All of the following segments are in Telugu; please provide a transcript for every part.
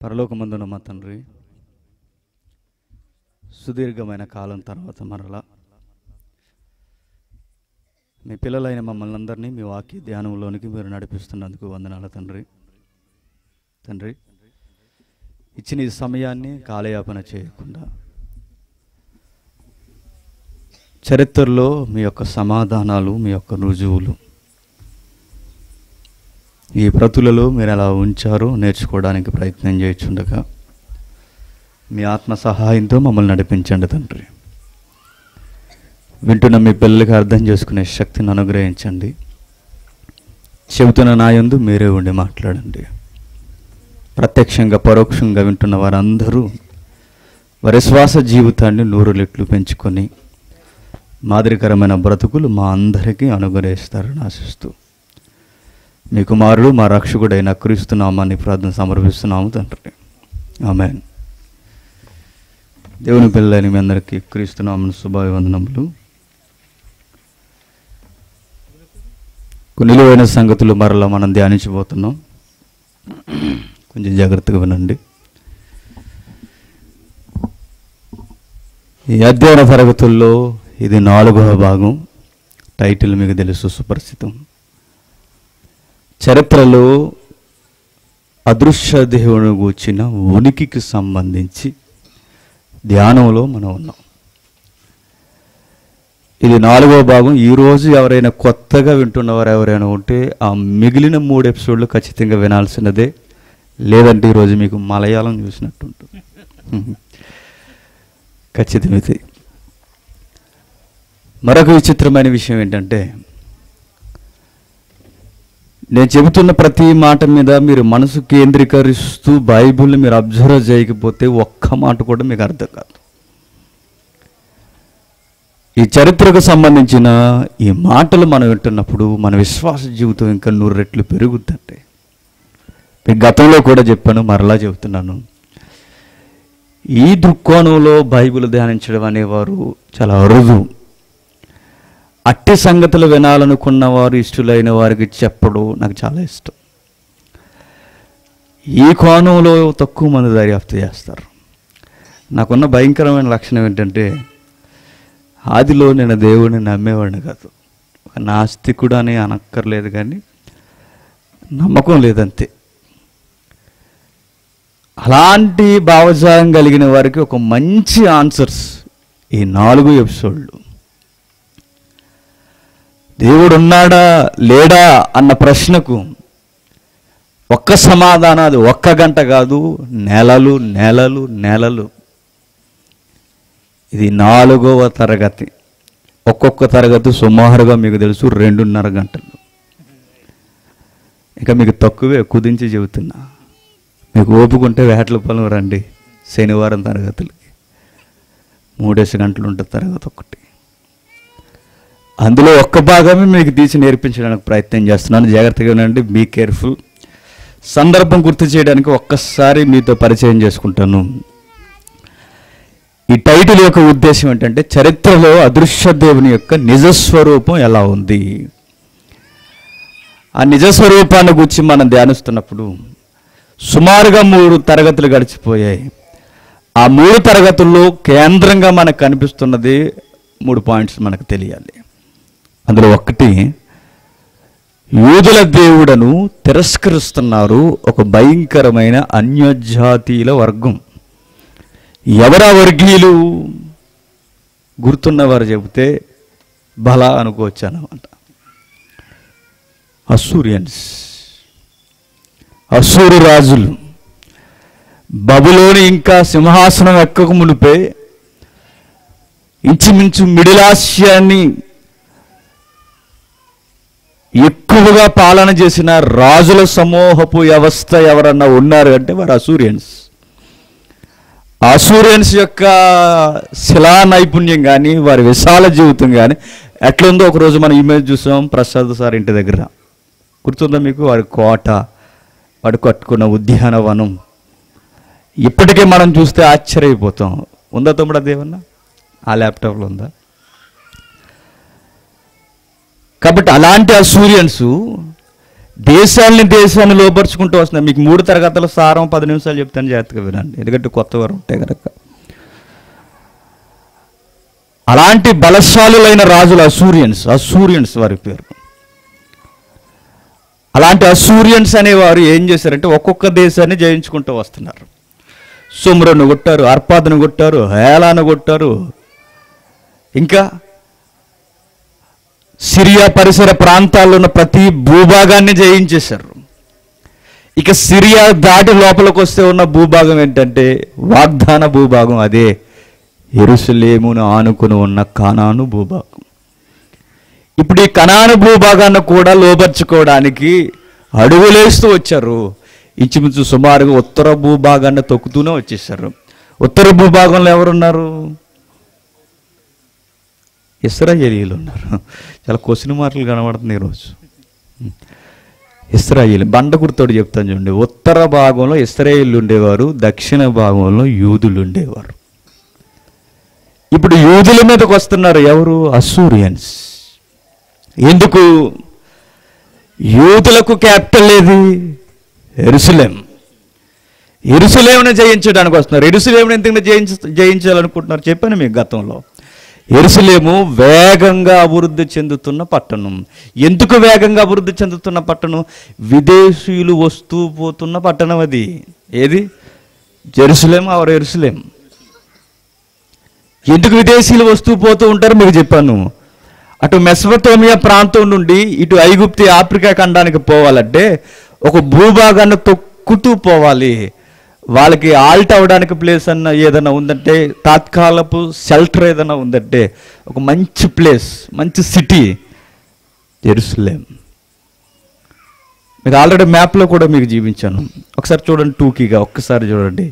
పరలోకమందున మా తండ్రి, సుదీర్ఘమైన కాలం తర్వాత మరలా మీ పిల్లలైన మమ్మల్ని అందరినీ మీ వాక్య ధ్యానంలోనికి మీరు నడిపిస్తున్నందుకు వందనాలు తండ్రి. తండ్రి, ఇచ్చిన ఈ సమయాన్ని కాలయాపన చేయకుండా చరిత్రలో మీ యొక్క సమాధానాలు, మీ యొక్క రుజువులు ఈ ప్రతులలో మీరు ఎలా ఉంచారో నేర్చుకోవడానికి ప్రయత్నం చేయుచుండగా మీ ఆత్మ సహాయంతో మమ్మల్ని నడిపించండి తండ్రి. వింటున్న మీ పిల్లలకి అర్థం చేసుకునే శక్తిని అనుగ్రహించండి. చెబుతున్న నా యందు మీరే ఉండి మాట్లాడండి. ప్రత్యక్షంగా పరోక్షంగా వింటున్న వారందరూ వారి శ్వాస జీవితాన్ని 100 రెట్లు పెంచుకొని మాదిరికరమైన బ్రతుకులు మా అందరికీ అనుగ్రహిస్తారని ఆశిస్తూ మీ కుమారుడు మా రక్షకుడైన క్రీస్తు నామాన్ని ప్రార్థన సమర్పిస్తున్నాము తండ్రి. ఆమేన్. దేవుని పిల్లలైన మీ అందరికీ క్రీస్తు నామమున శుభాభివందనములు. కొన్ని నిలువైన సంగతులు మరలా మనం ధ్యానించబోతున్నాం. కొంచెం జాగ్రత్తగా వినండి. ఈ అధ్యయన తరగతుల్లో ఇది 4వ భాగం. టైటిల్ మీకు తెలుసు, సుపరిచితం. చరిత్రలో అదృశ్య దేవుని గూర్చిన ఉనికికి సంబంధించి ధ్యానంలో మనం ఉన్నాం. ఇది 4వ భాగం. ఈరోజు ఎవరైనా కొత్తగా వింటున్నవారు ఎవరైనా ఉంటే ఆ మిగిలిన 3 ఎపిసోడ్లు ఖచ్చితంగా వినాల్సినదే. లేదంటే ఈరోజు మీకు మలయాళం చూసినట్టు ఉంటుంది. ఖచ్చితమైతే మరొక విచిత్రమైన విషయం ఏంటంటే, నేను చెబుతున్న ప్రతి మాట మీద మీరు మనసు కేంద్రీకరిస్తూ బైబిల్ని మీరు అబ్జర్వ్ చేయకపోతే ఒక్క మాట కూడా మీకు అర్థం కాదు. ఈ చరిత్రకు సంబంధించిన ఈ మాటలు మనం వింటున్నప్పుడు మన విశ్వాస జీవితం ఇంకా 100 రెట్లు పెరుగుద్దంటే, మీకు గతంలో కూడా చెప్పాను, మరలా చెబుతున్నాను. ఈ దృక్కోణంలో బైబిల్ ధ్యానించడం అనేవారు చాలా అరుదు. అట్టి సంగతులు వినాలనుకున్న వారు, ఇష్టలైన వారికి చెప్పడం నాకు చాలా ఇష్టం. ఈ కోణంలో తక్కువ మంది దర్యాప్తు చేస్తారు. నాకున్న భయంకరమైన లక్షణం ఏంటంటే, ఆదిలో నేను దేవుడిని నమ్మేవాడిని కాదు. నాస్తికుడు అని అనక్కర్లేదు, కానీ నమ్మకం లేదంతే. అలాంటి భావజాలం కలిగిన వారికి ఒక మంచి ఆన్సర్స్ ఈ 4 ఎపిసోడ్లు. దేవుడు ఉన్నాడా లేడా అన్న ప్రశ్నకు ఒక్క సమాధానం, అది 1 గంట కాదు, నెలలు నెలలు నెలలు. ఇది 4వ తరగతి. ఒక్కొక్క తరగతి సుమారుగా మీకు తెలుసు 2.5 గంటలు. ఇంకా మీకు తక్కువే కుదించి చెబుతున్నా. మీకు ఓపుకుంటే వేటలపాలెం రండి శనివారం తరగతులకి. 3 గంటలు ఉంటుంది తరగతి ఒకటి. అందులో ఒక్క భాగమే మీకు తీసి నేర్పించడానికి ప్రయత్నం చేస్తున్నాను. జాగ్రత్తగా ఉండండి, బీ కేర్ఫుల్. సందర్భం గుర్తు చేయడానికి ఒక్కసారి మీతో పరిచయం చేసుకుంటాను. ఈ టైటిల్ యొక్క ఉద్దేశం ఏంటంటే, చరిత్రలో అదృశ్య దేవుని యొక్క నిజస్వరూపం ఎలా ఉంది. ఆ నిజస్వరూపాన్ని గురించి మనం ధ్యానిస్తున్నప్పుడు సుమారుగా 3 తరగతులు గడిచిపోయాయి. ఆ 3 తరగతుల్లో కేంద్రంగా మనకు కనిపిస్తున్నది 3 పాయింట్స్ మనకు తెలియాలి. అందులో ఒకటి, యూదుల దేవుడను తిరస్కరిస్తున్నారు ఒక భయంకరమైన అన్యజాతీయుల వర్గం. ఎవరా వర్గీయులు? గుర్తున్నవారు చెబితే బలా అనుకోవచ్చు అన్నమాట. అస్సూరియన్స్, అస్సూరు రాజులు. బబులోని ఇంకా సింహాసనం ఎక్కక మునిపే ఇంచుమించు మిడిల్ ఆసియాని ఎక్కువగా పాలన చేసిన రాజుల సమూహపు వ్యవస్థ ఎవరన్నా ఉన్నారు అంటే వారు అసూరియన్స్. అసూరియన్స్ యొక్క శిలా నైపుణ్యం కానీ, వారి విశాల జీవితం కానీ ఎట్లుందో ఒకరోజు మనం ఇమేజ్ చూసాం ప్రసాద్ సార్ ఇంటి దగ్గర. గుర్తుందా మీకు? వాడి కోట, వాడు కట్టుకున్న ఉద్యానవనం. ఇప్పటికే మనం చూస్తే ఆశ్చర్యపోతాం. ఉందా తమ్ముడు అదేమన్నా? ఆ ల్యాప్టాప్లో ఉందా? కాబట్టి అలాంటి అసూరియన్స్ దేశాన్ని లోపరుచుకుంటూ వస్తున్నాయి. మీకు 3 తరగతుల సారం 10 నిమిషాలు చెప్తాను, జాగ్రత్తగా వినండి, ఎందుకంటే కొత్త వారు ఉంటే కనుక. అలాంటి బలశాలులైన రాజులు అసూరియన్స్ వారి పేరు. అలాంటి అసూరియన్స్ అనేవారు ఏం చేశారంటే ఒక్కొక్క దేశాన్ని జయించుకుంటూ వస్తున్నారు. సుమ్రను కొట్టారు, అర్పాదును కొట్టారు, హేలాను కొట్టారు, ఇంకా సిరియా పరిసర ప్రాంతాల్లో ఉన్న ప్రతి భూభాగాన్ని జయించేశారు. ఇక సిరియా దాటి లోపలికి వస్తే ఉన్న భూభాగం ఏంటంటే వాగ్దాన భూభాగం, అదే యెరూషలేమును ఆనుకుని ఉన్న కనాను భూభాగం. ఇప్పుడు ఈ కనాను భూభాగాన్ని కూడా లోపరుచుకోవడానికి అడుగులేస్తూ వచ్చారు. ఇంచుమించు సుమారుగా ఉత్తర భూభాగాన్ని తొక్కుతూనే వచ్చేసారు. ఉత్తర భూభాగంలో ఎవరున్నారు? ఇశ్రాయేలీయులు ఉన్నారు. చాలా క్వశ్చన్ మార్కులు కనబడుతుంది ఈరోజు. ఇశ్రాయేలు బండ గుర్తోడు చెప్తాను చూడండి. ఉత్తర భాగంలో ఇశ్రాయేలు ఉండేవారు, దక్షిణ భాగంలో యూదులు ఉండేవారు. ఇప్పుడు యూదుల మీదకి వస్తున్నారు ఎవరు? అసూరియన్స్. ఎందుకు? యూదులకు క్యాపిటల్ ఏది? యెరూషలేమును జయించడానికి వస్తున్నారు. యెరూషలేమును ఎందుకు జయించాలనుకుంటున్నారు చెప్పాను మీకు గతంలో. యెరూషలేము వేగంగా అభివృద్ధి చెందుతున్న పట్టణం. ఎందుకు వేగంగా అభివృద్ధి చెందుతున్న పట్టణం? విదేశీయులు వస్తూ పోతున్న పట్టణం అది. ఏది? యెరూషలేం. ఎందుకు విదేశీయులు వస్తూ పోతూ ఉంటారు మీకు చెప్పాను. అటు మెసొపొతేమియా ప్రాంతం నుండి ఇటు ఐగుప్తు ఆఫ్రికా ఖండానికి పోవాలంటే ఒక భూభాగాన్ని తొక్కుతూ పోవాలి. వాళ్ళకి ఆల్ట్ అవ్వడానికి ప్లేస్ అన్న ఏదైనా ఉందంటే, తాత్కాలపు షెల్టర్ ఏదైనా ఉందంటే, ఒక మంచి ప్లేస్, మంచి సిటీ యెరూషలేం. మీకు ఆల్రెడీ మ్యాప్లో కూడా మీకు చూపించాను. ఒకసారి చూడండి, టూకీగా ఒక్కసారి చూడండి.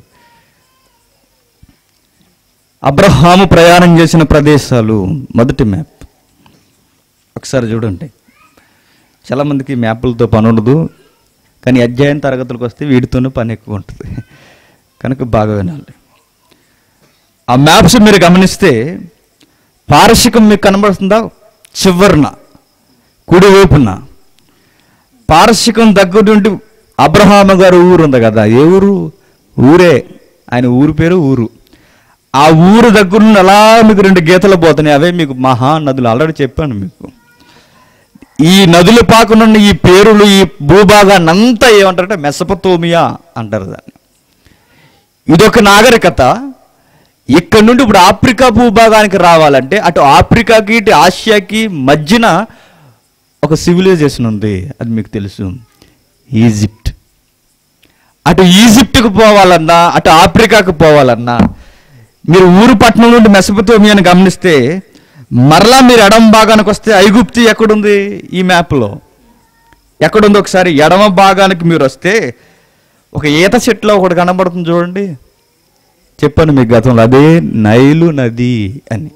అబ్రహాము ప్రయాణం చేసిన ప్రదేశాలు మొదటి మ్యాప్ ఒకసారి చూడండి. చాలామందికి మ్యాప్లతో పని ఉండదు, కానీ అధ్యాయం తరగతులకు వస్తే వీటితోనే పని ఎక్కువ ఉంటుంది, కనుక బాగా వినాలి. ఆ మ్యాప్స్ మీరు గమనిస్తే పారశికం మీకు కనబడుతుందా? చివరన కుడివైపున పారశికం దగ్గర నుండి అబ్రహాము గారు ఊరు ఉంది కదా. ఏ ఊరు? ఊరే. ఆయన ఊరు పేరు ఊరు. ఆ ఊరు దగ్గర నుండి అలా మీకు 2 గీతలు పోతున్నాయి. అవే మీకు మహానదులు. ఆల్రెడీ చెప్పాను మీకు. ఈ నదుల పాకునున్న ఈ పేరులు, ఈ భూభాగాన్ని అంతా ఏమంటారంటే మెసొపొతేమియా అంటారు దాన్ని. ఇదొక నాగరికత. ఇక్కడ నుండి ఇప్పుడు ఆఫ్రికా భూభాగానికి రావాలంటే అటు ఆఫ్రికాకి ఇటు ఆసియాకి మధ్యన ఒక సివిలైజేషన్ ఉంది, అది మీకు తెలుసు, ఈజిప్ట్. అటు ఈజిప్ట్కి పోవాలన్నా అటు ఆఫ్రికాకు పోవాలన్నా మీరు ఊరు పట్టణం నుండి మెసొపొతేమియాని గమనిస్తే మరలా మీరు ఎడమ భాగానికి వస్తే ఐగుప్తు ఎక్కడుంది? ఈ మ్యాప్లో ఎక్కడుంది? ఒకసారి ఎడమ భాగానికి మీరు వస్తే ఒక ఈత చెట్లో ఒకటి కనబడుతుంది చూడండి. చెప్పాను మీకు గతంలో, అదే నైలు నది అని.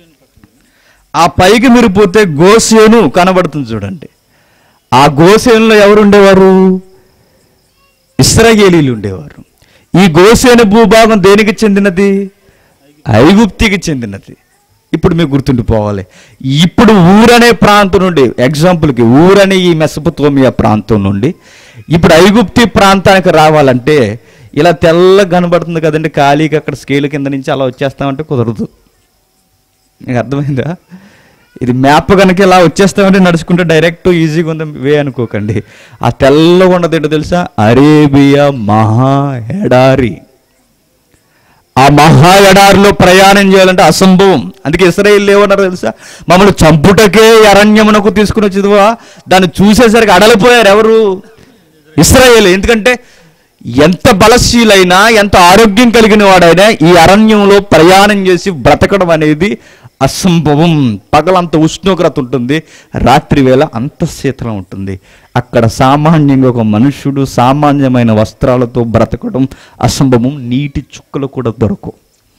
ఆ పైకి మీరు పోతే గోషేను కనబడుతుంది చూడండి. ఆ గోషేనులో ఎవరు ఉండేవారు? ఇశ్రాయేలీలు ఉండేవారు. ఈ గోషేను భూభాగం దేనికి చెందినది? ఐగుప్తికి చెందినది. ఇప్పుడు మీకు గుర్తుండిపోవాలి. ఇప్పుడు ఊరనే ప్రాంతం నుండి, ఎగ్జాంపుల్కి ఊరనే ఈ మెసొపొతేమియా ప్రాంతం నుండి ఇప్పుడు ఐగుప్తి ప్రాంతానికి రావాలంటే ఇలా తెల్ల కనబడుతుంది కదండి, ఖాళీగా అక్కడ స్కేల్ కింద నుంచి అలా వచ్చేస్తామంటే కుదరదు. మీకు అర్థమైందా? ఇది మ్యాప్ కనుక ఇలా వచ్చేస్తామంటే నడుచుకుంటే డైరెక్ట్ ఈజీగా ఉంది వే అనుకోకండి. ఆ తెల్లగా ఉన్నది ఏంటో తెలుసా? అరేబియా మహా ఎడారి. ఆ మహా ఎడారిలో ప్రయాణం చేయాలంటే అసంభవం. అందుకే ఇశ్రాయేలు ఏమన్నారు తెలుసా? మమ్మల్ని చంపుటకే అరణ్యమునకు తీసుకుని వచ్చిదివా. దాన్ని చూసేసరికి అడలిపోయారు. ఎవరు? ఇశ్రాయేలు. ఎందుకంటే ఎంత బలశీలైనా ఎంత ఆరోగ్యం కలిగిన వాడైనా ఈ అరణ్యంలో ప్రయాణం చేసి బ్రతకడం అనేది అసంభవం. పగలంత ఉష్ణోగ్రత ఉంటుంది, రాత్రి వేళ అంత శీతలం ఉంటుంది. అక్కడ సామాన్యంగా ఒక మనుష్యుడు సామాన్యమైన వస్త్రాలతో బ్రతకడం అసంభవం. నీటి చుక్కలు కూడా దొరకవు.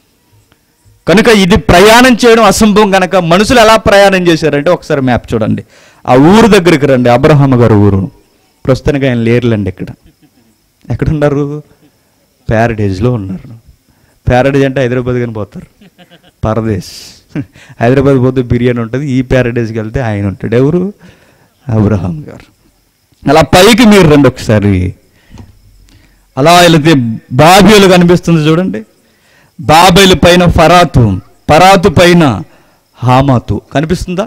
కనుక ఇది ప్రయాణం చేయడం అసంభవం. కనుక మనుషులు ఎలా ప్రయాణం చేశారంటే ఒకసారి మ్యాప్ చూడండి. ఆ ఊరు దగ్గరికి రండి, అబ్రహాము గారు ఊరు. ప్రస్తుతానికి ఆయన లేరులేండి. ఎక్కడున్నారు? ప్యారడైజ్లో ఉన్నారు. ప్యారడైజ్ అంటే హైదరాబాద్ కానీ పోతారు, పరదేశ్. హైదరాబాద్ పోతే బిర్యానీ ఉంటుంది, ఈ ప్యారడైజ్కి వెళ్తే ఆయన ఉంటాడు. ఎవరు? అబ్రహాం గారు. అలా పైకి మీరు రండి ఒకసారి. అలా వెళితే బాబేలు కనిపిస్తుంది చూడండి. బాబేలు పైన ఫరాతు, ఫరాతు పైన హామాతు కనిపిస్తుందా?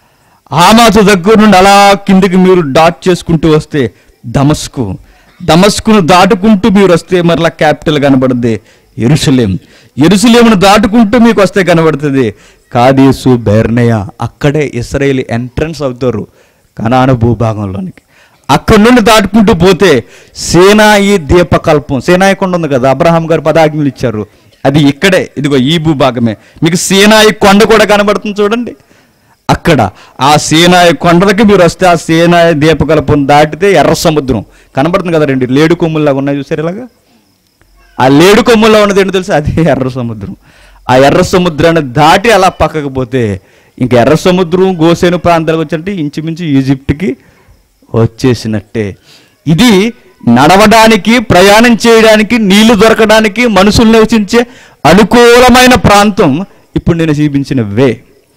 హామాతు దగ్గర నుండి అలా కిందికి మీరు డాట్ చేసుకుంటూ వస్తే దమస్కు, దమస్కును దాటుకుంటూ మీరు వస్తే మరలా క్యాపిటల్ కనబడుద్ది యెరూషలేం. యెరూషలేమును దాటుకుంటూ మీకు వస్తే కనబడుతుంది కాదేసు బెర్నేయ. అక్కడే ఇశ్రాయేలు ఎంట్రన్స్ అవుతారు కనాను భూభాగంలోనికి. అక్కడి నుండి దాటుకుంటూ పోతే సేనాయి దీపకల్పం, సేనాయి కొండ ఉంది కదా, అబ్రహాం గారు 10 ఆజ్ఞలు ఇచ్చారు, అది ఇక్కడే, ఇదిగో ఈ భూభాగమే. మీకు సేనాయి కొండ కూడా కనబడుతుంది చూడండి. అక్కడ ఆ సేనాయి కొండలకి మీరు వస్తే ఆ సేనాయి దీపకల్పం దాటితే ఎర్ర సముద్రం కనబడుతుంది కదా, 2 లేడు కొమ్ముల్లాగా ఉన్నాయి చూసారు ఇలాగా. ఆ లేడు కొమ్ముల్లో ఉన్నది ఏంటో తెలుసు, అదే ఎర్ర సముద్రం. ఆ ఎర్ర సముద్రాన్ని దాటి అలా పక్కకు పోతే ఇంక ఎర్ర సముద్రం గోసేను ప్రాంతాలకు వచ్చినట్టు ఇంచుమించు ఈజిప్ట్కి వచ్చేసినట్టే. ఇది నడవడానికి, ప్రయాణం చేయడానికి, నీళ్లు దొరకడానికి, మనుషులు నివసించే అనుకూలమైన ప్రాంతం ఇప్పుడు నేను చూపించిన వే.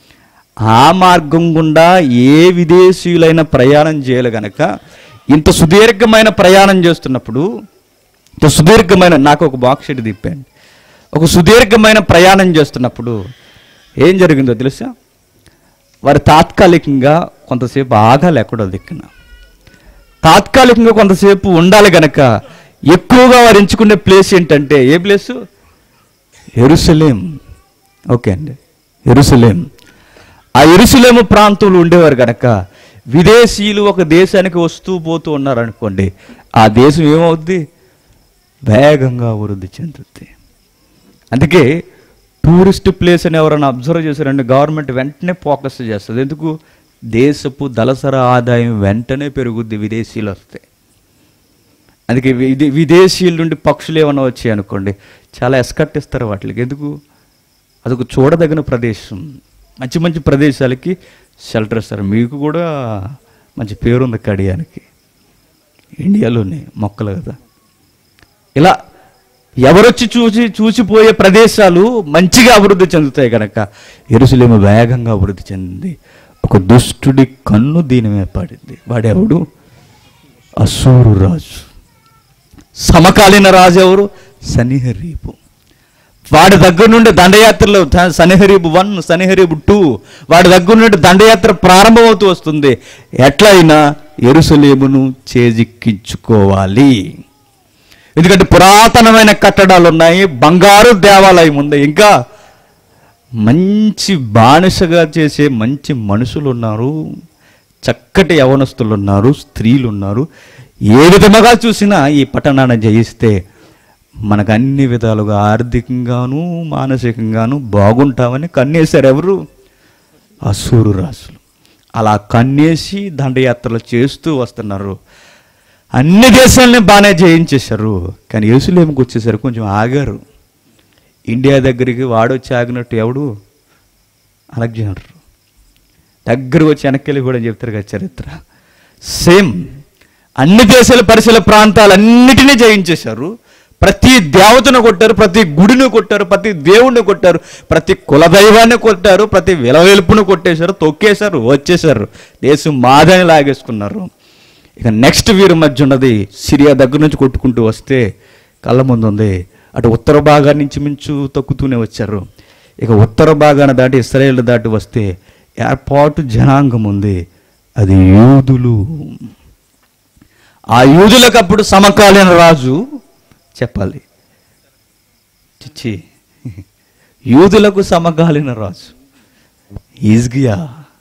ఆ మార్గం గుండా ఏ విదేశీయులైన ప్రయాణం చేయాలి గనక ఇంత సుదీర్ఘమైన ప్రయాణం చేస్తున్నప్పుడు, ఇంత సుదీర్ఘమైన, నాకు ఒక బాక్స్ షెడ్ తిప్పాను, ఒక సుదీర్ఘమైన ప్రయాణం చేస్తున్నప్పుడు ఏం జరిగిందో తెలుసా? వారు తాత్కాలికంగా కొంతసేపు ఆగాలి ఎక్కడో దిక్కున, తాత్కాలికంగా కొంతసేపు ఉండాలి గనక ఎక్కువగా వారు ఎంచుకునే ప్లేస్ ఏంటంటే, ఏ ప్లేసు? యెరూషలేం. ఓకే అండి, యెరూషలేం. ఆ యెరూషలేము ప్రాంతంలో ఉండేవారు కనుక విదేశీయులు ఒక దేశానికి వస్తూ పోతూ ఉన్నారనుకోండి, ఆ దేశం ఏమవుద్ది? వేగంగా అభివృద్ధి చెందుద్ది. అందుకే టూరిస్ట్ ప్లేస్ అని ఎవరైనా అబ్జర్వ్ చేశారంటే గవర్నమెంట్ వెంటనే ఫోకస్ చేస్తుంది. ఎందుకు? దేశపు దళసర ఆదాయం వెంటనే పెరుగుద్ది విదేశీయులు వస్తే. అందుకే విదేశీయుల నుండి పక్షులు ఏమైనా వచ్చాయి అనుకోండి, చాలా ఎస్కట్ ఇస్తారు వాటికి. ఎందుకు? అదొక చూడదగిన ప్రదేశం. మంచి మంచి ప్రదేశాలకి షెల్టర్ ఇస్తారు. మీకు కూడా మంచి పేరుంది కడియానికి, ఇండియాలోనే మొక్కలు కదా. ఇలా ఎవరొచ్చి చూసిపోయే ప్రదేశాలు మంచిగా అభివృద్ధి చెందుతాయి కనుక యెరూషలేము వేగంగా అభివృద్ధి చెందింది. ఒక దుష్టుడి కన్ను దీని మీద పడింది. వాడెవడు? అసూరు రాజు. సమకాలీన రాజు ఎవరు? సన్హెరీబు. వాడి దగ్గర నుండి దండయాత్రలో సన్హెరీబు 1, సన్హెరీబు 2, వాడి దగ్గర నుండి దండయాత్ర ప్రారంభమవుతూ వస్తుంది. ఎట్లయినా యెరూషలేమును చేజిక్కించుకోవాలి. ఎందుకంటే పురాతనమైన కట్టడాలు ఉన్నాయి, బంగారు దేవాలయం ఉంది, ఇంకా మంచి బానిసగా చేసే మంచి మనుషులు ఉన్నారు, చక్కటి యవనస్తులు ఉన్నారు, స్త్రీలు ఉన్నారు. ఏ విధముగా చూసినా ఈ పట్టణాన్ని జయిస్తే మనకు అన్ని విధాలుగా ఆర్థికంగాను మానసికంగాను బాగుంటామని కన్నేశారు ఎవరు? అసూరు రాజులు. అలా కన్నేసి దండయాత్రలు చేస్తూ వస్తున్నారు. అన్ని దేశాలని బాగానే జయించేశారు. కానీ యెరూషలేముకి వచ్చేసరికి కొంచెం ఆగారు. ఇండియా దగ్గరికి వాడొచ్చి ఆగినట్టు ఎవడు? అలెగ్జాండర్. దగ్గరకు వచ్చి వెనక్కి వెళ్ళి కూడా చెప్తారు కదా చరిత్ర. సేమ్ అన్ని దేశాల పరిసర ప్రాంతాలన్నిటినీ జయించేశారు. ప్రతి దేవతను కొట్టారు, ప్రతి గుడిని కొట్టారు, ప్రతి దేవుణ్ణి కొట్టారు, ప్రతి కులదైవాన్ని కొట్టారు, ప్రతి విలవేల్పును కొట్టేశారు, తొక్కేశారు, వచ్చేశారు. దేశం మాదని లాగేసుకున్నారు. ఇక నెక్స్ట్ వీరి మధ్య ఉన్నది సిరియా దగ్గర నుంచి కొట్టుకుంటూ వస్తే కళ్ళ ముందు ఉంది. అటు ఉత్తర భాగాన్ని నుంచి మించు తొక్కుతూనే వచ్చారు. ఇక ఉత్తర భాగాన్ని దాటి ఇశ్రాయేల్ దాటి వస్తే ఏర్పాటు జనాంగం ఉంది, అది యూదులు. ఆ యూదులకు అప్పుడు సమకాలీన రాజు చెప్పాలి, చిచ్చి యూదులకు సమకాలీన రాజు హిజ్కియా,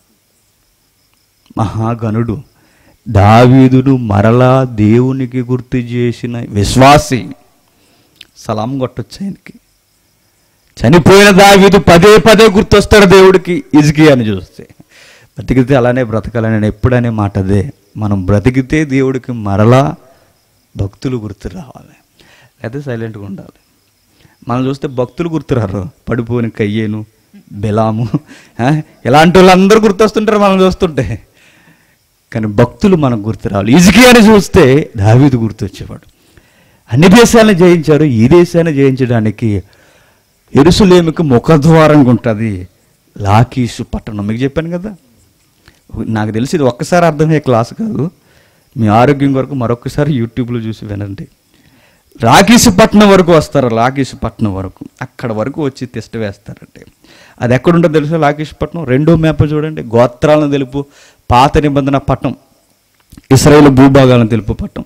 మహాగణుడు. దావీదును మరలా దేవునికి గుర్తు చేసిన విశ్వాసి. సలాం కొట్టొచ్చు ఆయనకి. చనిపోయిన దావీదు పదే పదే గుర్తొస్తాడు దేవుడికి హిజ్కియాని చూస్తే. బ్రతికితే అలానే బ్రతకాలని నేను ఎప్పుడనే మాట అదే. మనం బ్రతికితే దేవుడికి మరలా భక్తులు గుర్తు రావాలి, లేదా సైలెంట్గా ఉండాలి. మనం చూస్తే భక్తులు గుర్తురారు, పడిపోయిన కయ్యేను, బెలాము, ఇలాంటి వాళ్ళందరూ గుర్తొస్తుంటారు మనం చూస్తుంటే. కానీ భక్తులు మనకు గుర్తు రావాలి. హిజ్కియాని చూస్తే దావీదు గుర్తొచ్చేవాడు. అన్ని దేశాలను జయించారు. ఈ దేశాన్ని జయించడానికి యెరూషలేముకి ముఖద్వారంగా ఉంటుంది లాకీషు పట్టణం. మీకు చెప్పాను కదా, నాకు తెలిసి ఇది ఒక్కసారి అర్థమయ్యే క్లాస్ కాదు. మీ ఆరోగ్యం కొరకు మరొకసారి యూట్యూబ్లో చూసి వినండి. రాకీసుపట్నం వరకు వస్తారు, రాకీసుపట్నం వరకు, అక్కడ వరకు వచ్చి టెస్ట్ వేస్తారంటే అది ఎక్కడుంటుందో తెలుసా? రాకీసుపట్నం 2వ మ్యాప్ చూడండి. గోత్రాలను తెలుపు పాత నిబంధన పట్టణం, ఇశ్రాయేలు భూభాగాలను తెలుపు పట్టణం.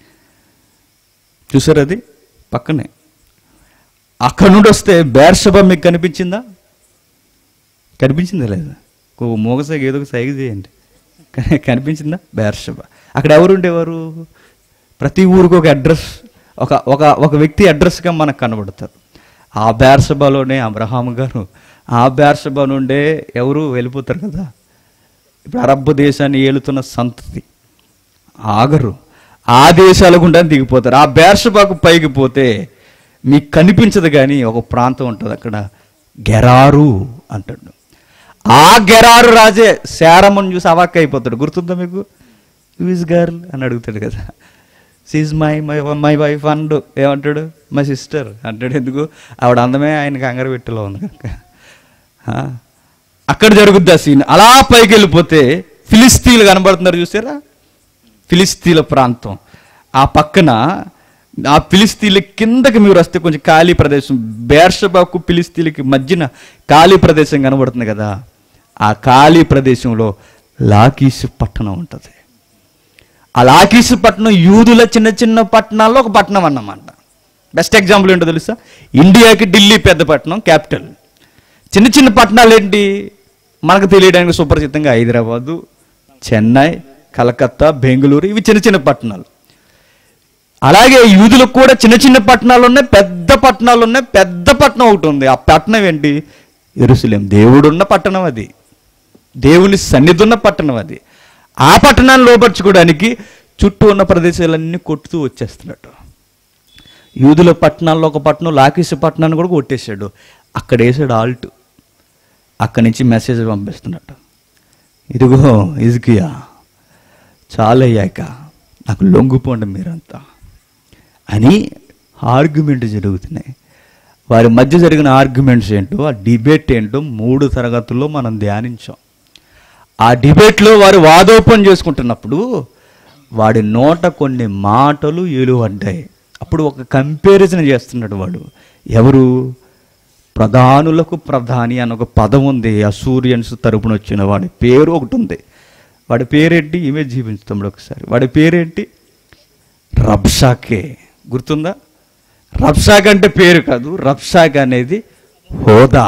చూసారు? అది పక్కనే. అక్కడ నుండి వస్తే బేర్షెబా మీకు కనిపించిందా? కనిపించిందా లేదా? మోగసాగి ఏదో ఒక సైగ చేయండి. కనిపించిందా? బేర్షెబా. అక్కడ ఎవరు ఉండేవారు? ప్రతి ఊరికి ఒక అడ్రస్, ఒక వ్యక్తి అడ్రస్గా మనకు కనబడతారు. ఆ బేర్షెబాలోనే అబ్రహాం గారు, ఆ బేర్షెబా నుండే ఎవరు వెళ్ళిపోతారు కదా. ఇప్పుడు అరబ్ దేశాన్ని ఏలుతున్న సంతతి ఆగరు, ఆ దేశాల గుండా దిగిపోతారు. ఆ బేర్షెబాకు పైకి పోతే మీకు కనిపించదు, కానీ ఒక ప్రాంతం ఉంటుంది అక్కడ, గెరారు అంటాడు. ఆ గెరారు రాజే శారమ్మను చూసి అవాక్ అయిపోతాడు. గుర్తుందా మీకు? యూజ్ గర్ల్ అని అడుగుతాడు కదా. షీజ్ మై వైఫ్ అండ్ ఏమంటాడు? మై సిస్టర్ అంటాడు. ఎందుకు? ఆవిడ అందమే ఆయన కంగారు పెట్టేలా ఉంది కనుక. అక్కడ జరుగుద్ది ఆ సీన్. అలా పైకి వెళ్ళిపోతే ఫిలిస్తీన్లు కనబడుతున్నారు, చూసారా? ఫిలిస్తీన్ల ప్రాంతం. ఆ పక్కన ఆ ఫిలిస్తీన్ల కిందకి మీరు వస్తే కొంచెం ఖాళీ ప్రదేశం, బేర్షెబాకు ఫిలిస్తీన్లకి మధ్యన ఖాళీ ప్రదేశం కనబడుతుంది కదా. ఆ ఖాళీ ప్రదేశంలో లాకీషు పట్టణం ఉంటుంది. ఆ లాకీషు పట్టణం యూదుల చిన్న చిన్న పట్టణాల్లో ఒక పట్టణం అన్నమాట. బెస్ట్ ఎగ్జాంపుల్ ఏంటో తెలుసా? ఇండియాకి ఢిల్లీ పెద్ద పట్టణం, క్యాపిటల్. చిన్న చిన్న పట్టణాలు ఏంటి మనకు తెలియడానికి సుపరిచితంగా? హైదరాబాదు, చెన్నై, కలకత్తా, బెంగళూరు, ఇవి చిన్న చిన్న పట్టణాలు. అలాగే యూదులకు కూడా చిన్న చిన్న పట్టణాలు ఉన్నాయి, పెద్ద పట్టణాలు ఉన్నాయి. పెద్ద పట్టణం ఒకటి ఉంది. ఆ పట్టణం ఏంటి? యెరూషలేం. దేవుడున్న పట్టణం అది, దేవుని సన్నిధి ఉన్న పట్టణం అది. ఆ పట్టణాన్ని లోపరుచుకోవడానికి చుట్టూ ఉన్న ప్రదేశాలన్నీ కొట్టుతూ వచ్చేస్తున్నట్టు. యూదుల పట్టణాల్లో ఒక పట్టణం, లాకీషు పట్టణాన్ని కూడా కొట్టేశాడు. అక్కడ వేసాడు ఆల్ట్. అక్కడి నుంచి మెసేజ్ పంపిస్తున్నట్టు, ఇదిగో హిజ్కియా, చాలయ్యాక నాకు లొంగిపోండి మీరంతా అని ఆర్గ్యుమెంట్ జరుగుతున్నాయి. వారి మధ్య జరిగిన ఆర్గ్యుమెంట్స్ ఏంటో, ఆ డిబేట్ ఏంటో 3 తరగతుల్లో మనం ధ్యానించాం. ఆ డిబేట్లో వారు వాదోపం చేసుకుంటున్నప్పుడు వాడి నోట కొన్ని మాటలు ఎలువడ్డాయి. అప్పుడు ఒక కంపారిజన్ చేస్తున్నాడు వాడు. ఎవరు? ప్రధానులకు ప్రధాని అని ఒక పదం ఉంది. అసూరియన్స్ తరపున వచ్చిన వాడి పేరు ఒకటి ఉంది. వాడి పేరేంటి? ఇమేజ్ జీవించుతాడు ఒకసారి. వాడి పేరేంటి? రబ్షాకే. గుర్తుందా? రబ్షాక్ అంటే పేరు కాదు, రబ్షాక్ అనేది హోదా.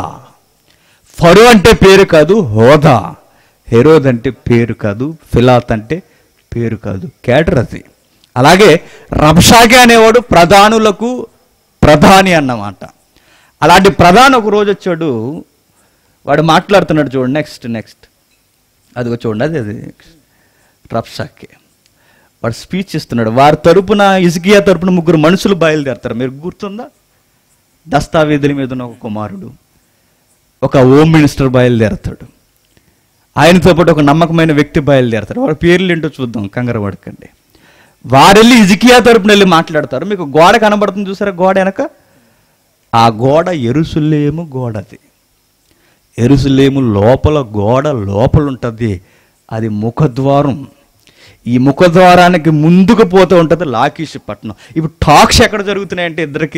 ఫరో అంటే పేరు కాదు, హోదా. హెరోద్ అంటే పేరు కాదు, ఫిలాత్ అంటే పేరు కాదు, క్యాడర్ అది. అలాగే రబ్షాకే అనేవాడు ప్రధానులకు ప్రధాని అన్నమాట. అలాంటి ప్రధాని ఒక రోజు వచ్చాడు, వాడు మాట్లాడుతున్నాడు. చూడండి, నెక్స్ట్ అదిగో చూడండి, అది రబ్షాకే. వాడు స్పీచ్ ఇస్తున్నాడు. వారి తరపున, హిజ్కియా తరపున 3 మనుషులు బయలుదేరతారు. మీరు గుర్తుందా? దస్తావేదుల మీద ఉన్న ఒక కుమారుడు, ఒక హోమ్ మినిస్టర్ బయలుదేరతాడు. ఆయనతో పాటు ఒక నమ్మకమైన వ్యక్తి బయలుదేరతారు. వాడి పేర్లు ఏంటో చూద్దాం, కంగారు పడకండి. వారెళ్ళి హిజ్కియా తరపున వెళ్ళి మాట్లాడతారు. మీకు గోడ కనబడుతుంది చూసారా? గోడ వెనక, ఆ గోడ యెరూషలేము గోడ. అది యెరూషలేము లోపల గోడ లోపల ఉంటుంది. అది ముఖద్వారం. ఈ ముఖద్వారానికి ముందుకు పోతూ ఉంటుంది లాకీషు పట్టణం. ఇప్పుడు టాక్స్ ఎక్కడ జరుగుతున్నాయంటే ఇద్దరికి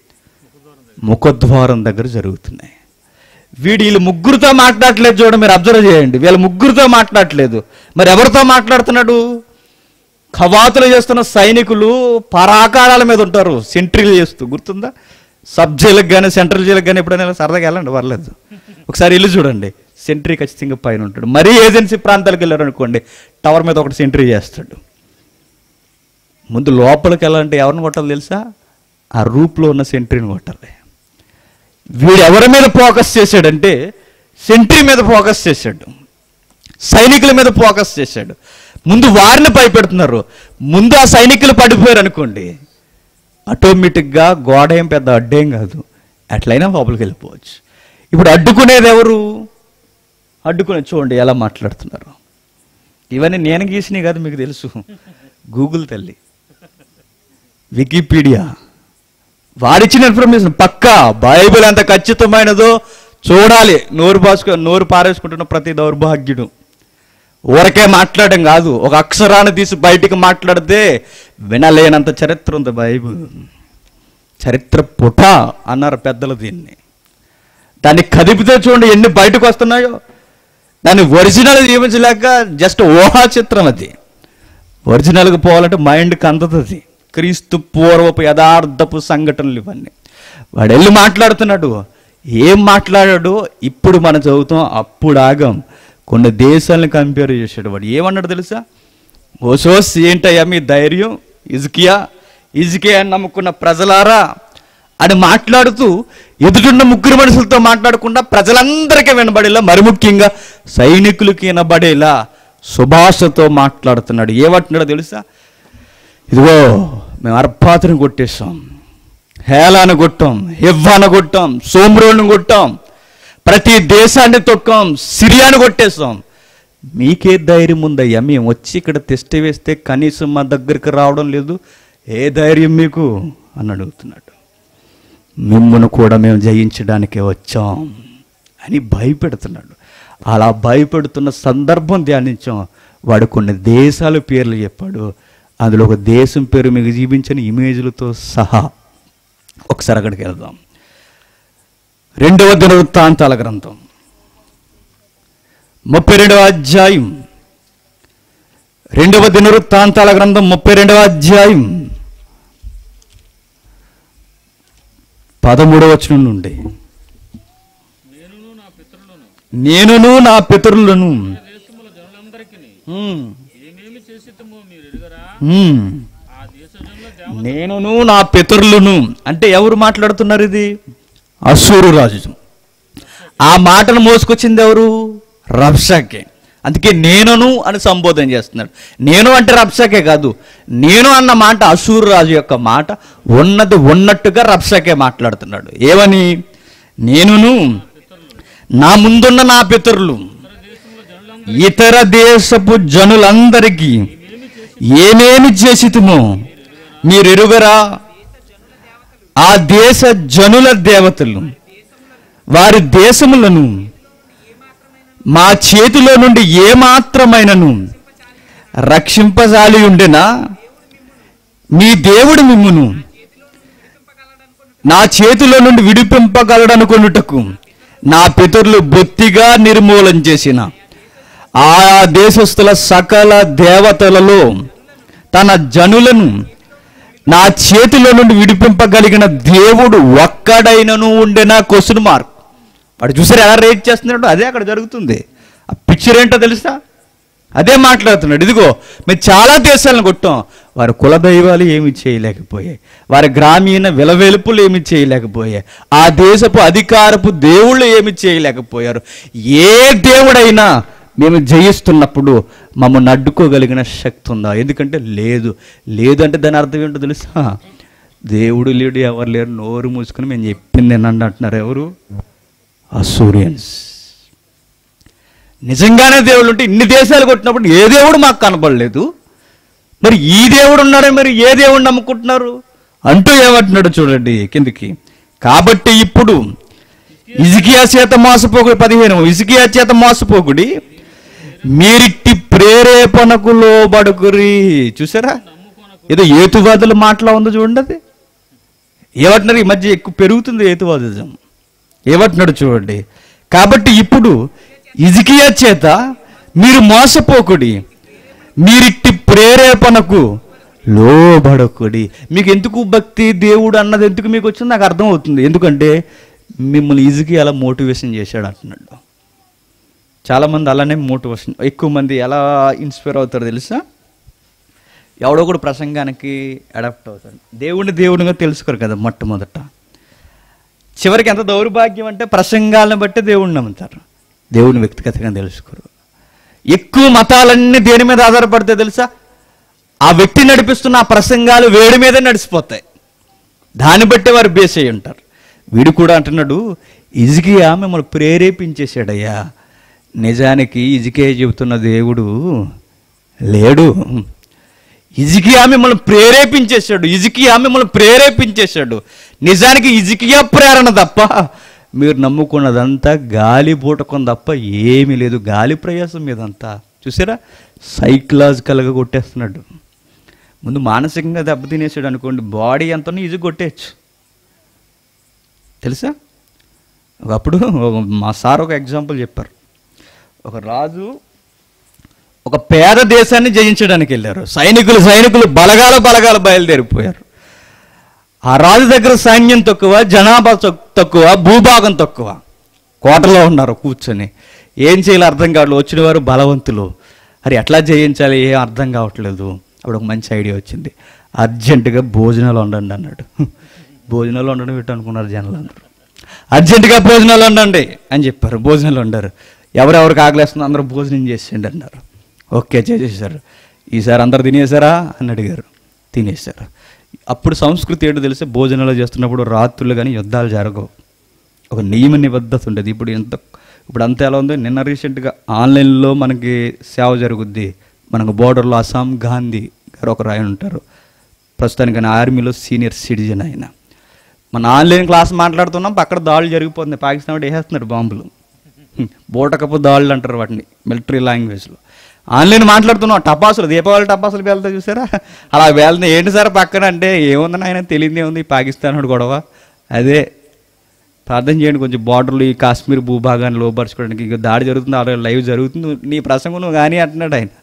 ముఖద్వారం దగ్గర జరుగుతున్నాయి. వీళ్ళు 3తో మాట్లాడట్లేదు. చూడండి, మీరు అబ్జర్వ్ చేయండి. వీళ్ళ 3తో మాట్లాడట్లేదు. మరి ఎవరితో మాట్లాడుతున్నాడు? కవాతులు చేస్తున్న సైనికులు పరాకారాల మీద ఉంటారు, సెంట్రీలు చేస్తూ. గుర్తుందా? సబ్ జైలుకి కానీ సెంట్రల్ జైలుకి కానీ ఎప్పుడైనా సరదాగా వెళ్ళండి, పర్లేదు. ఒకసారి వెళ్ళి చూడండి. సెంట్రీ ఖచ్చితంగా పైన ఉంటాడు. మరీ ఏజెన్సీ ప్రాంతాలకు వెళ్ళారు అనుకోండి, టవర్ మీద ఒకటి సెంట్రీ చేస్తాడు. ముందు లోపలికి వెళ్ళాలంటే ఎవరిని కొట్టాలి తెలుసా? ఆ రూప్లో ఉన్న సెంట్రీని కొట్టాలి. వీడు ఎవరి మీద ఫోకస్ చేశాడంటే సెంట్రీ మీద ఫోకస్ చేశాడు, సైనికుల మీద ఫోకస్ చేశాడు. ముందు వారిని భయపెడుతున్నారు. ముందు ఆ సైనికులు పడిపోయారు అనుకోండి, ఆటోమేటిక్గా గోడ ఏం పెద్ద అడ్డేం కాదు, ఎట్లయినా లోపలికి వెళ్ళిపోవచ్చు. ఇప్పుడు అడ్డుకునేది ఎవరు? అడ్డుకునేది చూడండి ఎలా మాట్లాడుతున్నారు. ఇవన్నీ నేను గీసినవి కాదు, మీకు తెలుసు. గూగుల్ తల్లి, వికీపీడియా, వారిచ్చిన ఇన్ఫర్మేషన్ పక్కా. బైబిల్ ఎంత ఖచ్చితమైనదో చూడాలి. నోరు పారేసుకుంటున్న ప్రతి దౌర్భాగ్యుడు ఊరకే మాట్లాడడం కాదు, ఒక అక్షరాన్ని తీసి బయటికి మాట్లాడితే వినలేనంత చరిత్ర ఉంది బైబిల్. చరిత్ర పుట అన్నారు పెద్దలు దీన్ని. దాన్ని కదిపితే చూడండి ఎన్ని బయటకు వస్తున్నాయో. దాన్ని ఒరిజినల్ జీవించలేక జస్ట్ ఊహా చిత్రం అది. ఒరిజినల్గా పోవాలంటే మైండ్కి అందతుంది. క్రీస్తు పూర్వపు యథార్థపు సంఘటనలు ఇవన్నీ. వాడు వెళ్ళి మాట్లాడుతున్నాడు. ఏం మాట్లాడాడు ఇప్పుడు మనం చదువుతాం, అప్పుడు ఆగం. కొన్ని దేశాలను కంపేర్ చేశాడు. వాడు ఏమన్నాడు తెలుసా? ఓసోస్ ఏంటయ్యా మీ ధైర్యం, ఇజికియా అని నమ్ముకున్న ప్రజలారా అని మాట్లాడుతూ ఎదుటిన్న ముగ్గురు మనుషులతో మాట్లాడకుండా ప్రజలందరికీ వినబడేలా, మరి ముఖ్యంగా సైనికులకి వినబడేలా సుభాషతో మాట్లాడుతున్నాడు. ఏమంటున్నాడో తెలుసా? ఇదిగో మేము అర్పాతుని కొట్టేశాం, హేలాను కొట్టాం, హివ్వాను కొట్టాం, సోమ్రోను కొట్టాం, ప్రతి దేశాన్ని తొక్కాం, సిరియాను కొట్టేశాం. మీకే ధైర్యం ఉందయ్యా? మేము వచ్చి ఇక్కడ టెస్ట్ వేస్తే కనీసం మా దగ్గరికి రావడం లేదు, ఏ ధైర్యం మీకు అని అడుగుతున్నాడు. మిమ్మును కూడా మేము జయించడానికే వచ్చాం అని భయపెడుతున్నాడు. అలా భయపెడుతున్న సందర్భం ధ్యానించాం. వాడు కొన్ని దేశాల పేర్లు చెప్పాడు. అందులో ఒక దేశం పేరు మీకు జీవించిన ఇమేజ్లతో సహా. ఒకసారి అక్కడికి వెళ్దాం. 2వ దినవృత్తాంతాల గ్రంథం 32వ అధ్యాయం. 2వ దినవృత్తాంతాల గ్రంథం 32వ అధ్యాయం 13వ వచనం నుండి. నేనును నా పితరులను నేనును నా పితరులను అంటే ఎవరు మాట్లాడుతున్నారు? ఇది అశ్షూరు రాజు. ఆ మాటను మోసుకొచ్చింది ఎవరు? రబ్షాకే. అందుకే నేనును అని సంబోధన చేస్తున్నాడు. నేను అంటే రబ్షాకే కాదు, నేను అన్న మాట అశ్షూరు రాజు యొక్క మాట. ఉన్నది ఉన్నట్టుగా రబ్షాకే మాట్లాడుతున్నాడు. ఏమని? నేనును నా ముందున్న నా పితరులు ఇతర దేశపు జనులందరికీ ఏమేమి చేసితుమో మీరెరుగరా? ఆ దేశ జనుల దేవతలు వారి దేశములను మా చేతిలో నుండి ఏమాత్రమైనను రక్షింపజాలి ఉండెనా? మీ దేవుడు మిమ్మును నా చేతిలో నుండి విడిపింపగలడనుకొనుటకు నా పితరులు బొత్తిగా నిర్మూలన చేసిన ఆ దేశస్థుల సకల దేవతలలో తన జనులను నా చేతిలో నుండి విడిపింపగలిగిన దేవుడు ఒక్కడైనను ఉండేనా? Question mark. వాడు చూసారు ఎలా రేట్ చేస్తున్నాడు? అదే అక్కడ జరుగుతుంది. ఆ పిక్చర్ ఏంటో తెలుసా? అదే మాట్లాడుతున్నాడు. ఇదిగో మేము చాలా దేశాలను కొట్టాం, వారి కులదైవాలు ఏమి చేయలేకపోయాయి, వారి గ్రామీణ విలవెలుపులు ఏమి చేయలేకపోయాయి, ఆ దేశపు అధికారపు దేవుళ్ళు ఏమి చేయలేకపోయారు. ఏ దేవుడైనా మేము జయిస్తున్నప్పుడు మమ్మల్ని అడ్డుకోగలిగిన శక్తి ఉందా? ఎందుకంటే లేదంటే దాని అర్థం ఏంటో తెలుసా? దేవుడు లేడు, ఎవరు లేరు, నోరు మూసుకొని మేము చెప్పింది ఏనండి అంటున్నారు. ఎవరు? అసూరియన్స్. నిజంగానే దేవుడు ఉంటే ఇన్ని దేశాలు కొట్టినప్పుడు ఏ దేవుడు మాకు కనబడలేదు, మరి ఈ దేవుడు ఉన్నాడే, మరి ఏ దేవుడు నమ్ముకుంటున్నారు అంటూ ఏమంటున్నాడు చూడండి కిందికి. కాబట్టి ఇప్పుడు హిజ్కియా చేత మోసపోకుడి, 15 హిజ్కియా చేత మోసపోకుడి, మీరిట్టి ప్రేరేపణకు లోబడుకురి. చూసారా? ఏదో ఏతువాదుల మాటలా ఉందో చూడండి. అది ఏమంటున్నారు? ఈ మధ్య ఎక్కువ పెరుగుతుంది ఏతువాదిజం. ఏమంటున్నాడు చూడండి. కాబట్టి ఇప్పుడు హిజ్కియా చేత మీరు మోసపోకుడి, మీరిట్టి ప్రేరేపణకు లోబడకుడి. మీకు ఎందుకు భక్తి దేవుడు అన్నది ఎందుకు మీకు వచ్చింది నాకు అర్థం అవుతుంది. ఎందుకంటే మిమ్మల్ని హిజ్కియా అలా మోటివేషన్ చేశాడు అంటున్నాడు. చాలామంది అలానే మోటివేషన్, ఎక్కువ మంది ఎలా ఇన్స్పైర్ అవుతారో తెలుసా? ఎవడో కూడా ప్రసంగానికి అడాప్ట్ అవుతాడు. దేవుడిగా తెలుసుకోరు కదా మొట్టమొదట. చివరికి ఎంత దౌర్భాగ్యం అంటే ప్రసంగాలను బట్టి దేవుడిని నమ్ముతారు, దేవుడిని వ్యక్తిగతంగా తెలుసుకోరు. ఎక్కువ మతాలన్నీ దేని మీద ఆధారపడితే తెలుసా? ఆ వ్యక్తి నడిపిస్తున్న ఆ ప్రసంగాలు వేడి మీదే నడిచిపోతాయి. దాన్ని బట్టి వారు బేస్ అయ్యి ఉంటారు. వీడు కూడా అంటున్నాడు, హిజ్కియా మిమ్మల్ని ప్రేరేపించేశాడయ్యా. నిజానికి హిజ్కియా చెబుతున్న దేవుడు లేడు. హిజ్కియా మిమ్మల్ని ప్రేరేపించేశాడు. నిజానికి హిజ్కియా ప్రేరణ తప్ప మీరు నమ్ముకున్నదంతా గాలి బూటకం తప్ప ఏమీ లేదు. గాలి ప్రయాసం మీదంతా చూసారా, సైకలాజికల్గా కొట్టేస్తున్నాడు. ముందు మానసికంగా దెబ్బతినేసాడు అనుకోండి, బాడీ ఎంతనో ఈజీ కొట్టేయచ్చు. తెలుసా, ఒకప్పుడు మా సార్ ఒక ఎగ్జాంపుల్ చెప్పారు. ఒక రాజు ఒక పేద దేశాన్ని జయించడానికి వెళ్ళారు. సైనికులు బలగాల బయలుదేరిపోయారు. ఆ రాజు దగ్గర సైన్యం తక్కువ, జనాభా తక్కువ, భూభాగం తక్కువ. కోటలో ఉన్నారు కూర్చొని, ఏం చేయాలో అర్థం కావట్లేదు. వచ్చిన వారు బలవంతులు. అరే ఎట్లా జయించాలి ఏం అర్థం కావట్లేదు. అప్పుడు ఒక మంచి ఐడియా వచ్చింది. అర్జెంటుగా భోజనాలు వండండి అన్నాడు. భోజనాలు వండడం పెట్టు అనుకున్నారు జనాలు అందరూ. అర్జెంటుగా భోజనాలు వండండి అని చెప్పారు. భోజనాలు వండారు. ఎవరెవరికి ఆకలేస్తుందో అందరూ భోజనం చేసేయండి అన్నారు. ఓకే, చేసేసారు. ఈసారి అందరు తినేసారా అని అడిగారు. తినేశారు. అప్పుడు సంస్కృతి ఏంటో తెలిసే, భోజనాలు చేస్తున్నప్పుడు రాత్రులు కానీ యుద్ధాలు జరగవు. ఒక నియమ నిబద్ధత ఉండేది. ఇప్పుడు అంతా ఎలా ఉంది, నిన్న రీసెంట్గా ఆన్లైన్లో మనకి సేవ జరుగుద్ది. మనకు బోర్డర్లో అస్సాం గాంధీ గారు ఒకరు ఆయన ఉంటారు, ప్రస్తుతానికి ఆయన ఆర్మీలో సీనియర్ సిటిజన్. ఆయన మన ఆన్లైన్ క్లాస్ మాట్లాడుతున్నాం, పక్కన దాడులు జరిగిపోతుంది. పాకిస్తాన్ వాడు వేసేస్తున్నాడు బాంబులు, బోటకపు దాడులు అంటారు వాటిని మిలిటరీ లాంగ్వేజ్లో. ఆన్లైన్ మాట్లాడుతున్నాం, టపాసులు, దీపావళి టపాసులు వెళ్తా చూసారా, అలా వెళ్తే ఏంటి సార్ పక్కన అంటే, ఏముందని ఆయన తెలియదే ఉంది పాకిస్తాన్ వాడు గొడవ. అదే ప్రార్థన చేయండి కొంచెం బార్డర్లు ఈ కాశ్మీర్ భూభాగాన్ని లోపరుచుకోవడానికి. ఇక దాడి జరుగుతుంది, అలా లైవ్ జరుగుతుంది, నీ ప్రసంగం నువ్వు కానీ అంటున్నాడు ఆయన.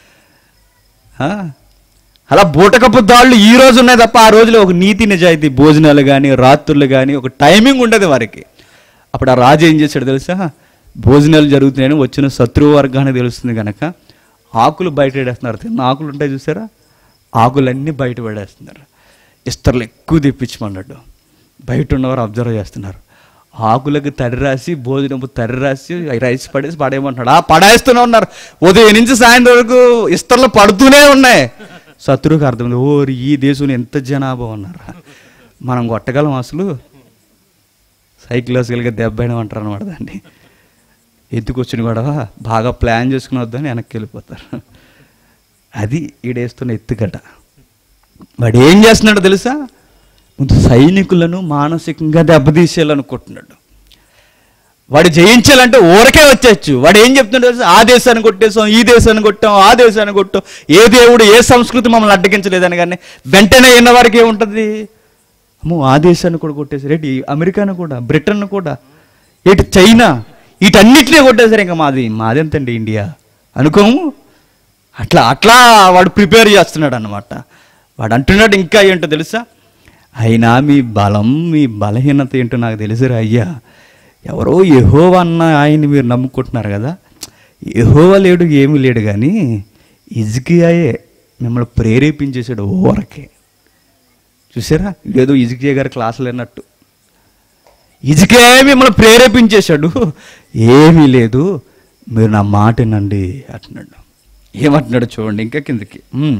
అలా బూటకపు దాళ్ళు ఈ రోజు ఉన్నాయి తప్ప ఆ రోజులో ఒక నీతి నిజాయితీ, భోజనాలు కానీ రాత్రులు కానీ ఒక టైమింగ్ ఉండదు వారికి. అప్పుడు ఆ రాజు ఏం చేశాడు తెలుసా, భోజనాలు జరుగుతున్నాయని వచ్చిన శత్రువు వర్గానికి తెలుస్తుంది కనుక ఆకులు బయట పడేస్తున్నారు. తిన్న ఆకులు ఉంటాయి చూసారా, ఆకులన్నీ బయట పడేస్తున్నారు. ఇస్తర్లు ఎక్కువ తెప్పించమన్నాడు. బయట ఉన్నవారు అబ్జర్వ్ చేస్తున్నారు. ఆకులకు తడి రాసి, భోజనము తడి రాసి, రైస్ పడేసి పడేయమంటున్నాడు. పడేస్తూనే ఉన్నారు. ఉదయం నుంచి సాయంత్రం వరకు ఇస్తర్లు పడుతూనే ఉన్నాయి. శత్రువుకి అర్థమైంది, ఓ ఈ దేశంలో ఎంత జనాభా ఉన్నారు, మనం కొట్టగలం అసలు. సైకలాజికల్గా దెబ్బైనా అంటారు అనమాట దాన్ని. ఎత్తుకొచ్చిన గొడవ బాగా ప్లాన్ చేసుకుని వద్దని వెనక్కి వెళ్ళిపోతారు. అది ఈడేస్తున్న ఎత్తుగట. వాడు ఏం చేస్తున్నాడో తెలుసా, ముందు సైనికులను మానసికంగా దెబ్బతీసేయాలనుకుంటున్నాడు. వాడు జయించాలంటే ఊరకే వచ్చేచ్చు. వాడు ఏం చెప్తున్నాడు తెలుసా, ఆ దేశాన్ని కొట్టేసాం, ఈ దేశాన్ని కొట్టాం, ఆ దేశాన్ని కొట్టాం, ఏ దేవుడు ఏ సంస్కృతి మమ్మల్ని అడ్డగించలేదని. కానీ వెంటనే విన్న వారికి ఏముంటుంది, అమ్మో ఆ దేశాన్ని కూడా కొట్టేశారు, ఏంటి అమెరికాను కూడా, బ్రిటన్ కూడా, ఏంటి చైనా, వీటన్నిటినీ కొట్టేశారు. ఇంకా మాది ఎంతండి ఇండియా అనుకోము. అట్లా వాడు ప్రిపేర్ చేస్తున్నాడు అన్నమాట. వాడు అంటున్నాడు ఇంకా ఏంటో తెలుసా, అయినా మీ బలం మీ బలహీనత ఏంటో నాకు తెలుసురా అయ్యా. ఎవరో యెహోవా అన్న ఆయన్ని మీరు నమ్ముకుంటున్నారు కదా, యెహోవా లేడు ఏమీ లేడు, కానీ హిజ్కియాయే మిమ్మల్ని ప్రేరేపించేశాడు ఊరకే. చూసారా, ఏదో హిజ్కియా గారి క్లాసులు అన్నట్టు హిజ్కియాయే మిమ్మల్ని ప్రేరేపించేశాడు. ఏమీ లేదు, మీరు నా మాట వినండి అంటున్నాడు. ఏమంటున్నాడు చూడండి ఇంకా కిందకి,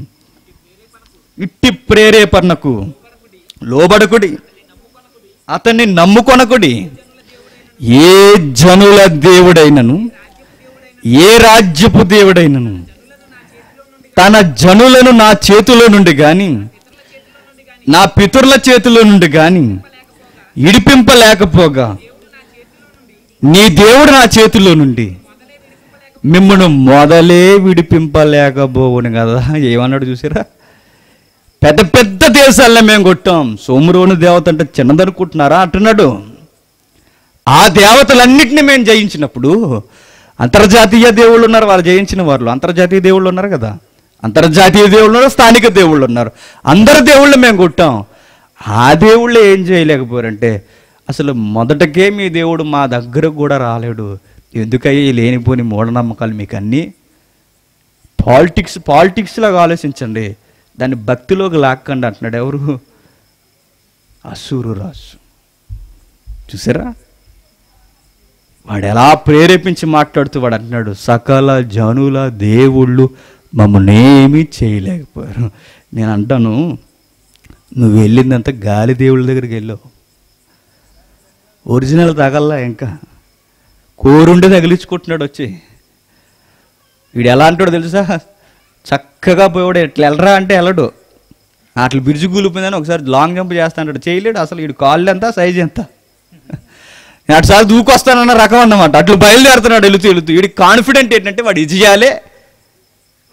ఇట్టి ప్రేరేపణకు లోబడకుడి, అతన్ని నమ్ముకొనకుడి. ఏ జనుల దేవుడైనను ఏ రాజ్యపు దేవుడైనను తన జనులను నా చేతిలో నుండి కానీ నా పితరుల చేతిలో నుండి కానీ ఇడిపింపలేకపోగా, నీ దేవుడు నా చేతిలో నుండి మిమ్మల్ని మొదలే విడిపింపలేకపోవును కదా. ఏమన్నాడు చూసారా, పెద్ద పెద్ద దేశాలనే మేము కొట్టాం, సోమరోను దేవత అంటే చిన్నదనుకుంటున్నారా అంటున్నాడు. ఆ దేవతలన్నింటినీ మేము జయించినప్పుడు అంతర్జాతీయ దేవుళ్ళు ఉన్నారు, వాళ్ళు జయించిన వాళ్ళు అంతర్జాతీయ దేవుళ్ళు ఉన్నారు కదా, అంతర్జాతీయ దేవుళ్ళు ఉన్నారు, స్థానిక దేవుళ్ళు ఉన్నారు, అందరు దేవుళ్ళు మేము కొట్టాం. ఆ దేవుళ్ళు ఏం చేయలేకపోయారంటే, అసలు మొదటకే మీ దేవుడు మా దగ్గర కూడా రాలేడు, ఎందుకయ్యే లేనిపోని మూఢనమ్మకాలు మీకు అన్నీ. పాలిటిక్స్ లాగా ఆలోచించండి, దాన్ని భక్తిలోకి లాక్కండి అంటున్నాడు. ఎవరు, అసూరు రాజు. చూసారా, వాడు ఎలా ప్రేరేపించి మాట్లాడుతూ వాడు అంటున్నాడు, సకల జనుల దేవుళ్ళు మమ్మల్ని ఏమీ చేయలేకపోయారు. నేను అంటాను, నువ్వు వెళ్ళిందంతా గాలి దేవుళ్ళ దగ్గరికి వెళ్ళావు, ఒరిజినల్ తగల్లా, ఇంకా కోరుండే తగిలించుకుంటున్నాడు వచ్చి. వీడు ఎలా అంటాడు తెలుసా, చక్కగా పోయాడు, ఎట్లా వెళ్ళరా అంటే వెళ్ళడు, అట్లా బిరుజు కూలిపోయిందని ఒకసారి లాంగ్ జంప్ చేస్తా అంటాడు, చేయలేడు. అసలు వీడు కాళ్ళు ఎంత సైజ్ ఎంత, అటుసారి దూకొస్తానన్న రకం అన్నమాట. అట్లు బయలుదేరుతున్నాడు వెళుతూ. వీడికి కాన్ఫిడెంట్ ఏంటంటే వాడు ఇది చేయాలి,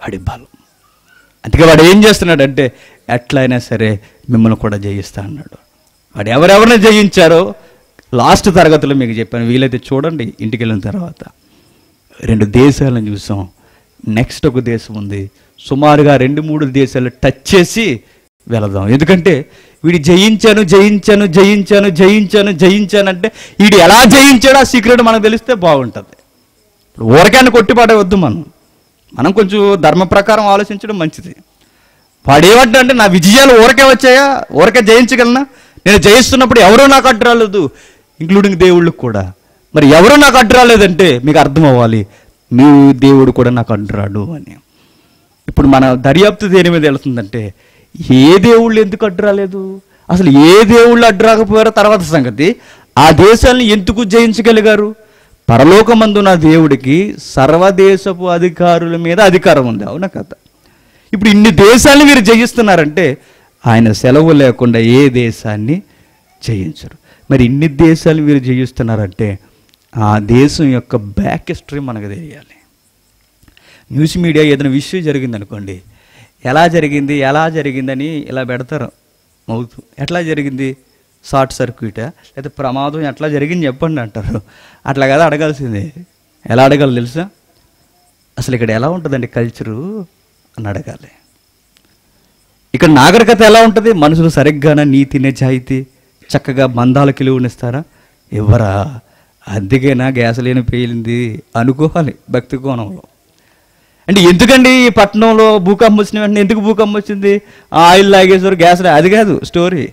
వాడి బలం. అందుకే వాడు ఏం చేస్తున్నాడంటే ఎట్లయినా సరే మిమ్మల్ని కూడా జయిస్తా అన్నాడు. వాడు ఎవరెవరిని జయించారో లాస్ట్ తరగతిలో మీకు చెప్పాను, వీలైతే చూడండి ఇంటికి వెళ్ళిన తర్వాత. 2 దేశాలను చూసాం. నెక్స్ట్ ఒక దేశం ఉంది, సుమారుగా 2-3 దేశాలు టచ్ చేసి వెళదాం. ఎందుకంటే వీడు జయించాను జయించాను జయించాను జయించాను జయించాను అంటే వీడు ఎలా జయించాడో ఆ సీక్రెట్ మనకు తెలిస్తే బాగుంటుంది. ఇప్పుడు ఊరకాన్ని కొట్టిపాడవద్దు, మనం కొంచెం ధర్మ ప్రకారం ఆలోచించడం మంచిది. వాడేమంటే నా విజయాలు ఊరకే వచ్చాయా, ఊరకే జయించగలనా, నేను జయిస్తున్నప్పుడు ఎవరో నాకు అడ్డు రాలేదు, ఇంక్లూడింగ్ దేవుళ్ళకు కూడా. మరి ఎవరో నాకు అడ్డు రాలేదంటే మీకు అర్థం అవ్వాలి, మీ దేవుడు కూడా నాకు అడ్డు రాడు అని. ఇప్పుడు మన దర్యాప్తు దేని మీద వెళుతుందంటే ఏ దేవుళ్ళు ఎందుకు అడ్డు రాలేదు, అసలు ఏ దేవుళ్ళు అడ్డు రాకపోయారో తర్వాత సంగతి. ఆ దేశాలను ఎందుకు జయించగలిగారు? పరలోకమందున దేవుడికి సర్వదేశపు అధికారుల మీద అధికారం ఉంది, అవునా కదా? ఇప్పుడు ఇన్ని దేశాలను మీరు జయిస్తున్నారంటే ఆయన సెలవు లేకుండా ఏ దేశాన్ని జయించరు. మరి ఇన్ని దేశాలు మీరు జయిస్తున్నారంటే ఆ దేశం యొక్క బ్యాక్ హిస్టరీ మనకు తెలియాలి. న్యూస్ మీడియా ఏదైనా విషయం జరిగిందనుకోండి, ఎలా జరిగిందని ఇలా పెడతారు మౌతు. ఎట్లా జరిగింది, షార్ట్ సర్క్యూటా లేదా ప్రమాదం ఎట్లా జరిగింది చెప్పండి అంటారు. అట్లా కదా అడగాల్సిందే. ఎలా అడగాలి తెలుసా? అసలు ఇక్కడ ఎలా ఉంటుందండి కల్చరు అని అడగాలి. ఇక్కడ నాగరికత ఎలా ఉంటుంది? మనుషులు సరిగ్గానే నీతి నిజాయితీ చక్కగా బంధాలకు విలువనిస్తారా? ఎవరా? అందుకేనా గ్యాసలేని పేలింది అనుకోవాలి భక్తి కోణంలో. అంటే ఎందుకండి ఈ పట్టణంలో భూకంపం వచ్చిన వెంటనే ఎందుకు భూకంపం వచ్చింది, ఆయిల్ లాగేసారు, గ్యాస్ అది కాదు స్టోరీ.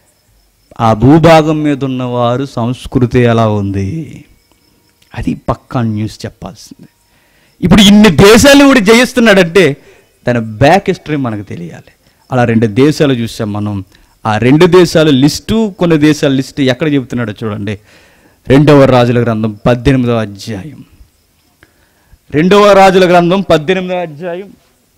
ఆ భూభాగం మీద ఉన్నవారు సంస్కృతి ఎలా ఉంది అది పక్కా న్యూస్ చెప్పాల్సింది. ఇప్పుడు ఇన్ని దేశాలు కూడా జయిస్తున్నాడంటే దాని బ్యాక్ హిస్టరీ మనకు తెలియాలి. అలా 2 దేశాలు చూసాం మనం. ఆ 2 దేశాల లిస్టు, కొన్ని దేశాల లిస్టు ఎక్కడ చెబుతున్నాడో చూడండి. 2వ రాజుల గ్రంథం 18వ అధ్యాయం. 2వ రాజుల గ్రంథం 18వ అధ్యాయం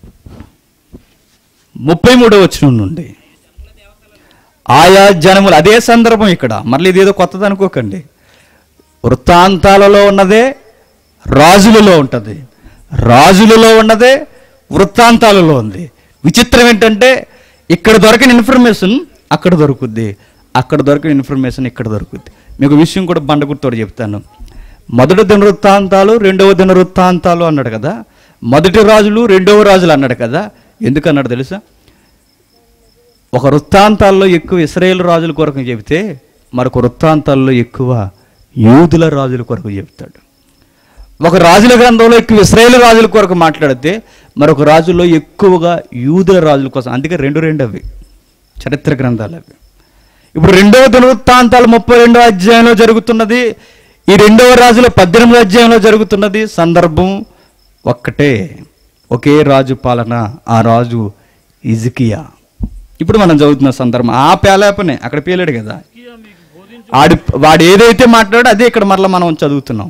33వ వచనం నుండి. ఆయా జనములు, అదే సందర్భం ఇక్కడ, మళ్ళీ ఇదేదో కొత్తది అనుకోకండి. వృత్తాంతాలలో ఉన్నదే రాజులలో ఉంటుంది, రాజులలో ఉన్నదే వృత్తాంతాలలో ఉంది. విచిత్రం ఏంటంటే ఇక్కడ దొరికిన ఇన్ఫర్మేషన్ అక్కడ దొరుకుద్ది, అక్కడ దొరికిన ఇన్ఫర్మేషన్ ఇక్కడ దొరుకుద్ది. మీకు విషయం కూడా బండగుర్తోడు చెప్తాను. 1వ దినవృత్తాంతాలు 2వ దినవృత్తాంతాలు అన్నాడు కదా, 1వ రాజులు 2వ రాజులు అన్నాడు కదా. ఎందుకన్నాడు తెలుసా? ఒక వృత్తాంతాల్లో ఎక్కువ ఇశ్రాయేలు రాజుల కొరకు చెబితే మరొక వృత్తాంతాల్లో ఎక్కువ యూదుల రాజుల కొరకు చెప్తాడు. ఒక రాజుల గ్రంథంలో ఎక్కువ ఇశ్రాయేలు రాజుల కొరకు మాట్లాడితే మరొక రాజుల్లో ఎక్కువగా యూదుల రాజుల కోసం. అందుకే 2 అవి చరిత్ర గ్రంథాలు అవి. ఇప్పుడు 2వ దినవృత్తాంతాలు 32వ అధ్యాయంలో జరుగుతున్నది, ఈ 2వ రాజుల 18వ అధ్యాయంలో జరుగుతున్నది. సందర్భం ఒక్కటే, ఒకే రాజు పాలన. ఆ రాజు హిజ్కియా. ఇప్పుడు మనం చదువుతున్న సందర్భం ఆ పేలాపనే, అక్కడ పేలాడు కదా, వాడు ఏదైతే మాట్లాడో అదే ఇక్కడ మరలా మనం చదువుతున్నాం.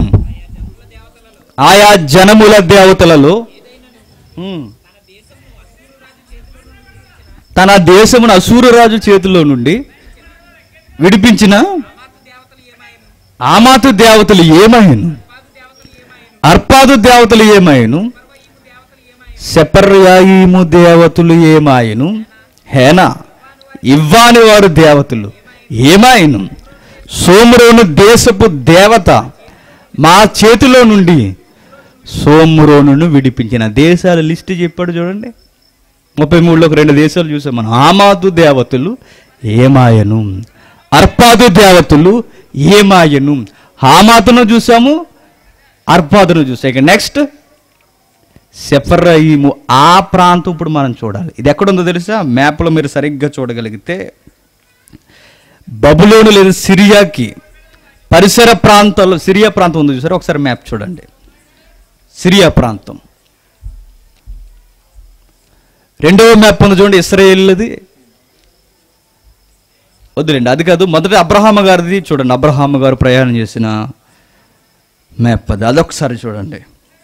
ఆయా జనముల దేవతలలో తన దేశమును అశూరు రాజు చేతిలో నుండి విడిపించిన ఆమాతు దేవతలు ఏమాయను, అర్పాదు దేవతలు ఏమాయను, సెపర్యాయిము దేవతలు ఏమాయను, హేనా ఇవ్వాని వారు దేవతలు ఏమాయను, సోమ్రోను దేశపు దేవత మా చేతిలో నుండి సోమ్రోనును విడిపించిన. దేశాల లిస్ట్ చెప్పాడు చూడండి. 33లో 2 దేశాలు చూసాం మనం. ఆమాతు దేవతలు ఏమాయను, అర్పాదు దేవతలు ఏమాయను. హామాతును చూసాము, అర్పాదును చూసాం. ఇక నెక్స్ట్ సెఫర్రయీము. ఆ ప్రాంతం ఇప్పుడు మనం చూడాలి. ఇది ఎక్కడుందో తెలుసా? మ్యాప్లో మీరు సరిగ్గా చూడగలిగితే బబులోను లేదా సిరియాకి పరిసర ప్రాంతాల్లో సిరియా ప్రాంతం ఉంది చూసారు. ఒకసారి మ్యాప్ చూడండి. సిరియా ప్రాంతం. 2వ మ్యాప్ ఉంది చూడండి, ఇశ్రాయేలుది. వద్దులేండి, అది కాదు. మొదట అబ్రహాము గారిది చూడండి. అబ్రహాము గారు ప్రయాణం చేసిన మ్యాప్ అది. అదొకసారి చూడండి.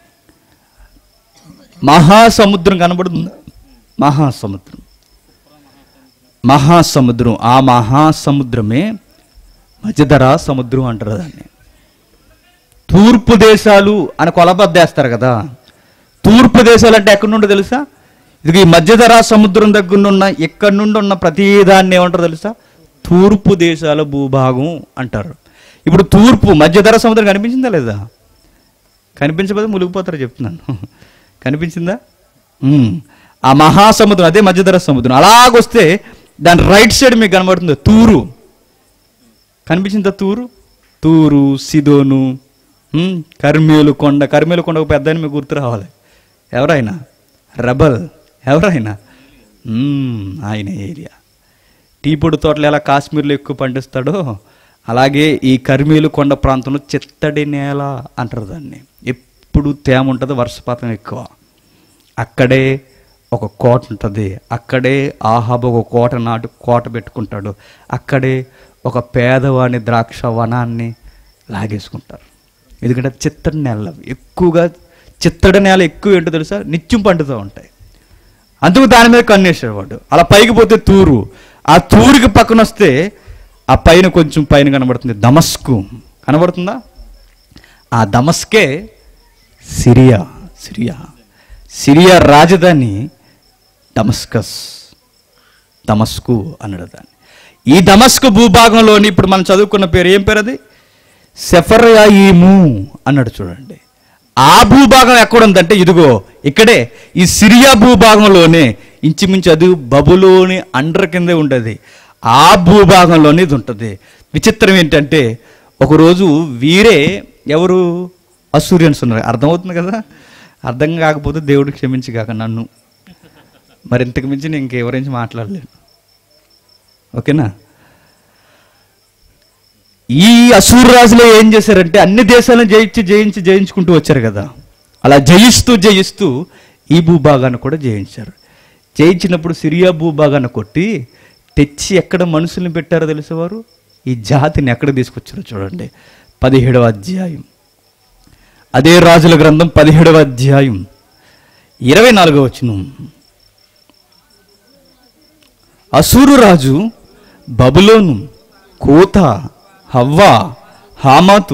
మహాసముద్రం కనబడుతుంది. మహాసముద్రం, మహాసముద్రం. ఆ మహాసముద్రమే మధ్యధరా సముద్రం అంటారు దాన్ని. తూర్పు దేశాలు అని కొలబద్దేస్తారు కదా. తూర్పు దేశాలు అంటే ఎక్కడి నుండి తెలుసా? ఇది ఈ మధ్యధరా సముద్రం దగ్గర ఉన్న ఎక్కడి నుండి ఉన్న ప్రతిదాన్ని ఏమంటారు తెలుసా? తూర్పు దేశాల భూభాగం అంటారు. ఇప్పుడు తూర్పు మధ్యధరా సముద్రం కనిపించిందా లేదా? కనిపించకపోతే మునిగిపోతారు చెప్తున్నాను. కనిపించిందా? ఆ మహాసముద్రం, అదే మధ్యధరా సముద్రం. అలాగొస్తే దాని రైట్ సైడ్ మీకు కనబడుతుంది తూరు. కనిపించిందా తూరు? తూరు, సిదోను, కర్మేలు కొండ. కర్మేలు కొండ ఒక పెద్ద మీకు గుర్తు రావాలి. ఎవరైనా రెబల్, ఎవరైనా ఆయన ఏరియా. టీ పొడి తోటలు ఎలా కాశ్మీర్లో ఎక్కువ పండిస్తాడో అలాగే ఈ కర్మేలు కొండ ప్రాంతంలో చిత్తడి నేల అంటారు దాన్ని. ఎప్పుడు తేమ ఉంటుంది, వర్షపాతం ఎక్కువ. అక్కడే ఒక కోట ఉంటుంది. అక్కడే ఆహాబు ఒక కోట పెట్టుకుంటాడు. అక్కడే ఒక పేదవాని ద్రాక్ష వనాన్ని లాగేసుకుంటారు. ఎందుకంటే చిత్తడి నేల ఎక్కువగా, చిత్తడి నేల ఎక్కువ ఏంటో తెలుసా? నిత్యం పండుతూ ఉంటాయి. అందుకు దాని మీద కన్నేసేవాడు. అలా పైకి పోతే తూరు. ఆ తూరుకి పక్కన వస్తే ఆ పైన కొంచెం పైన కనబడుతుంది దమస్కు. కనబడుతుందా? ఆ దమస్కే సిరియా. సిరియా రాజధాని దమస్కు అన్నాడు దాన్ని. ఈ దమస్కు భూభాగంలోని ఇప్పుడు మనం చదువుకున్న పేరు ఏం పేరు? అది సెఫర్యాయిము అన్నాడు. చూడండి, ఆ భూభాగం ఎక్కడుందంటే ఇదిగో ఇక్కడే ఈ సిరియా భూభాగంలోనే ఇంచుమించు అది బబులోని అండర్ కిందే ఉంటుంది. ఆ భూభాగంలోనే ఇది ఉంటుంది. విచిత్రం ఏంటంటే ఒకరోజు వీరే ఎవరు? అసూరియన్స్ ఉన్నారు. అర్థమవుతుంది కదా? అర్థం కాకపోతే దేవుడు క్షమించి కాక నన్ను, మరి ఇంతకు మించి నేను ఇంకెవరించి మాట్లాడలేను. ఓకేనా? ఈ అసూరు రాజులు ఏం చేశారంటే అన్ని దేశాలను జయించుకుంటూ వచ్చారు కదా. అలా జయిస్తూ ఈ భూభాగాన్ని కూడా జయించారు. జయించినప్పుడు సిరియా భూభాగాన్ని కొట్టి తెచ్చి ఎక్కడ మనుషుల్ని పెట్టారో తెలిసేవారు? ఈ జాతిని ఎక్కడ తీసుకొచ్చారో చూడండి. 17వ అధ్యాయం, అదే రాజుల గ్రంథం 17వ అధ్యాయం 24వ వచనం. అసూరు రాజు బబులోను, కోత, హవ్వా, హామాతు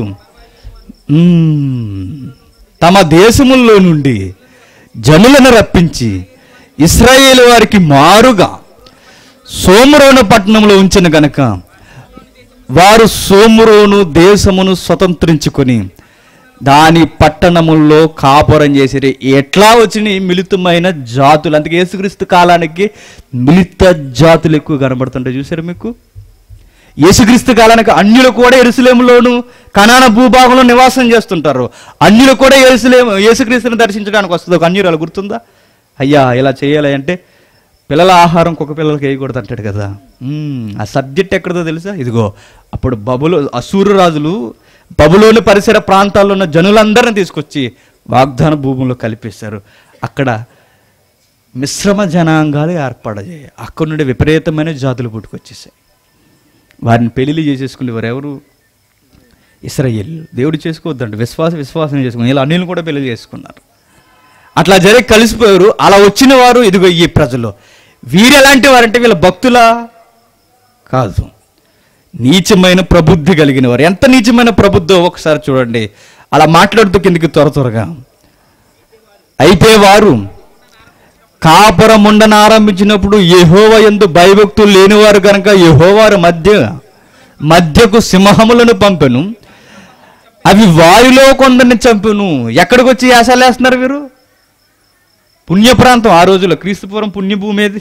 తమ దేశముల్లో నుండి జనులను రప్పించి ఇశ్రాయేలు వారికి మారుగా సోమ్రోను పట్టణంలో ఉంచిన గనక వారు సోమ్రోను దేశమును స్వతంత్రించుకొని దాని పట్టణముల్లో కాపురం చేసేది. ఎట్లా వచ్చినాయి? మిళితమైన జాతులు. అందుకే యేసుక్రీస్తు కాలానికి మిళిత జాతులు ఎక్కువ కనబడుతుంటాయి. చూసారు మీకు? యేసుక్రీస్తు కాలానికి అన్యులు కూడా యెరూషలేములోను కనాన భూభాగంలో నివాసం చేస్తుంటారు. అన్యులు కూడా యేసుక్రీస్తుని దర్శించడానికి వస్తుంది. ఒక అన్యురాలు గుర్తుందా? అయ్యా ఇలా చేయాలి అంటే పిల్లల ఆహారం కుక్క పిల్లలకి వేయకూడదు అంటాడు కదా. ఆ సబ్జెక్ట్ ఎక్కడదో తెలుసా? ఇదిగో అప్పుడు అసూరు రాజులు బబులోని పరిసర ప్రాంతాల్లో ఉన్న జనులందరినీ తీసుకొచ్చి వాగ్దాన భూముల్లో కలిపేశారు. అక్కడ మిశ్రమ జనాంగాలు ఏర్పడజేయాలి. అక్కడ నుండి విపరీతమైన జాతులు పుట్టుకొచ్చేసాయి. వారిని పెళ్లి చేసేసుకునేవారు ఎవరు? ఇశ్రాయేలు. దేవుడు చేసుకోవద్దండి, విశ్వాసం చేసుకుని ఇలా అన్యులు కూడా పెళ్లి చేసుకున్నారు. అట్లా జరిగి కలిసిపోయారు. అలా వచ్చిన వారు ఇదిగో ఈ ప్రజలు. వీరు ఎలాంటి వారంటే వీళ్ళ భక్తులా కాదు, నీచమైన ప్రబుద్ధి కలిగిన వారు. ఎంత నీచమైన ప్రబుద్ధో ఒకసారి చూడండి. అలా మాట్లాడుతూ కిందికి త్వరగా అయితే వారు కాపురం ఉండను ఆరంభించినప్పుడు యెహోవా యందు భయభక్తులు లేనివారు కనుక యెహోవారు మధ్యకు సింహములను పంపెను, అవి వారిలో కొందరిని చంపెను. ఎక్కడికి వచ్చి యాసాలు వేస్తున్నారు వీరు? పుణ్య ప్రాంతం. ఆ రోజుల్లో క్రీస్తుపూర్వం పుణ్యభూమి ఏది?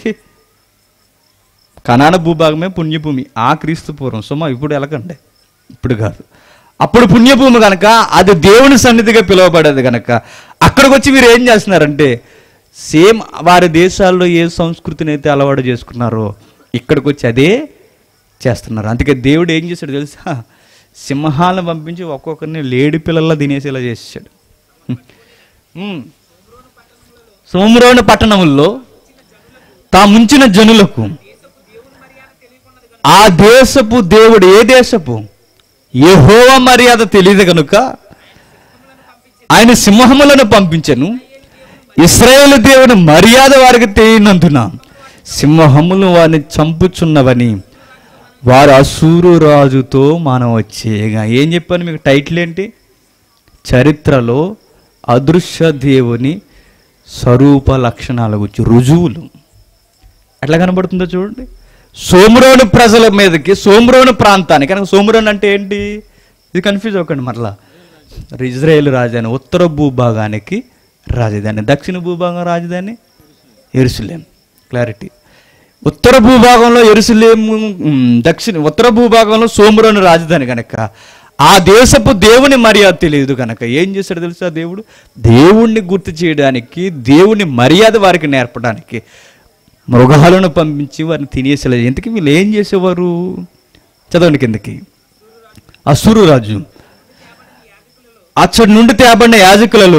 కనాన భూభాగమే పుణ్యభూమి. ఆ క్రీస్తుపూర్వం సుమా ఇప్పుడు ఎలాగండి? ఇప్పుడు కాదు, అప్పుడు పుణ్యభూమి కనుక అది దేవుని సన్నిధిగా పిలువబడేది కనుక అక్కడికి వచ్చి వీరు ఏం చేస్తున్నారంటే సేమ్ వారి దేశాల్లో ఏ సంస్కృతిని అయితే అలవాటు చేసుకున్నారో ఇక్కడికి వచ్చి అదే చేస్తున్నారు. అందుకే దేవుడు ఏం చేశాడు తెలుసా? సింహాలను పంపించి ఒక్కొక్కరిని లేడి పిల్లల్లో తినేసేలా చేసాడు. సోమ్రోను పట్టణముల్లో తాముంచిన జనులకు ఆ దేశపు దేవుడు, ఏ దేశపు? యెహోవా మర్యాద తెలియదు కనుక ఆయన సింహములను పంపించెను. ఇశ్రాయేలు దేవుని మర్యాద వారికి తెలియనందున సింహములు వారిని చంపుచున్నవని వారు అసూరు రాజుతో మనం వచ్చేగా. ఏం చెప్పాను మీకు? టైటిల్ ఏంటి? చరిత్రలో అదృశ్య దేవుని స్వరూప లక్షణాల గురించి రుజువులు ఎట్లా కనబడుతుందో చూడండి. సోమ్రోను ప్రజల మీదకి, సోమ్రోను ప్రాంతానికి, కనుక సోమ్రోన్ అంటే ఏంటి, ఇది కన్ఫ్యూజ్ అవ్వకండి మరలా. ఇజ్రాయేల్ రాజధాని, ఉత్తర భూభాగానికి రాజధాని, దక్షిణ భూభాగం రాజధాని యెరూషలేం. క్లారిటీ. ఉత్తర భూభాగంలో యెరూషలేము, ఉత్తర భూభాగంలో సోమ్రోను రాజధాని కనుక ఆ దేశపు దేవుని మర్యాద తెలియదు కనుక ఏం చేశాడు తెలుసా, దేవుడు దేవుణ్ణి గుర్తు చేయడానికి, దేవుని మర్యాద వారికి నేర్పడానికి మృగాలను పంపించి వారిని తినేసేలేదు. ఎందుకు వీళ్ళు ఏం చేసేవారు, చదవండి కిందకి. అసూరు రాజు అచ్చటి నుండి తేబడిన యాజకులలో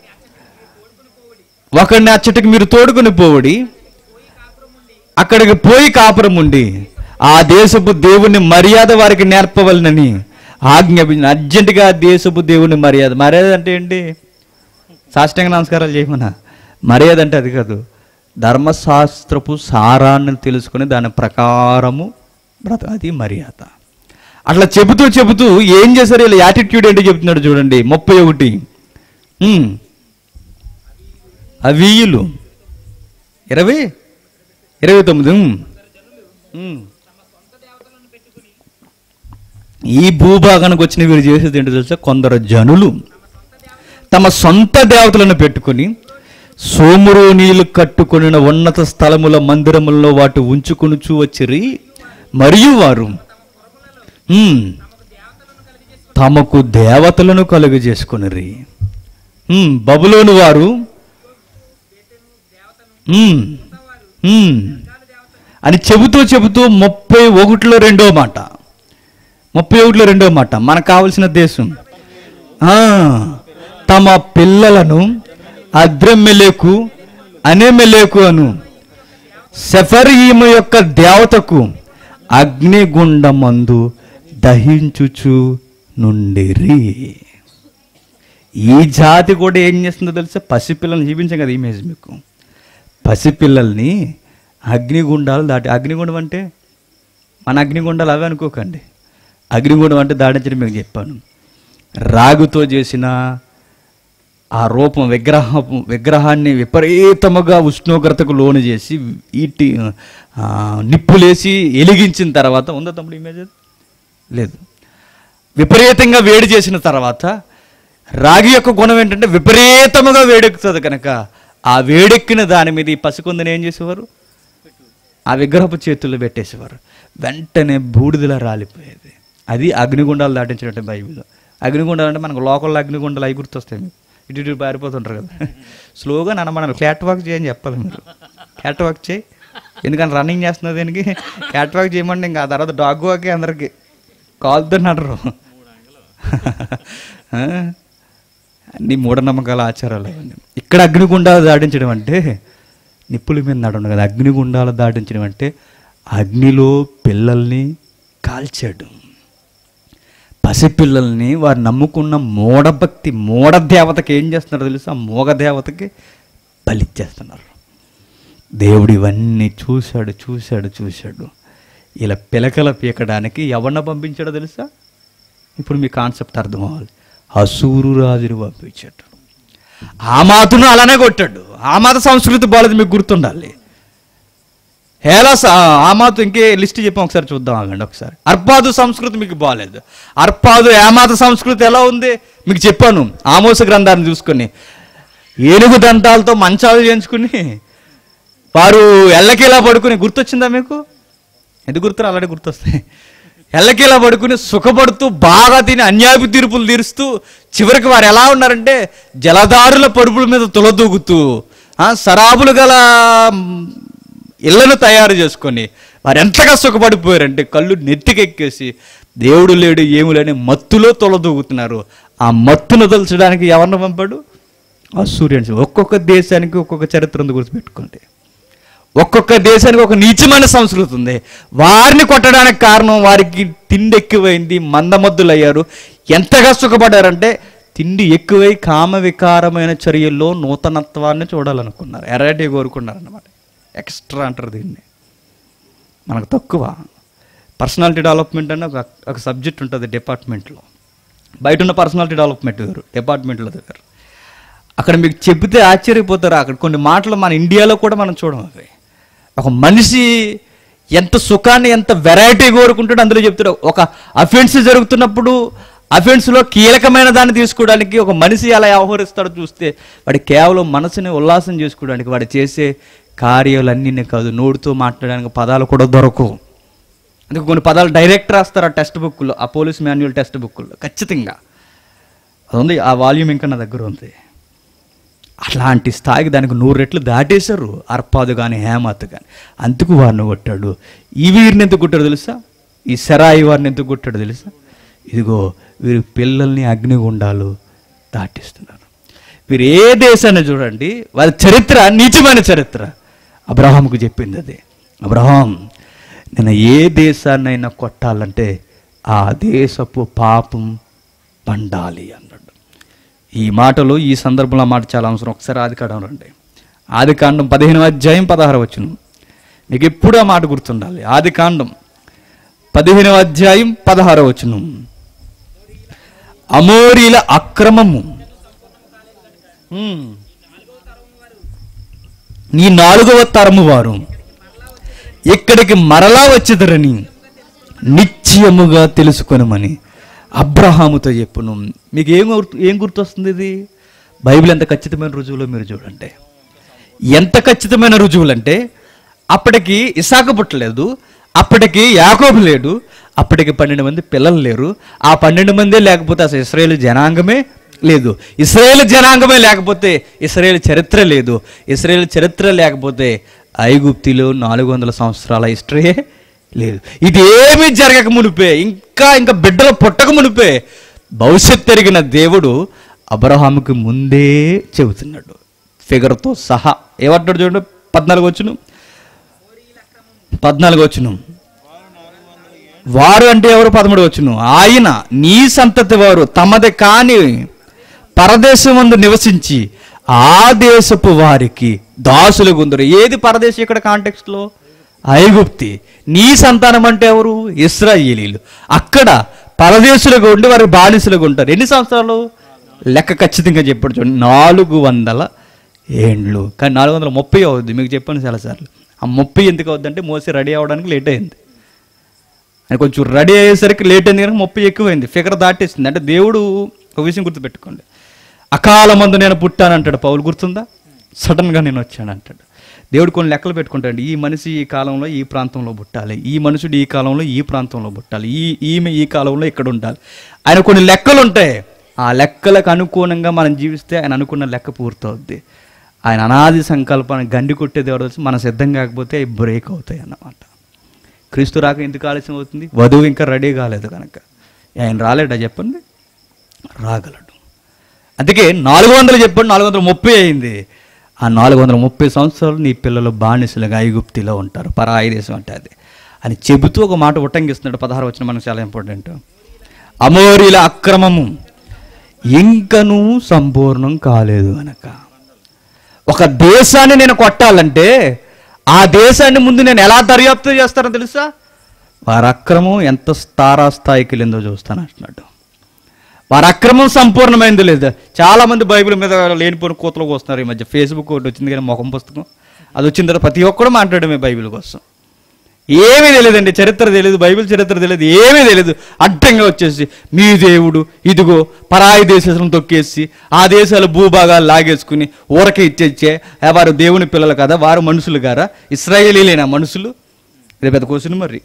ఒకడిని అచ్చటికి మీరు తోడుకుని పోవడి, అక్కడికి పోయి కాపురం ఉండి ఆ దేశపు దేవుని మర్యాద వారికి నేర్పవలనని ఆజ్ఞాపించిన. అర్జెంటుగా దేశపు దేవుని మర్యాద. మర్యాద అంటే ఏంటి, సాష్టాంగ నమస్కారాలు చేయమన్నా. మర్యాద అంటే అది కాదు, ధర్మశాస్త్రపు సారాన్ని తెలుసుకుని దాని ప్రకారము అది మర్యాద. అట్లా చెబుతూ చెబుతూ ఏం చేశారు వీళ్ళ యాటిట్యూడ్ ఏంటి చెబుతున్నాడు చూడండి. 31 అవీయులు 29 ఈ భూభాగానికి వచ్చిన వీరు చేసేది ఏంటో తెలుసా, కొందరు జనులు తమ సొంత దేవతలను పెట్టుకుని సోమ్రోనీయులు కట్టుకొనిన ఉన్నత స్థలముల మందిరములలో వాటి ఉంచుకొనుచూ వచ్చిరి. మరియు వారు తమకు దేవతలను కలుగజేసుకొనిరి. బబులోను వారు అని చెబుతూ చెబుతూ 31లో రెండో మాట, 31లో రెండో మాట, మనకు కావలసిన దేశం. తమ పిల్లలను అద్రమెలెకు అనేమెలెకు అను సెఫర్యీము యొక్క దేవతకు అగ్నిగుండమందు దహించుచు నుండిరి. ఈ జాతి కూడా ఏం చేస్తుందో తెలుసా, పసిపిల్లల్ని చూపించాం కదా ఇమేజ్ మీకు. పసిపిల్లల్ని అగ్నిగుండాలు దాటి, అగ్నిగుండం అంటే మన అగ్నిగుండాలు అవి అనుకోకండి. అగ్నిగుండం అంటే దాటించడం మీకు చెప్పాను. రాగుతో చేసిన ఆ రూపం విగ్రహాన్ని విపరీతముగా ఉష్ణోగ్రతకు లోను చేసి నిప్పులేసి వెలిగించిన తర్వాత, ఉందా తమ్ముడు ఇమేజ్? లేదు. విపరీతంగా వేడి చేసిన తర్వాత రాగి యొక్క గుణం ఏంటంటే విపరీతముగా వేడెక్కుతుంది కనుక ఆ వేడెక్కిన దాని మీద ఈ పసికొందని ఏం చేసేవారు, ఆ విగ్రహపు చేతుల్లో పెట్టేసేవారు. వెంటనే బూడిదలా రాలిపోయేది. అది అగ్నిగుండాలు దాటించినట్టు బైబిల్లో. అగ్నిగుండాలు అంటే మనకు లోకల్లో అగ్నిగుండాలు అవి గుర్తొస్తాయి మీకు. ఇటు పారిపోతుంటారు కదా, స్లోగా నడమనాలి. క్యాట్ వాక్ చేయని చెప్పాలి మీరు. క్యాట్ వాక్ చేయి, ఎందుకంటే రన్నింగ్ చేస్తున్నది దీనికి. క్యాట్ వాక్ చేయమంటే ఇంకా ఆ తర్వాత డాగ్ వాకే అందరికి కాలుతో నడరు. అన్ని మూఢనమ్మకాల ఆచారాలు అవన్నీ. ఇక్కడ అగ్నిగుండాలు దాటించడం అంటే నిప్పుల మీద నడవడం కదా. అగ్నిగుండాలు దాటించడం అంటే అగ్నిలో పిల్లల్ని కాల్చాడు. పసిపిల్లల్ని వారు నమ్ముకున్న మూఢభక్తి, మూఢదేవతకి ఏం చేస్తున్నారు తెలుసా, మూగదేవతకి బలిచ్చేస్తున్నారు. దేవుడు ఇవన్నీ చూశాడు చూశాడు చూశాడు. ఇలా పిలకల పీకడానికి ఎవరిన పంపించాడో తెలుసా? ఇప్పుడు మీ కాన్సెప్ట్ అర్థం అవ్వాలి. అసూరు రాజుని పంపించాడు. ఆమాతును అలానే కొట్టాడు. ఆమాత సంస్కృతి బాలేదు, మీకు గుర్తుండాలి. ఆమాతు ఇంకే లిస్ట్ చెప్పాం, ఒకసారి చూద్దాం ఆగండి ఒకసారి. అర్పాదు సంస్కృతి మీకు బాగాలేదు. అర్పాదు ఆమాత సంస్కృతి ఎలా ఉంది మీకు చెప్పాను. ఆమోస గ్రంథాన్ని చూసుకొని ఏనుగు దంతాలతో మంచాలు చేయించుకుని వారు ఎల్లకిలా పడుకుని, గుర్తొచ్చిందా మీకు? ఎందుకు గుర్తురా, అలాగే గుర్తొస్తాయి. ఎల్లకిలా పడుకుని సుఖపడుతూ బాగా తిని అన్యాయపు తీర్పులు తీరుస్తూ చివరికి వారు ఎలా ఉన్నారంటే జలధారుల పరుపుల మీద తులదూగుతూ సరాబులు గల ఇళ్లను తయారు చేసుకొని వారు ఎంతగా సుఖపడిపోయారంటే కళ్ళు నెత్తికెక్కేసి దేవుడు లేడు ఏమి లేని మత్తులో తొలదూగుతున్నారు. ఆ మత్తును తలచడానికి ఎవరిని పంపాడు? అసూరియన్స్. ఒక్కొక్క దేశానికి ఒక్కొక్క చరిత్ర ఉంది, గుర్తుపెట్టుకోండి. ఒక్కొక్క దేశానికి ఒక నీచమైన సంస్కృతి ఉంది. వారిని కొట్టడానికి కారణం వారికి తిండి ఎక్కువైంది, మందమద్దులు అయ్యారు. ఎంతగా సుఖపడ్డారంటే తిండి ఎక్కువై కామ వికారమైన చర్యల్లో నూతనత్వాన్ని చూడాలనుకున్నారు, ఎరైటీ కోరుకున్నారు అన్నమాట. ఎక్స్ట్రా అంటారు దీన్ని. మనకు తక్కువ. పర్సనాలిటీ డెవలప్మెంట్ అని ఒక సబ్జెక్ట్ ఉంటుంది డిపార్ట్మెంట్లో. బయట ఉన్న పర్సనాలిటీ డెవలప్మెంట్ వేరు, డిపార్ట్మెంట్లో వేరు. అక్కడ మీకు చెబితే ఆశ్చర్యపోతారు. అక్కడ కొన్ని మాటలు మన ఇండియాలో కూడా మనం చూడం. అవి ఒక మనిషి ఎంత సుఖాన్ని ఎంత వెరైటీ కోరుకుంటాడో అందులో చెప్తాడు. ఒక అఫెన్స్ జరుగుతున్నప్పుడు అఫెన్స్లో కీలకమైన దాన్ని తీసుకోవడానికి ఒక మనిషి ఎలా వ్యవహరిస్తాడో చూస్తే వాడి కేవలం మనసుని ఉల్లాసం చేసుకోవడానికి వాడు చేసే కార్యాలన్నీ కాదు, నోటితో మాట్లాడడానికి పదాలు కూడా దొరకవు. అందుకే కొన్ని పదాలు డైరెక్ట్ రాస్తారు ఆ టెక్స్ట్ బుక్లో, ఆ పోలీస్ మాన్యువల్ టెక్స్ట్ బుక్లో ఖచ్చితంగా అది ఉంది. ఆ వాల్యూమ్ ఇంకా నా దగ్గర ఉంది. అట్లాంటి స్థాయికి దానికి 100 రెట్లు దాటేశారు అర్పాదు కానీ హేమత్ కానీ. అందుకు వారిని కొట్టాడు. ఈ వీరిని ఎందుకు కొట్టాడు తెలుసా? ఈ సెరాయి వారిని ఎందుకు కొట్టాడు తెలుసా? ఇదిగో వీరి పిల్లల్ని అగ్నిగుండాలు దాటిస్తున్నారు. వీరు ఏ దేశాన్ని చూడండి, వారి చరిత్ర నీచమైన చరిత్ర. అబ్రహాముకు చెప్పింది అదే. అబ్రహాం, నేను ఏ దేశాన్నైనా కొట్టాలంటే ఆ దేశపు పాపం పండాలి అన్నాడు. ఈ మాటలు ఈ సందర్భంలో మాట చాలా అవసరం. ఒకసారి ఆదికాండం రండి. ఆదికాండం 15వ అధ్యాయం 16వ వచనం. మీకు ఎప్పుడు ఆ మాట గుర్తుండాలి. ఆదికాండం 15వ అధ్యాయం 16వ వచనం. అమోరీల అక్రమము నీ 4వ తరము వారు ఇక్కడికి మరలా వచ్చేదరని నిశ్చయముగా తెలుసుకొనమని అబ్రహాముతో చెప్పును. మీకు ఏం గుర్తొస్తుంది? ఇది బైబిల్ ఎంత ఖచ్చితమైన రుజువులో మీరు చూడండి. ఎంత ఖచ్చితమైన రుజువులు అంటే అప్పటికి ఇసాకు పుట్టలేదు, అప్పటికి యాకోబు లేడు, అప్పటికి 12 మంది పిల్లలు లేరు. ఆ 12 మందే లేకపోతే అసలు ఇశ్రాయేలు జనాంగమే లేదు. ఇశ్రాయేలు జనాంగమే లేకపోతే ఇశ్రాయేలు చరిత్ర లేదు. ఇశ్రాయేలు చరిత్ర లేకపోతే ఐగుప్తిలో 400 సంవత్సరాల హిస్టరీయే లేదు. ఇదేమీ జరగక మునిపే, ఇంకా బిడ్డలు పుట్టక మునిపే భవిష్యత్ తిరిగిన దేవుడు అబ్రహాముకి ముందే చెబుతున్నాడు ఫిగర్తో సహా. ఏమంటాడు చూడండి, 14వ వచనం. వారు అంటే ఎవరు? 13వ వచనం. ఆయన నీ సంతతి వారు తమది కాని పరదేశమందు నివసించి ఆ దేశపు వారికి దాసులు గుందరు. ఏది పరదేశం ఇక్కడ కాంటెక్స్ట్లో? ఐగుప్తి. నీ సంతానం అంటే ఎవరు? ఇశ్రాయేలీలు. అక్కడ పరదేశులుగా ఉండి వారి బానిసలుగా ఉంటారు. ఎన్ని సంవత్సరాలు? లెక్క ఖచ్చితంగా చెప్పాడు చూడండి, 400 ఏండ్లు. కానీ 430 అవుద్ది. మీకు చెప్పాను చాలాసార్లు. ఆ 30 ఎందుకు అవుద్ది అంటే మోసే రెడీ అవ్వడానికి లేట్ అయింది. అని కొంచెం రెడీ అయ్యేసరికి లేట్ అయింది కనుక 30 ఎక్కువైంది. ఫిగర్ దాటేసింది. అంటే దేవుడు ఒక విషయం గుర్తుపెట్టుకోండి, అకాల మందు నేను పుట్టానంటాడు పౌలు, గుర్తుందా? సడన్గా నేను వచ్చాను అంటాడు. దేవుడు కొన్ని లెక్కలు పెట్టుకుంటాడు. ఈ మనిషి ఈ కాలంలో ఈ ప్రాంతంలో పుట్టాలి, ఈ మనుషుడు ఈ కాలంలో ఈ ప్రాంతంలో పుట్టాలి, ఈమె ఈ కాలంలో ఇక్కడ ఉండాలి. ఆయన కొన్ని లెక్కలు ఉంటాయి. ఆ లెక్కలకు అనుగుణంగా మనం జీవిస్తే ఆయన అనుకున్న లెక్క పూర్తవుద్ది. ఆయన అనాది సంకల్పాన్ని గండి కొట్టేది ఎవరు తెలుసు? మనం సిద్ధం కాకపోతే అవి బ్రేక్ అవుతాయి అన్నమాట. క్రీస్తు రాక ఎందుకు ఆలస్యం అవుతుంది? వధువు ఇంకా రెడీ కాలేదు కనుక. ఆయన రాలేడా చెప్పండి? రాగలడు. అందుకే 400 చెప్పండి, 430 అయింది. ఆ 430 సంవత్సరాలు నీ పిల్లలు బానిసలుగా ఐగుప్తిలో ఉంటారు, పరాయి దేశం అంటే అది అని చెబుతూ ఒక మాట ఉట్టంగిస్తున్నాడు. 16వ వచనం మనకు చాలా ఇంపార్టెంట్. అమోరీల అక్రమము ఇంకనూ సంపూర్ణం కాలేదు కనుక. ఒక దేశాన్ని నేను కొట్టాలంటే ఆ దేశాన్ని ముందు నేను ఎలా దర్యాప్తు చేస్తానో తెలుసా? వారి అక్రమం ఎంత స్థాయికి వెళ్ళిందో చూస్తాను అంటున్నాడు. వారి అక్రమం సంపూర్ణమైంది లేదా? చాలామంది బైబిల్ మీద లేనిపోయిన కూతలకు వస్తున్నారు. ఈ మధ్య ఫేస్బుక్ ఒకటి వచ్చింది కానీ ముఖం పుస్తకం అది వచ్చిన తర్వాత ప్రతి ఒక్కరు మాట్లాడమే బైబిల్ కోసం. ఏమీ తెలియదండి, చరిత్ర తెలియదు, బైబిల్ చరిత్ర తెలియదు, ఏమీ తెలియదు. అడ్డంగా వచ్చేసి మీ దేవుడు ఇదిగో పరాయి దేశాలను తొక్కేసి ఆ దేశాల భూభాగాలు లాగేసుకుని ఊరకే ఇచ్చేచ్చే వారు దేవుని పిల్లలు కదా, వారు మనుషులు గారా? ఇశ్రాయేలీలేనా మనుషులు? ఇది పెద్ద క్వశ్చన్. మరి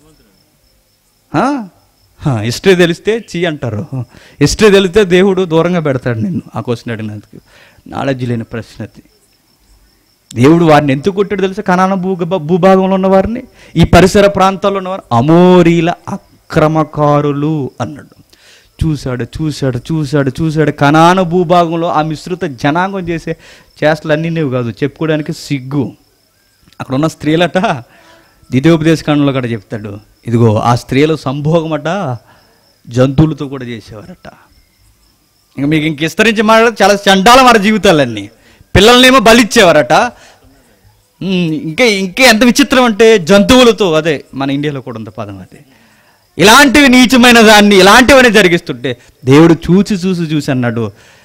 హిస్టరీ తెలిస్తే చీ అంటారు, హిస్టరీ తెలిస్తే దేవుడు దూరంగా పెడతాడు నిన్ను. ఆ క్వశ్చన్ అడిగినందుకు నాలెడ్జ్ లేని ప్రశ్న అది. దేవుడు వారిని ఎందుకు కొట్టాడు తెలుసా? కనాన భూభాగంలో ఉన్న వారిని, ఈ పరిసర ప్రాంతాల్లో ఉన్నవారు అమోరీల అక్రమకారులు అన్నాడు. చూశాడు చూశాడు చూశాడు చూశాడు. కనాన భూభాగంలో ఆ మిశ్రిత జనాంగం చేసే చేష్టలు అన్నీ నీవు కాదు, చెప్పుకోవడానికి సిగ్గు. అక్కడ ఉన్న స్త్రీలట ద్వితీయోపదేశకాండంలో కూడా చెప్తాడు, ఇదిగో ఆ స్త్రీలు సంభోగమట జంతువులతో కూడా చేసేవారట. ఇంకా మీకు ఇంక విస్తరించి మాట్లాడితే చాలా చండాలం వారి జీవితాలన్నీ. పిల్లల్నేమో బలిచ్చేవారట. ఇంకా ఎంత విచిత్రం అంటే జంతువులతో, అదే మన ఇండియాలో కూడా ఉంది పదం అదే. ఇలాంటివి నీచమైన దాన్ని ఇలాంటివన్నీ జరిగిస్తుంటే దేవుడు చూసి అన్నాడు,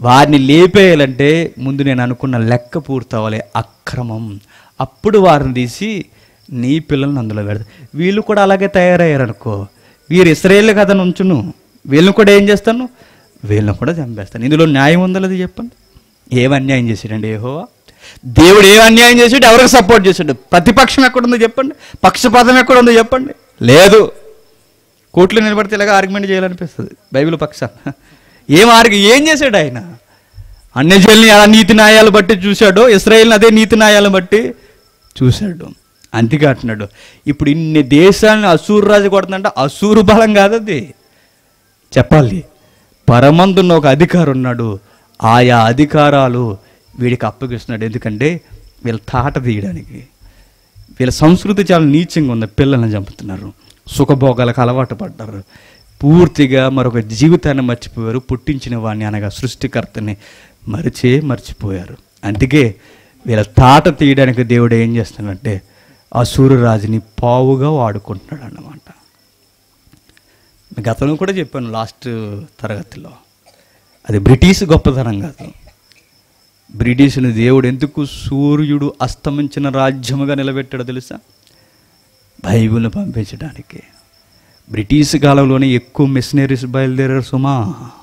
వారిని లేపేయాలంటే ముందు నేను అనుకున్న లెక్క పూర్తవ్వాలి, అక్రమం. అప్పుడు వారిని తీసి నీ పిల్లల్ని అందులో పెడతా. వీళ్ళు కూడా అలాగే తయారయ్యారు అనుకో, వీరు ఇశ్రాయేలు కదా ఉంచును, వీళ్ళని కూడా ఏం చేస్తాను, వీళ్ళని కూడా చంపేస్తాను. ఇందులో న్యాయం ఉందో లేదు చెప్పండి. ఏం అన్యాయం చేశాడండి యెహోవా? దేవుడు ఏం అన్యాయం చేశాడు? ఎవరికి సపోర్ట్ చేశాడు? ప్రతిపక్షం ఎక్కడుందో చెప్పండి, పక్షపాతం ఎక్కడుందో చెప్పండి. లేదు. కోర్టులో నిలబడితే ఇలాగ ఆర్గ్యుమెంట్ చేయాలనిపిస్తుంది బైబిల్ పక్షాన. ఏం చేశాడు ఆయన? అన్యజనుల్ని అలా నీతి న్యాయాలు బట్టి చూశాడు, ఇశ్రాయేల్ని అదే నీతి న్యాయాలను బట్టి చూశాడు. అందుకే అంటున్నాడు, ఇప్పుడు ఇన్ని దేశాలను అసూరు రాజు కొడుతుందంటే అసూరు బలం కాదు అది, చెప్పాలి. పరమందున్న ఒక అధికారం ఉన్నాడు, ఆయా అధికారాలు వీడికి అప్పగిస్తున్నాడు. ఎందుకంటే వీళ్ళ తాట తీయడానికి. వీళ్ళ సంస్కృతి చాలా నీచంగా ఉంది. పిల్లల్ని చంపుతున్నారు, సుఖభోగాలకు అలవాటు పడ్డారు, పూర్తిగా మరొక జీవితాన్ని మర్చిపోయారు, పుట్టించిన వాడిని అనగా సృష్టికర్తని మర్చిపోయారు. అందుకే వీళ్ళ తాట తీయడానికి దేవుడు ఏం చేస్తున్నాడంటే అసూరు రాజుని పావుగా వాడుకుంటున్నాడు అన్నమాట. గతంలో కూడా చెప్పాను లాస్ట్ తరగతిలో, అది బ్రిటిష్ గొప్పతనం కాదు. బ్రిటిష్ని దేవుడు ఎందుకు సూర్యుడు అస్తమించిన రాజ్యముగా నిలబెట్టాడో తెలుసా? బైబిల్ని పంపించడానికి. బ్రిటిష్ కాలంలోనే ఎక్కువ మిషనరీస్ బయలుదేరారు సుమా.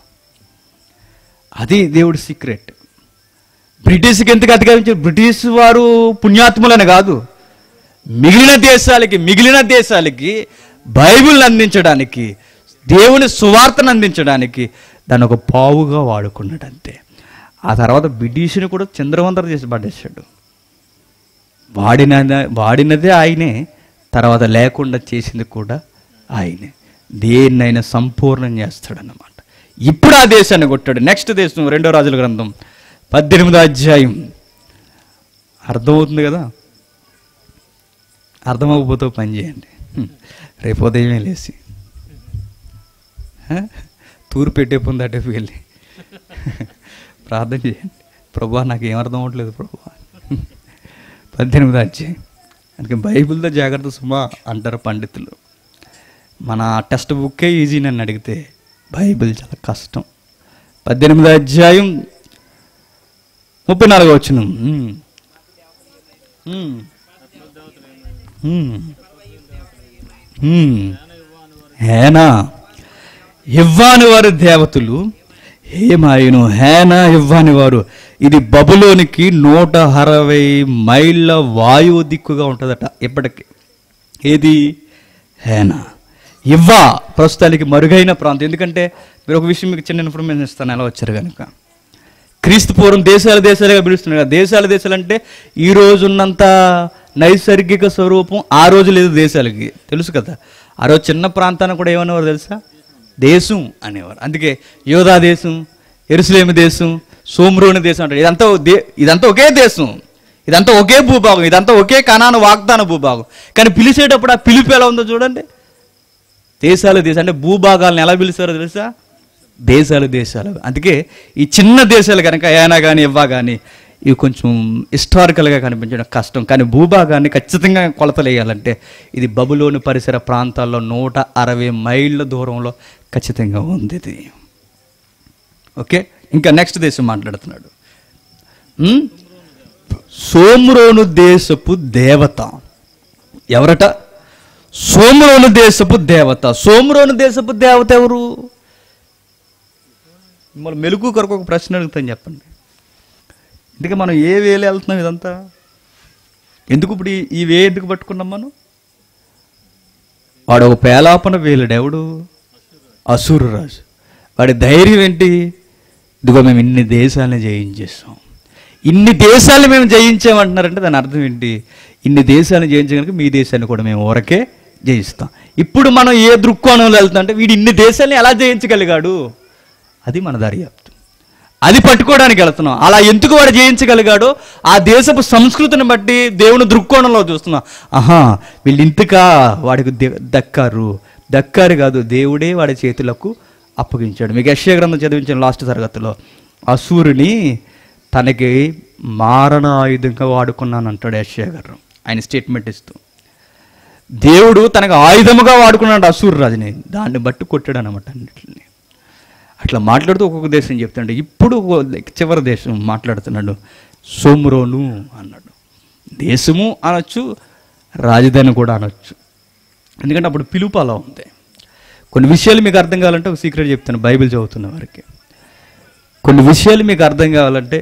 అది దేవుడి సీక్రెట్. బ్రిటిష్కి ఎందుకు అధికారించారు? బ్రిటిష్ వారు పుణ్యాత్ములని కాదు, మిగిలిన దేశాలకి బైబిల్ని అందించడానికి, దేవుని సువార్తను అందించడానికి దాన్ని ఒక పావుగా వాడుకున్నాడు అంతే. ఆ తర్వాత బ్రిటిష్ని కూడా చంద్రవందర చేసి పడేశాడు. వాడినదే ఆయనే, తర్వాత లేకుండా చేసింది కూడా ఆయనే. దేన్నైనా సంపూర్ణం చేస్తాడన్నమాట. ఇప్పుడు ఆ దేశాన్ని కొట్టాడు. నెక్స్ట్ దేశం 2వ రాజుల గ్రంథం 18వ అధ్యాయం. అర్థమవుతుంది కదా? అర్థమవకపోతే పని చేయండి, రేపు ఉదయమే లేచి తూరు పెట్టే పొంది అటేపు వెళ్ళి ప్రార్థన చేయండి, ప్రభువా నాకు ఏం అర్థం అవ్వట్లేదు ప్రభువా. 18వ అధ్యాయం. అందుకే బైబిల్తో జాగ్రత్త సుమా అంటారు పండితులు. మన టెక్స్ట్ బుక్కే ఈజీ నన్ను అడిగితే, బైబిల్ చాలా కష్టం. 18వ అధ్యాయం 34వ వచనం. హేనా ఇవ్వాని వారి దేవతలు ఏమాయను. హేనా ఇవ్వాని వారు, ఇది బబులోనికి 160 మైళ్ళ వాయువు దిక్కుగా ఉంటుందట ఇప్పటికి. ఏది? హేనా. ఇవ్వా ప్రస్తుతానికి మరుగైన ప్రాంతం. ఎందుకంటే మీరు ఒక విషయం మీకు చిన్న ఇన్ఫర్మేషన్ ఇస్తాను, ఎలా వచ్చారు కనుక. క్రీస్తు పూర్వం దేశాలుగా పిలుస్తున్నారు కదా. దేశాలు అంటే ఈ రోజు ఉన్నంత నైసర్గిక స్వరూపం ఆ రోజు లేదు దేశాలకి, తెలుసు కదా. ఆ రోజు చిన్న ప్రాంతాన్ని కూడా ఏమనేవారు తెలుసా? దేశం అనేవారు. అందుకే యోధా దేశం, యెరూషలేము దేశం, సోమ్రోని దేశం అంటారు. ఇదంతా ఒకే దేశం, ఇదంతా ఒకే భూభాగం, ఇదంతా ఒకే కనాను వాగ్దాన భూభాగం. కానీ పిలిచేటప్పుడు ఆ పిలుపు ఎలా ఉందో చూడండి. దేశాలు అంటే భూభాగాలను ఎలా పిలుస్తారో తెలుసా? దేశాలు. అందుకే ఈ చిన్న దేశాలు కనుక ఏనా కానీ ఇవ్వా కానీ ఇవి కొంచెం హిస్టారికల్గా కనిపించడం కష్టం. కానీ భూభాగాన్ని ఖచ్చితంగా కొలతలు వేయాలంటే ఇది బబులోని పరిసర ప్రాంతాల్లో 160 మైళ్ళ దూరంలో ఖచ్చితంగా ఉంది ఇది. ఓకే, ఇంకా నెక్స్ట్ దేశం మాట్లాడుతున్నాడు. సోమ్రోను దేశపు దేవత ఎవరట? సోమ్రోను దేశపు దేవత. సోమ్రోను దేశపు దేవత ఎవరు? మిమ్మల్ని మెలుగు కొరకు ఒక ప్రశ్న అడుగుతాను, చెప్పండి. అందుకే మనం ఏ వేలు వెళ్తున్నాం ఇదంతా ఎందుకు? ఇప్పుడు ఈ వే ఎందుకు పట్టుకున్నాం మనం? వాడు ఒక పేలాపన వేలుడు. ఎవడు? అసూరు రాజు. వాడి ధైర్యం ఏంటి? ఇదిగో మేము ఇన్ని దేశాలని జయించేస్తాం. ఇన్ని దేశాలు మేము జయించామంటున్నారంటే దాని అర్థం ఏంటి? ఇన్ని దేశాలను జయించగలిగి మీ దేశాన్ని కూడా మేము ఊరకే జయిస్తాం. ఇప్పుడు మనం ఏ దృక్కోణంలో వెళ్తాం అంటే వీడు ఇన్ని దేశాలని ఎలా జయించగలిగాడు, అది మన దర్యాప్తు. అది పట్టుకోవడానికి వెళుతున్నాం. అలా ఎందుకు వాడు జయించగలిగాడో ఆ దేశపు సంస్కృతిని బట్టి దేవుని దృక్కోణంలో చూస్తున్నాం. ఆహా, వీళ్ళు ఇంతకా వాడికి దక్కారు కాదు, దేవుడే వాడి చేతులకు అప్పగించాడు. మీకు యెషయా గ్రంథం చదివించిన లాస్ట్ తరగతిలో అసూరుని తనకి మారణ ఆయుధంగా వాడుకున్నాను అంటాడు యెషయా గారు. ఆయన స్టేట్మెంట్ ఇస్తూ దేవుడు తనకు ఆయుధముగా వాడుకున్నాడు అసూరు రాజుని. దాన్ని బట్టి కొట్టాడు అనమాట అన్నిటిని. అట్లా మాట్లాడుతూ ఒక్కొక్క దేశం చెప్తాడు. ఇప్పుడు చివరి దేశం మాట్లాడుతున్నాడు, సోమ్రోను అన్నాడు. దేశము అనొచ్చు, రాజధాని కూడా అనొచ్చు, ఎందుకంటే అప్పుడు పిలుపు అలా ఉంది. కొన్ని విషయాలు మీకు అర్థం కావాలంటే ఒక సీక్రెట్ చెప్తాను, బైబిల్ చదువుతున్న వారికి. కొన్ని విషయాలు మీకు అర్థం కావాలంటే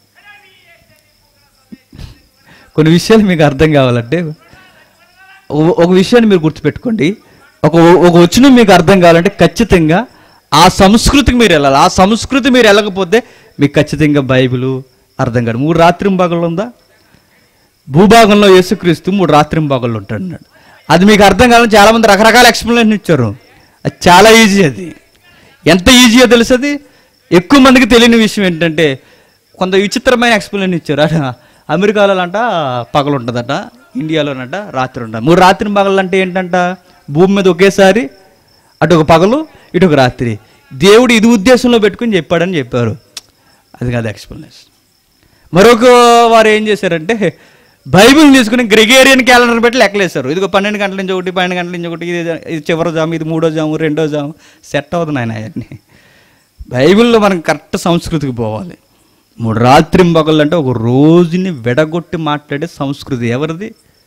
ఒక విషయాన్ని మీరు గుర్తుపెట్టుకోండి. ఒక వచనం మీకు అర్థం కావాలంటే ఖచ్చితంగా ఆ సంస్కృతికి మీరు వెళ్ళాలి. ఆ సంస్కృతి మీరు వెళ్ళకపోతే మీకు ఖచ్చితంగా బైబిల్ అర్థం కాదు. 3 రాత్రింబగళ్ళు ఉందా? భూభాగంలో యేసుక్రీస్తు 3 రాత్రింబగళ్ళు ఉంటాడు అన్నాడు. అది మీకు అర్థం కావాలని చాలామంది రకరకాల ఎక్స్ప్లెనేషన్ ఇచ్చారు. అది చాలా ఈజీ. అది ఎంత ఈజీయో తెలుసు. అది ఎక్కువ మందికి తెలియని విషయం ఏంటంటే కొంత విచిత్రమైన ఎక్స్ప్లెనేషన్ ఇచ్చారు. అమెరికాలో అంట పగలు ఉంటుందట, ఇండియాలోనంట రాత్రి ఉంటుంది. 3 రాత్రింబగళ్ళు అంటే ఏంటంట, భూమి మీద ఒకేసారి అటు ఒక పగలు ఇటు ఒక రాత్రి. దేవుడు ఇది ఉద్దేశంలో పెట్టుకుని చెప్పాడని చెప్పారు. అది కాదు ఎక్స్ప్లెనేషన్. మరొక వారు ఏం చేశారంటే బైబిల్ తీసుకుని గ్రెగేరియన్ క్యాలెండర్ పెట్టి లెక్కలేశారు. ఇదిగో 12 గంటల నుంచి ఒకటి, 12 గంటల నుంచి ఒకటి, ఇది చివరి జాము, ఇది 3వ జాము, 2వ జాము. సెట్ అవుతుంది ఆయన అవన్నీ. బైబిల్లో మనం కరెక్ట్ సంస్కృతికి పోవాలి. 3 రాత్రింబగళ్ళు అంటే ఒక రోజుని విడగొట్టి మాట్లాడే సంస్కృతి ఎవరిది?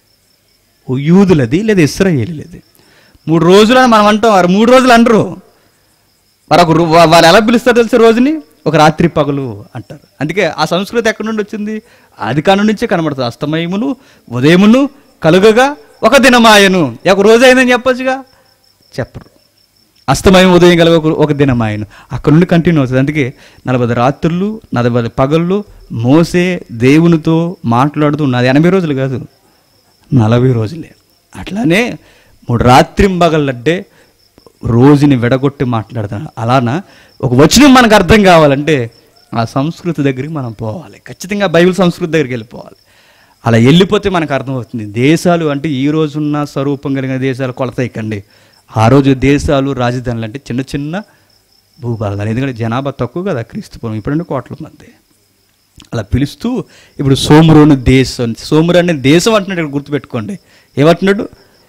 యూదులది లేదా ఇశ్రాయేలీలది. 3 రోజులని మనం అంటాం, వారు 3 రోజులు అనరు. వాళ్ళు ఎలా పిలుస్తారు తెలిసి రోజుని? ఒక రాత్రి పగలు అంటారు. అందుకే ఆ సంస్కృతి ఎక్కడి నుండి వచ్చింది? ఆది కాండం నుంచే కనబడుతుంది. అస్తమయమును ఉదయమును కలుగగా ఒక దినమాయను. ఒక రోజు అయిందని చెప్పొచ్చుగా, చెప్పరు. అస్తమయం ఉదయం కలుగ ఒక దినమాయను, అక్కడ నుండి కంటిన్యూ అవుతుంది. అందుకే 40 రాత్రులు 40 పగళ్ళు మోసే దేవునితో మాట్లాడుతూ ఉన్నది 80 రోజులు కాదు, 40 రోజులే. అట్లానే 3 రాత్రింబగళ్ళు అంటే రోజుని విడగొట్టి మాట్లాడుతున్నాడు. అలానా ఒక వచనం మనకు అర్థం కావాలంటే ఆ సంస్కృతి దగ్గరికి మనం పోవాలి. ఖచ్చితంగా బైబిల్ సంస్కృతి దగ్గరికి వెళ్ళిపోవాలి. అలా వెళ్ళిపోతే మనకు అర్థమవుతుంది. దేశాలు అంటే ఈ రోజున్న స్వరూపం కలిగిన దేశాలు కొలత ఇక్కండి. ఆ రోజు దేశాలు రాజధానులు అంటే చిన్న చిన్న భూభాగాలు. ఎందుకంటే జనాభా తక్కువ కదా క్రీస్తుపూర్వం, ఇప్పుడంటే కోట్ల మంది. అలా పిలుస్తూ ఇప్పుడు సోమ్రోను దేశం, సోమ్రు అనే దేశం అంటున్నాడు. ఇక్కడ గుర్తుపెట్టుకోండి, ఏమంటున్నాడు?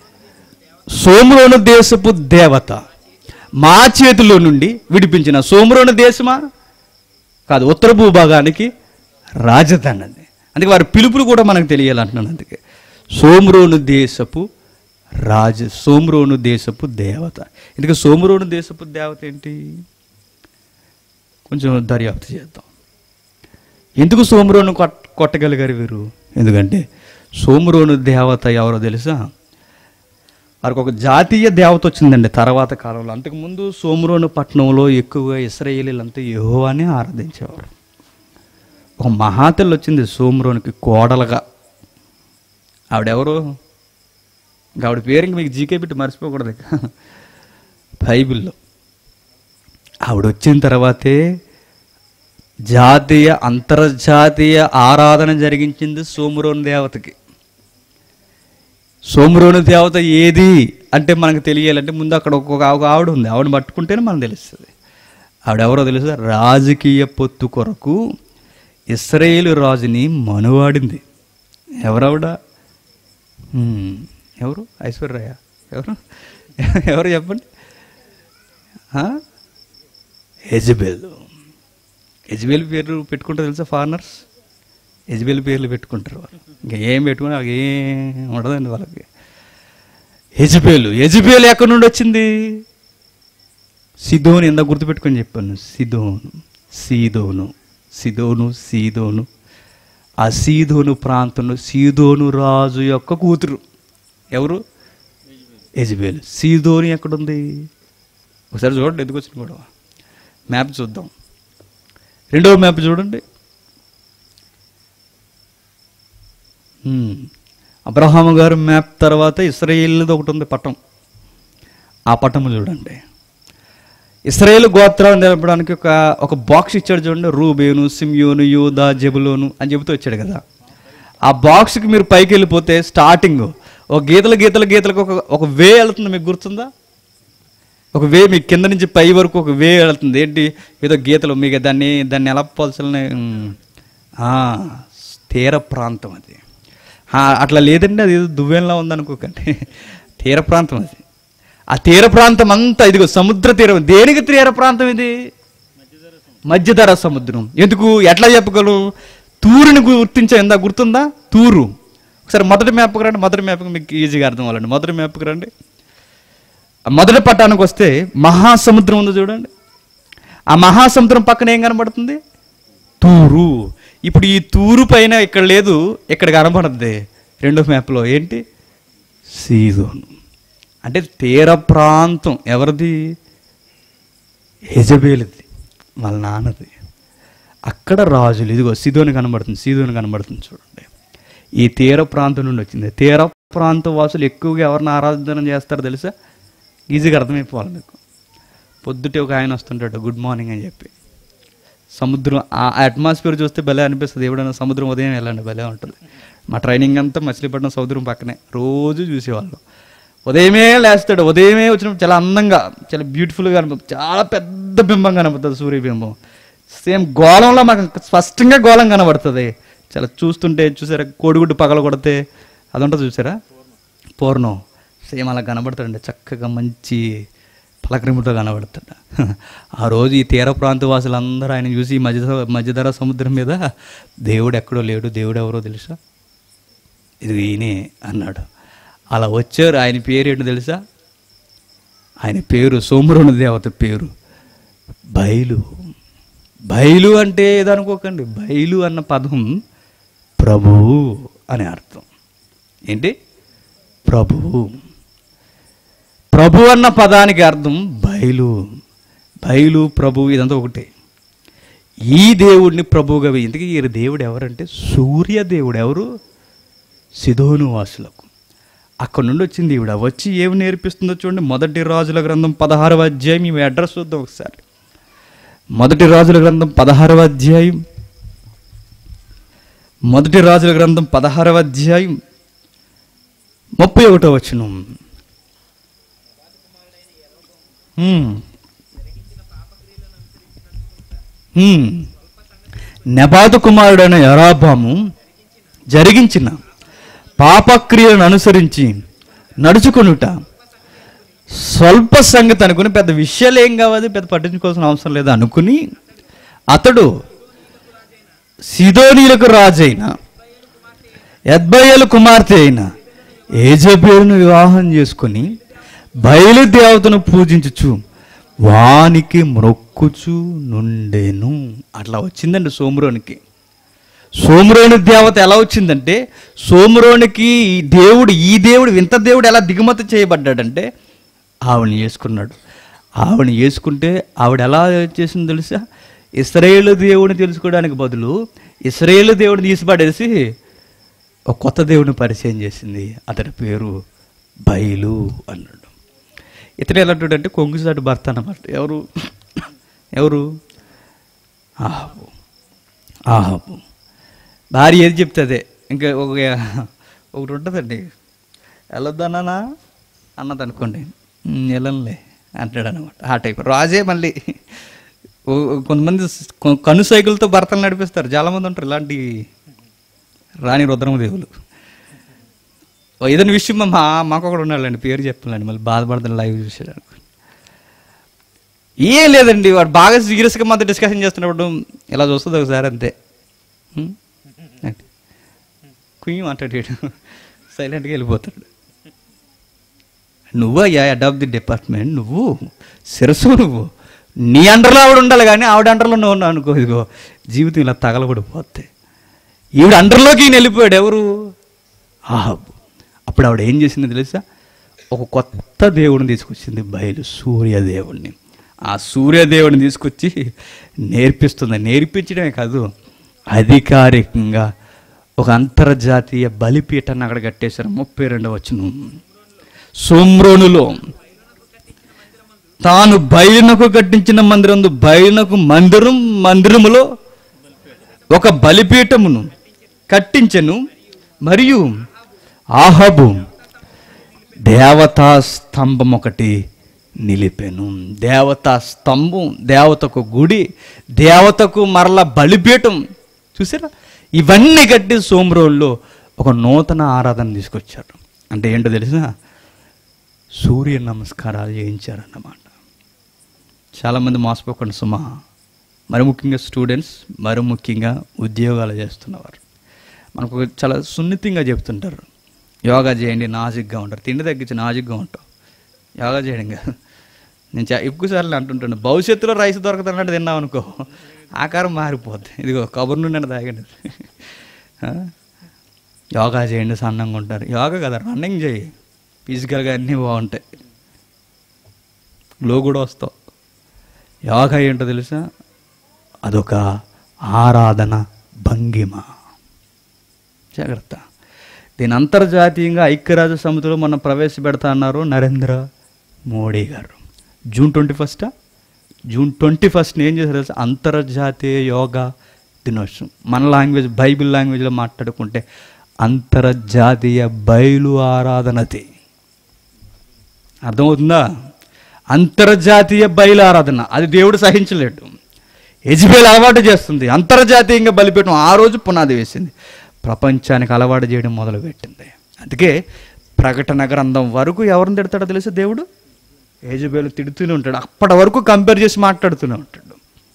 సోమ్రోను దేశపు దేవత మా చేతిలో నుండి విడిపించిన. సోమ్రోను దేశమా కాదు, ఉత్తర భూభాగానికి రాజధాని అది. అందుకే వారి పిలుపులు కూడా మనకు తెలియాలంటున్నాను. అందుకే సోమ్రోను దేశపు సోమ్రోను దేశపు దేవత. ఎందుకంటే సోమ్రోను దేశపు దేవత ఏంటి? కొంచెం దర్యాప్తు చేద్దాం. ఎందుకు సోమ్రోను కొట్టగలిగారు వీరు? ఎందుకంటే సోమ్రోను దేవత ఎవరో తెలుసా? వారికి ఒక జాతీయ దేవత వచ్చిందండి తర్వాత కాలంలో. అంతకుముందు సోమ్రోను పట్టణంలో ఎక్కువగా ఇశ్రాయేలీలంతా యెహోవాని ఆరాధించేవారు. ఒక మహాతల్లి వచ్చింది సోమ్రోనికి కోడలుగా. ఆవిడెవరు? ఆవిడ పేరు ఇంక మీకు జీకే పెట్టి మర్చిపోకూడదు బైబిల్లో. ఆవిడ వచ్చిన తర్వాతే జాతీయ అంతర్జాతీయ ఆరాధన జరిగించింది సోమ్రోను దేవతకి. సోమ్రోను దేవత ఏది అంటే మనకు తెలియాలంటే ముందు అక్కడ ఒక్కొక్క ఆవిడ ఉంది. ఆవిడని పట్టుకుంటేనే మనకు తెలుస్తుంది. ఆవిడెవరో తెలుసు? రాజకీయ పొత్తు కొరకు ఇశ్రాయేలు రాజుని మనువాడింది. ఎవరావిడ? ఎవరు? ఐశ్వర్య? ఎవరు చెప్పండి? యెజబెల్. యెజబెల్ పేర్లు పెట్టుకుంటారు తెలుసా ఫారినర్స్? యెజబెల్ పేర్లు పెట్టుకుంటారు వాళ్ళు. ఇంకా ఏం పెట్టుకుని వాళ్ళకి ఏం ఉండదండి వాళ్ళకి. యెజబెల్ ఎక్కడి నుండి వచ్చింది? సిదోను. ఎంత గుర్తుపెట్టుకొని చెప్పాను, సీదోను. ఆ సీదోను ప్రాంతంలో సీదోను రాజు యొక్క కూతురు ఎవరు? యెజబెల్. సీదోను ఎక్కడుంది? ఒకసారి చూడండి, ఎందుకు వచ్చింది కూడా మ్యాప్ చూద్దాం. 2వ మ్యాప్ చూడండి. అబ్రహాము గారు మ్యాప్ తర్వాత ఇశ్రాయేలుది ఒకటి ఉంది పట్టం. ఆ పట్టము చూడండి. ఇశ్రాయేలు గోత్రాలను తెలపడానికి ఒక బాక్స్ ఇచ్చాడు చూడండి. రూబేను, సిమ్యోను, యూదా, జెబులోను అని చెబుతూ వచ్చాడు కదా. ఆ బాక్స్కి మీరు పైకి వెళ్ళిపోతే స్టార్టింగ్ ఒక గీతలకు ఒక వే వెళ్తుంది. మీకు గుర్తుందా? ఒక వే మీకు కింద నుంచి పై వరకు ఒక వే వెళ్తుంది. ఏంటి? ఏదో గీతలు. మీకు దాన్ని ఎలా పోల్చాలని, తీర ప్రాంతం అది. అట్లా లేదండి, అది ఏదో దువ్వెనలా ఉందనుకోకండి. తీర ప్రాంతం అది. ఆ తీర ప్రాంతం అంతా ఇదిగో సముద్ర తీరం. దేనికి తీర ప్రాంతం ఇది? మధ్యధరా సముద్రం. ఎందుకు, ఎట్లా చెప్పగలం? తూరుని గుర్తించా, ఎంత గుర్తుందా? తూరు. ఒకసారి మొదటి మ్యాప్కి రండి. మొదటి మ్యాప్కి మీకు ఈజీగా అర్థం అవ్వాలండి. మొదటి మ్యాప్కి రండి. మొదటి పట్టానికి వస్తే మహాసముద్రం ఉంది చూడండి. ఆ మహాసముద్రం పక్కన ఏం కనబడుతుంది? తూరు. ఇప్పుడు ఈ తూరు పైన ఇక్కడ లేదు, ఇక్కడ కనబడుతుంది రెండో మ్యాప్లో. ఏంటి? సీదోను. అంటే తీర ప్రాంతం ఎవరిది? యెజబేలుది, వాళ్ళ నాన్నది. అక్కడ రాజులు. ఇదిగో సీదోను కనబడుతుంది, సీదోను కనబడుతుంది చూడండి. ఈ తీర ప్రాంతం నుండి వచ్చింది. తీర ప్రాంత వాసులు ఎక్కువగా ఎవరిని ఆరాధన చేస్తారో తెలుసా? ఈజీగా అర్థమైపోవాలి మీకు. పొద్దుటే ఒక ఆయన వస్తుంటాడు గుడ్ మార్నింగ్ అని చెప్పి. సముద్రం ఆ అట్మాస్ఫియర్ చూస్తే భలే అనిపిస్తుంది. ఎవడైనా సముద్రం ఉదయం వెళ్ళండి, భలే ఉంటుంది. మా ట్రైనింగ్ అంతా మచిలీపట్నం సముద్రం పక్కనే, రోజు చూసేవాళ్ళు. ఉదయమే లేస్తాడు, ఉదయమే వచ్చినప్పుడు చాలా అందంగా, చాలా బ్యూటిఫుల్గా అనిపిస్తుంది. చాలా పెద్ద బింబం కనబడుతుంది, సూర్యబింబం. సేమ్ గోళంలో మనకు స్పష్టంగా గోళం కనబడుతుంది. చాలా చూస్తుంటే చూసారా, కోడిగుడ్డు పగల కొడితే అది ఉంటుంది చూసారా, పూర్ణం. సేమ్ అలా కనబడతాడండి, చక్కగా మంచి పలకరింపుతో కనబడతాడు. ఆ రోజు ఈ తీర ప్రాంత వాసులందరూ ఆయన చూసి మధ్యధరా సముద్రం మీద దేవుడు ఎక్కడో లేడు, దేవుడు ఎవరో తెలుసా, ఇది ఈయనే అన్నాడు. అలా వచ్చారు. ఆయన పేరు ఏంటో తెలుసా? ఆయన పేరు సోమరోని దేవత పేరు బయలు. బయలు అంటే ఏదనుకోకండి, బయలు అన్న పదం ప్రభువు అని అర్థం. ఏంటి? ప్రభువు. ప్రభు అన్న పదానికి అర్థం బయలు. బయలు, ప్రభు ఇదంతా ఒకటే. ఈ దేవుడిని ప్రభువుగా ఇంతకీ ఈ దేవుడు ఎవరంటే సూర్యదేవుడు. ఎవరు? సిదోను వాసులకు. అక్కడ నుండి వచ్చింది ఈవిడ. వచ్చి ఏమి నేర్పిస్తుందో చూడండి. మొదటి రాజుల గ్రంథం 16వ అధ్యాయం. ఈ అడ్రస్ చూద్దాం ఒకసారి. మొదటి రాజుల గ్రంథం 16వ అధ్యాయం. మొదటి రాజుల గ్రంథం 16వ అధ్యాయం 31వ వచనం. నెబాతు కుమారుడైన యెరోబాము జరిగించిన పాపక్రియలను అనుసరించి నడుచుకొనుట స్వల్ప సంగతి అనుకుని, పెద్ద విషయాలు ఏం కావాలి, పెద్ద పట్టించుకోవాల్సిన అవసరం లేదు అనుకుని, అతడు సీదోనీయులకు రాజైన యెజ్బయలు కుమార్తె అయిన యెజబేలును వివాహం చేసుకుని బయలుదేవతను పూజించుచు వానికి మొక్కుచు నుండెను. అట్లా వచ్చిందండి సోమ్రోనికి. సోమ్రోని దేవత ఎలా వచ్చిందంటే, సోమ్రోనికి ఈ దేవుడు వింత దేవుడు ఎలా దిగుమతి చేయబడ్డాడంటే ఆవిడని చేసుకున్నాడు. ఆవిడని చేసుకుంటే ఆవిడ ఎలా చేసింది తెలుసా? ఇశ్రాయేలు దేవుడిని తెలుసుకోవడానికి బదులు ఇశ్రాయేలు దేవుడిని తీసిపడేసి ఒక కొత్త దేవుడిని పరిచయం చేసింది. అతని పేరు బయలు అన్నాడు. ఇతను ఎలాంటి కొంగుసాటి భర్త అన్నమాట. ఎవరు? ఆహాబు. భార్య ఏది చెప్తే అదే. ఇంకా ఒకటి ఉంటుందండి, వెళ్ళొద్దన్నా అన్నది అనుకోండి, వెళ్ళనులే అంటాడు అనమాట. ఆ టైప్ రాజే. మళ్ళీ కొంతమంది కను సైకిల్తో భర్తలు నడిపిస్తారు, చాలామంది ఉంటారు ఇలాంటి రాణి రుద్రమదేవులు. ఏదైనా విషయం మాకు ఒకడు ఉన్నాడండి, పేరు చెప్పాలండి, మళ్ళీ బాధపడతాను లైవ్ చూసాడు. ఏం లేదండి, వాడు బాగా సీరియస్గా మాతో డిస్కషన్ చేస్తున్నప్పుడు ఇలా చూస్తుంది ఒకసారి అంతే. కుయ్యి మాట్లాడాడు, సైలెంట్గా వెళ్ళిపోతాడు. నువ్వు అయ్యా హెడ్ ఆఫ్ ది డిపార్ట్మెంట్, నువ్వు శిరస్సు, నువ్వు నీ అండర్లో ఆవిడ ఉండాలి, కానీ ఆవిడ అండర్లో నువ్వు ఉన్నావు అనుకో, ఇదిగో జీవితం ఇలా తగలబడిపోతే. ఈవిడ అండర్లోకి ఈయన వెళ్ళిపోయాడు. ఎవరు? ఆహాబు. అప్పుడు ఆవిడ ఏం చేసింది తెలుసా? ఒక కొత్త దేవుడిని తీసుకొచ్చింది, బయలు సూర్యదేవుడిని. ఆ సూర్యదేవుడిని తీసుకొచ్చి నేర్పిస్తుంది. నేర్పించడమే కాదు, అధికారికంగా ఒక అంతర్జాతీయ బలిపీఠాన్ని అక్కడ కట్టేశారు. 32వ వచనం. సోమ్రోనులో తాను బయలునకు కట్టించిన మందిరందు బయలునకు మందిరములో ఒక బలిపీఠమును కట్టించెను. మరియు ఆహాబు దేవతా స్తంభం ఒకటి నిలిపెను. దేవతా స్తంభం, దేవతకు గుడి, దేవతకు మరల బలిపీఠం. చూసారా? ఇవన్నీ కట్టి సోమ్రోల్లో ఒక నూతన ఆరాధన తీసుకొచ్చారు. అంటే ఏంటో తెలిసిన? సూర్య నమస్కారాలు చేయించారన్నమాట. చాలామంది మోసపోకండి సుమా. మరి ముఖ్యంగా స్టూడెంట్స్, మరి ముఖ్యంగా ఉద్యోగాలు చేస్తున్నవారు మనకు చాలా సున్నితంగా చెప్తుంటారు, యోగా చేయండి నాజుగ్గా ఉంటారు. తిండి తగ్గించి నాజుగ్గా ఉంటాం, యోగా చేయడం కాదు. నేను ఎక్కువసార్లు అంటుంటాను, భవిష్యత్తులో రైస్ దొరకదన్నట్టు తిన్నాం అనుకో ఆకారం మారిపోద్ది. ఇదిగో కబుర్ నుండి తాగండి. యోగా చేయండి సన్నంగా ఉంటారు. యోగా కదా, రన్నింగ్ చేయి, ఫిజికల్గా అన్నీ బాగుంటాయి, గ్లో కూడా వస్తావు. యోగా ఏంటో తెలుసా? అదొక ఆరాధన భంగిమ. జాగ్రత్త. దీని అంతర్జాతీయంగా ఐక్యరాజ్య సమితిలో మనం ప్రవేశపెడతా అన్నారు నరేంద్ర మోడీ గారు. జూన్ 21 ఏం చేశారు తెలుసా? అంతర్జాతీయ యోగా దినోత్సవం. మన లాంగ్వేజ్, బైబిల్ లాంగ్వేజ్లో మాట్లాడుకుంటే అంతర్జాతీయ బయలు ఆరాధనది. అర్థమవుతుందా? అంతర్జాతీయ బయలు ఆరాధన అది దేవుడు సహించలేడు. యెజబెల్ అలవాటు చేస్తుంది, అంతర్జాతీయంగా బలిపీఠం ఆ రోజు పునాది వేసింది, ప్రపంచానికి అలవాటు చేయడం మొదలుపెట్టింది. అందుకే ప్రకటన గ్రంథం వరకు ఎవరిని తిడతాడో తెలుసా? దేవుడు యెజబెల్ తిడుతూనే ఉంటాడు, అప్పటి వరకు కంపేర్ చేసి మాట్లాడుతూనే ఉంటాడు.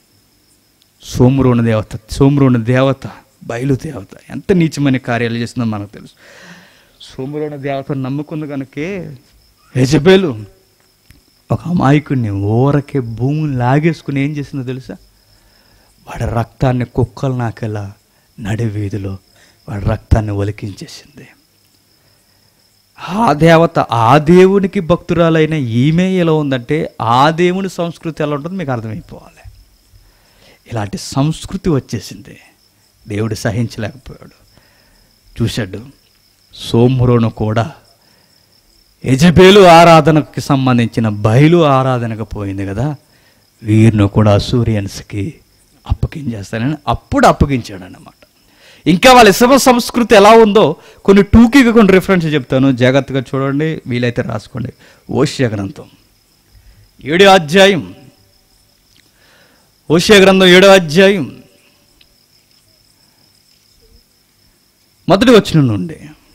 సోమ్రోని దేవత బయలు దేవత ఎంత నీచమైన కార్యాలు చేస్తుందో మనకు తెలుసు. సోమ్రోని దేవతను నమ్ముకుంది కనుకే యెజబెల్ ఒక అమాయకుడిని ఊరకే భూమిని లాగేసుకుని ఏం చేసిందో తెలుసా? వాడి రక్తాన్ని కుక్కలు నాకెలా నడి వీధిలో వాడి రక్తాన్ని ఒలికించేసింది. ఆ దేవత, ఆ దేవునికి భక్తురాలైన ఈమె ఎలా ఉందంటే ఆ దేవుని సంస్కృతి ఎలా ఉంటుందో మీకు అర్థమైపోవాలి. ఇలాంటి సంస్కృతి వచ్చేసింది, దేవుడు సహించలేకపోయాడు. చూశాడు, సోమ్రోను కూడా యెజబెలు ఆరాధనకి సంబంధించిన బయలు ఆరాధనకు పోయింది కదా, వీరిని కూడా సూర్యన్స్కి అప్పగించేస్తానని అప్పుడు అప్పగించాడు అన్నమాట. ఇంకా వాళ్ళ ఇసవ సంస్కృతి ఎలా ఉందో కొన్ని టూకీగా కొన్ని రిఫరెన్స్ చెప్తాను, జాగ్రత్తగా చూడండి, వీలైతే రాసుకోండి. ఓషియా గ్రంథం 7వ అధ్యాయం, ఓషియా గ్రంథం 7వ అధ్యాయం 1వ వచనం నుండి.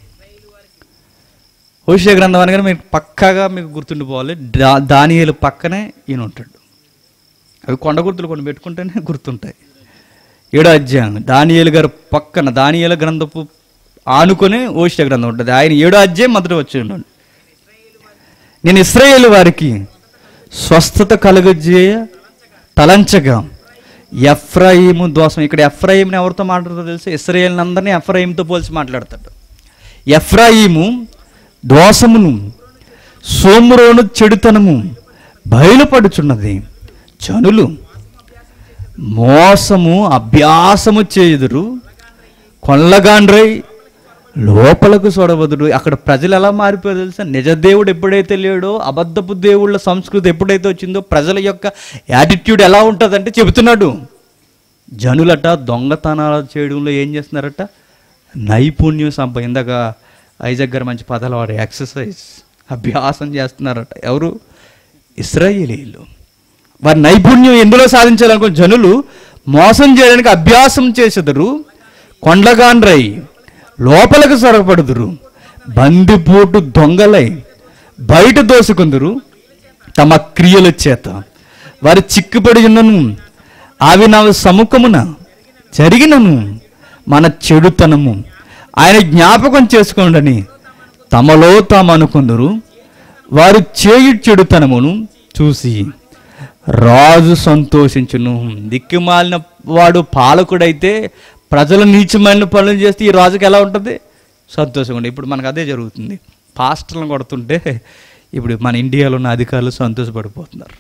ఓషియా గ్రంథం అనగానే మీరు పక్కాగా మీకు గుర్తుండిపోవాలి, దానియేలు పక్కనే ఈయన ఉంటాడు. అవి కొండ గుర్తులు కొన్ని పెట్టుకుంటేనే గుర్తుంటాయి. 7వ అధ్యాయం దానియేలు గారు పక్కన, దానియేలు గ్రంథపు ఆనుకొని ఓషియా గ్రంథం ఉంటుంది. ఆయన 7వ అధ్యాయం 1వ వచనం, నేను ఇశ్రాయేలు వారికి స్వస్థత కలుగజేయ తలంచగా ఎఫ్రాయిము దోషం. ఇక్కడ ఎఫ్రాయిముని ఎవరితో మాట్లాడుతుందో తెలుసు? ఇశ్రాయేలుని అందరినీ ఎఫ్రాయిముతో పోల్చి మాట్లాడతాడు. ఎఫ్రాయిము దోషమును, సోమ్రోను చెడుతనము బయలుపడుచున్నది, జనులు మోసము అభ్యాసము చేయుదురు, కొల్లగాండ్రై లోపలకు సొడవదుడు. అక్కడ ప్రజలు ఎలా మారిపోయారు తెలుసా? నిజ దేవుడు ఎప్పుడైతే లేడో, అబద్ధపు దేవుళ్ళ సంస్కృతి ఎప్పుడైతే వచ్చిందో, ప్రజల యొక్క యాటిట్యూడ్ ఎలా ఉంటుందంటే చెబుతున్నాడు. జనులట దొంగతనాలు చేయడంలో ఏం చేస్తున్నారట? నైపుణ్యం ఇందాక ఐజాక్ గారు మంచి పదాలు వాడు, ఎక్సర్సైజ్, అభ్యాసం చేస్తున్నారట. ఎవరు? ఇశ్రాయేలీయులు. వారి నైపుణ్యం ఎందులో సాధించాలనుకున్న జనులు మోసం చేయడానికి అభ్యాసం చేసేదరు, కొండగాండ్రై లోపలకు సొరపడుదురు, బందిపోటు దొంగలై బయట దోసుకుందరు తమ క్రియల చేత. వారి చిక్కుపడి ఉన్నను, అవి నా సముఖమున జరిగినను మన చెడుతనము ఆయన జ్ఞాపకం చేసుకోండని తమలో తాము అనుకుందరు. వారు చేయు చెడుతనమును చూసి రాజు సంతోషించును. దిక్కుమాలిన వాడు పాలకుడైతే ప్రజలు నీచమైన పనులు చేస్తే ఈ రాజుకి ఎలా ఉంటుంది? సంతోషంగా ఉంటుంది. ఇప్పుడు మనకు అదే జరుగుతుంది. పాస్టర్లను కొడుతుంటే ఇప్పుడు మన ఇండియాలో ఉన్న అధికారులు సంతోషపడిపోతున్నారు.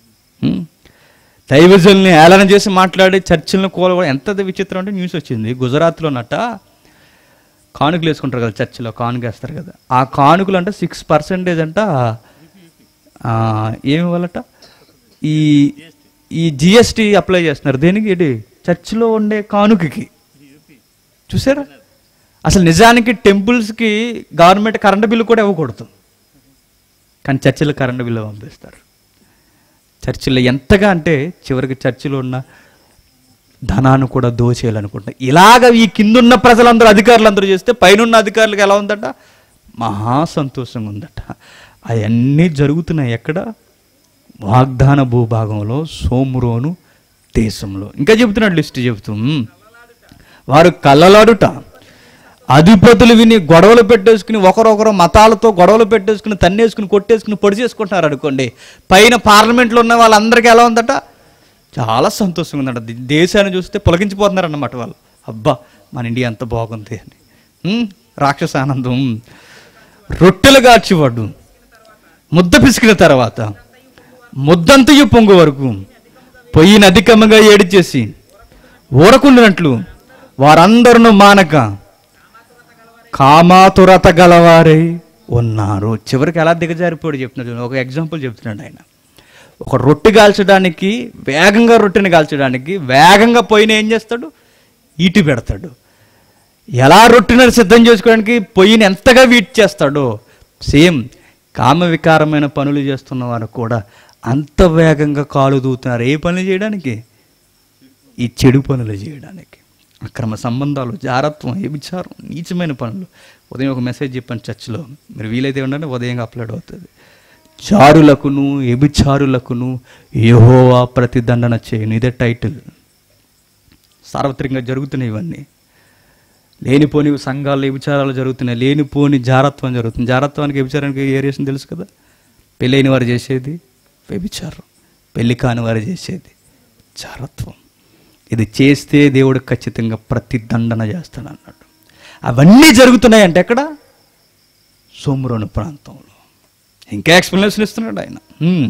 దైవజనుల్ని ఏలన చేసి మాట్లాడి చర్చిలను కూలగొడ. ఎంత విచిత్రం అంటే న్యూస్ వచ్చింది, గుజరాత్లోనట కానుకలు వేసుకుంటారు కదా, చర్చిలో కానుక వేస్తారు కదా, ఆ కానుకలు అంట 6% అంట ఏమి ఇవ్వాలట, ఈ జిఎస్టీ అప్లై చేస్తున్నారు. దేనికి? ఏంటి? చర్చిలో ఉండే కానుకకి. చూసారా? అసలు నిజానికి టెంపుల్స్కి గవర్నమెంట్ కరెంటు బిల్లు కూడా ఇవ్వకూడదు, కానీ చర్చిలో కరెంటు బిల్లు పంపిస్తారు. చర్చిలో ఎంతగా అంటే చివరికి చర్చిలో ఉన్న ధనాన్ని కూడా దోచేయాలనుకుంటున్నారు. ఇలాగ ఈ కిందున్న ప్రజలందరూ, అధికారులందరూ చేస్తే పైనున్న అధికారులకు ఎలా ఉందట? మహా సంతోషంగా ఉందట. అవన్నీ జరుగుతున్నాయి ఎక్కడ? వాగ్దాన భూభాగంలో, సోమ్రోను దేశంలో. ఇంకా చెబుతున్నాడు లిస్ట్ చెబుతూ, వారు కళ్ళలాడుట, అధిపతులు విని గొడవలు పెట్టేసుకుని, ఒకరొకరు మతాలతో గొడవలు పెట్టేసుకుని, తన్నేసుకుని, కొట్టేసుకుని, పొడి చేసుకుంటున్నారు అనుకోండి. పైన పార్లమెంట్లో ఉన్న వాళ్ళందరికీ ఎలా ఉందట? చాలా సంతోషంగా ఉందట. దేశాన్ని చూస్తే పులకించిపోతున్నారు అన్నమాట వాళ్ళు. అబ్బా, మన ఇండియా ఎంత బాగుంది అని. రాక్షసానందం. రొట్టెలు గార్చివాడు ముద్ద పిసికిన తర్వాత ముద్దంతయు పొంగు వరకు పొయ్యిని అధికముగా ఏడిచేసి ఊరకుండినట్లు వారందరూ మానక కామాతురత గలవారై ఉన్నారు. చివరికి ఎలా దిగజారిపోయాడు చెప్తున్నాడు. ఒక ఎగ్జాంపుల్ చెప్తున్నాడు ఆయన. ఒక రొట్టె కాల్చడానికి, వేగంగా రొట్టెని కాల్చడానికి వేగంగా పొయ్యిని ఏం చేస్తాడు? ఈటి పెడతాడు. ఎలా రొట్టెని సిద్ధం చేసుకోవడానికి పొయ్యిని ఎంతగా వీట్ చేస్తాడో, సేమ్ కామ వికారమైన పనులు చేస్తున్న వారు కూడా అంత వేగంగా కాలు దూతున్నారు. ఏ పనులు చేయడానికి? ఈ చెడు పనులు చేయడానికి. అక్రమ సంబంధాలు, జారత్వం, వ్యభిచారం, నీచమైన పనులు. ఉదయం ఒక మెసేజ్ చెప్పాను చర్చిలో, మీరు వీలైతే ఉండండి, ఉదయంగా అప్లోడ్ అవుతుంది. చారులకును వ్యభిచారులకును యెహోవా ప్రతిదండన చేయను. ఇదే టైటిల్. సార్వత్రికంగా జరుగుతున్నాయి ఇవన్నీ. లేనిపోని సంఘాల్లో వ్యభిచారాలు జరుగుతున్నాయి, లేనిపోని జారత్వం జరుగుతుంది. జారత్వానికి వ్యభిచారానికి ఏరియేషన్ తెలుసు కదా. పెళ్ళైన వారు చేసేది వ్యభిచారం, పెళ్లి కాని వారు చేసేది జారత్వం. ఇది చేస్తే దేవుడు ఖచ్చితంగా ప్రతిదండన చేస్తాడు అన్నాడు. అవన్నీ జరుగుతున్నాయంటే ఎక్కడ? సోమ్రోను ప్రాంతంలో. ఇంకా ఎక్స్ప్లెనేషన్ ఇస్తున్నాడు ఆయన.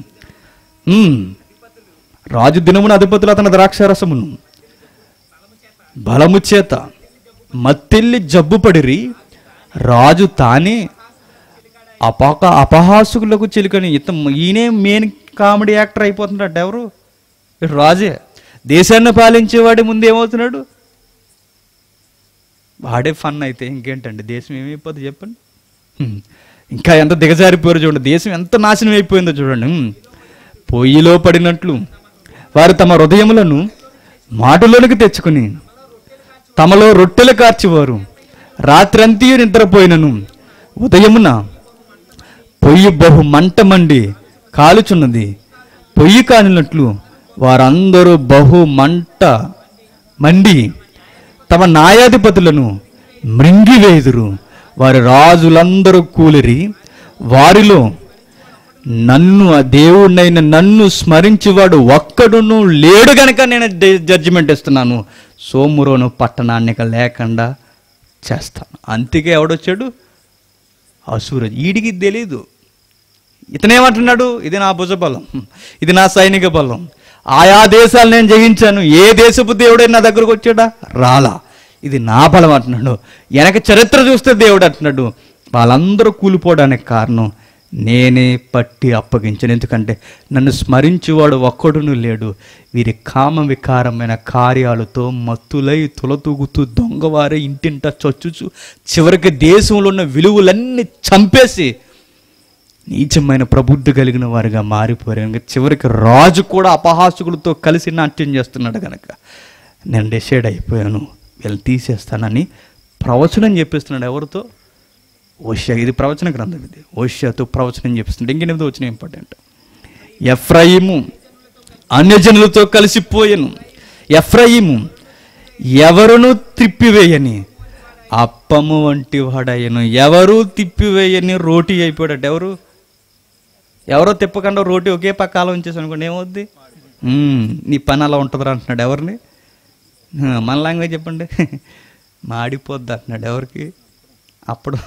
రాజు దినమున అధిపతులు అతని ద్రాక్షారసమును బలము చేత మత్తెల్లి జబ్బుపడిరి. రాజు తానే అపహాసుకులకు చిలుకని. ఈయనే మెయిన్ కామెడీ యాక్టర్ అయిపోతున్నాడు. ఎవరు? రాజే. దేశాన్ని పాలించేవాడి ముందు ఏమవుతున్నాడు? వాడే ఫన్ అయితే ఇంకేంటండి, దేశం ఏమైపోతుంది చెప్పండి. ఇంకా ఎంత దిగజారిపోయారు చూడండి, దేశం ఎంత నాశనం అయిపోయిందో చూడండి. పొయ్యిలో పడినట్లు వారు తమ హృదయములను మాటలోనికి తెచ్చుకుని తమలో రొట్టెలు కార్చివారు రాత్రంతా నిద్రపోయినను ఉదయమున పొయ్యి బహు మంట మండి కాలుచున్నది. పొయ్యి కానినట్లు వారందరూ బహు మంట మండి తమ న్యాయాధిపతులను మృంగివేదురు. వారి రాజులందరూ కూలిరి. వారిలో నన్ను, ఆ దేవుడినైన నన్ను స్మరించేవాడు ఒక్కడును లేడు గనక నేను జడ్జిమెంట్ ఇస్తున్నాను. సోమ్రోను పట్టణాన్ని లేకుండా చేస్తాను. అంతకే ఎవడొచ్చాడు? అసూరు. వీడికి తెలీదు. ఇతనేమంటున్నాడు? ఇది నా భుజ బలం, ఇది నా సైనిక బలం, ఆయా దేశాలు నేను జయించాను. ఏ దేశపు దేవుడైనా నా దగ్గరకు వచ్చాడా? రాలా. ఇది నా బలం అంటున్నాడు. వెనక చరిత్ర చూస్తే దేవుడు అంటున్నాడు, వాళ్ళందరూ కూలిపోవడానికి కారణం నేనే పట్టి అప్పగించాను. ఎందుకంటే నన్ను స్మరించేవాడు ఒక్కడును లేడు. వీరి కామ వికారమైన కార్యాలతో మత్తులై తులతూగుతూ దొంగవారే ఇంటింట చొచ్చుచు చివరికి దేశంలో ఉన్న విలువలన్నీ చంపేసి నీచమైన ప్రబుద్ధి కలిగిన వారిగా మారిపోయారు. చివరికి రాజు కూడా అపహాసకులతో కలిసి నాట్యం చేస్తున్నాడు కనుక నేను డిసైడ్ అయిపోయాను, వీళ్ళని తీసేస్తానని ప్రవచనం చెప్పిస్తున్నాడు. ఎవరితో? ఓషియా. ఇది ప్రవచన గ్రంథం. ఇది ఓషియాతో ప్రవచనం చెప్పిస్తున్నాడు. ఇంకెనిమిది వచ్చిన ఇంపార్టెంట్. ఎఫ్రాయిము అన్యజనులతో కలిసిపోయాను. ఎఫ్రాయిము ఎవరును తిప్పివేయని అప్పము వంటి వాడయ్యను. ఎవరు తిప్పివేయని రోటీ అయిపోయాడట. ఎవరో తిప్పకుండా రోటీ ఒకే పక్క ఆలోచించేసి అనుకోండి ఏమవుద్ది? నీ పని అలా ఉంటుందిరా అంటున్నాడు. ఎవరిని? మన లాంగ్వేజ్ చెప్పండి. మాడిపోద్ది అంటున్నాడు. ఎవరికి? అప్పుడు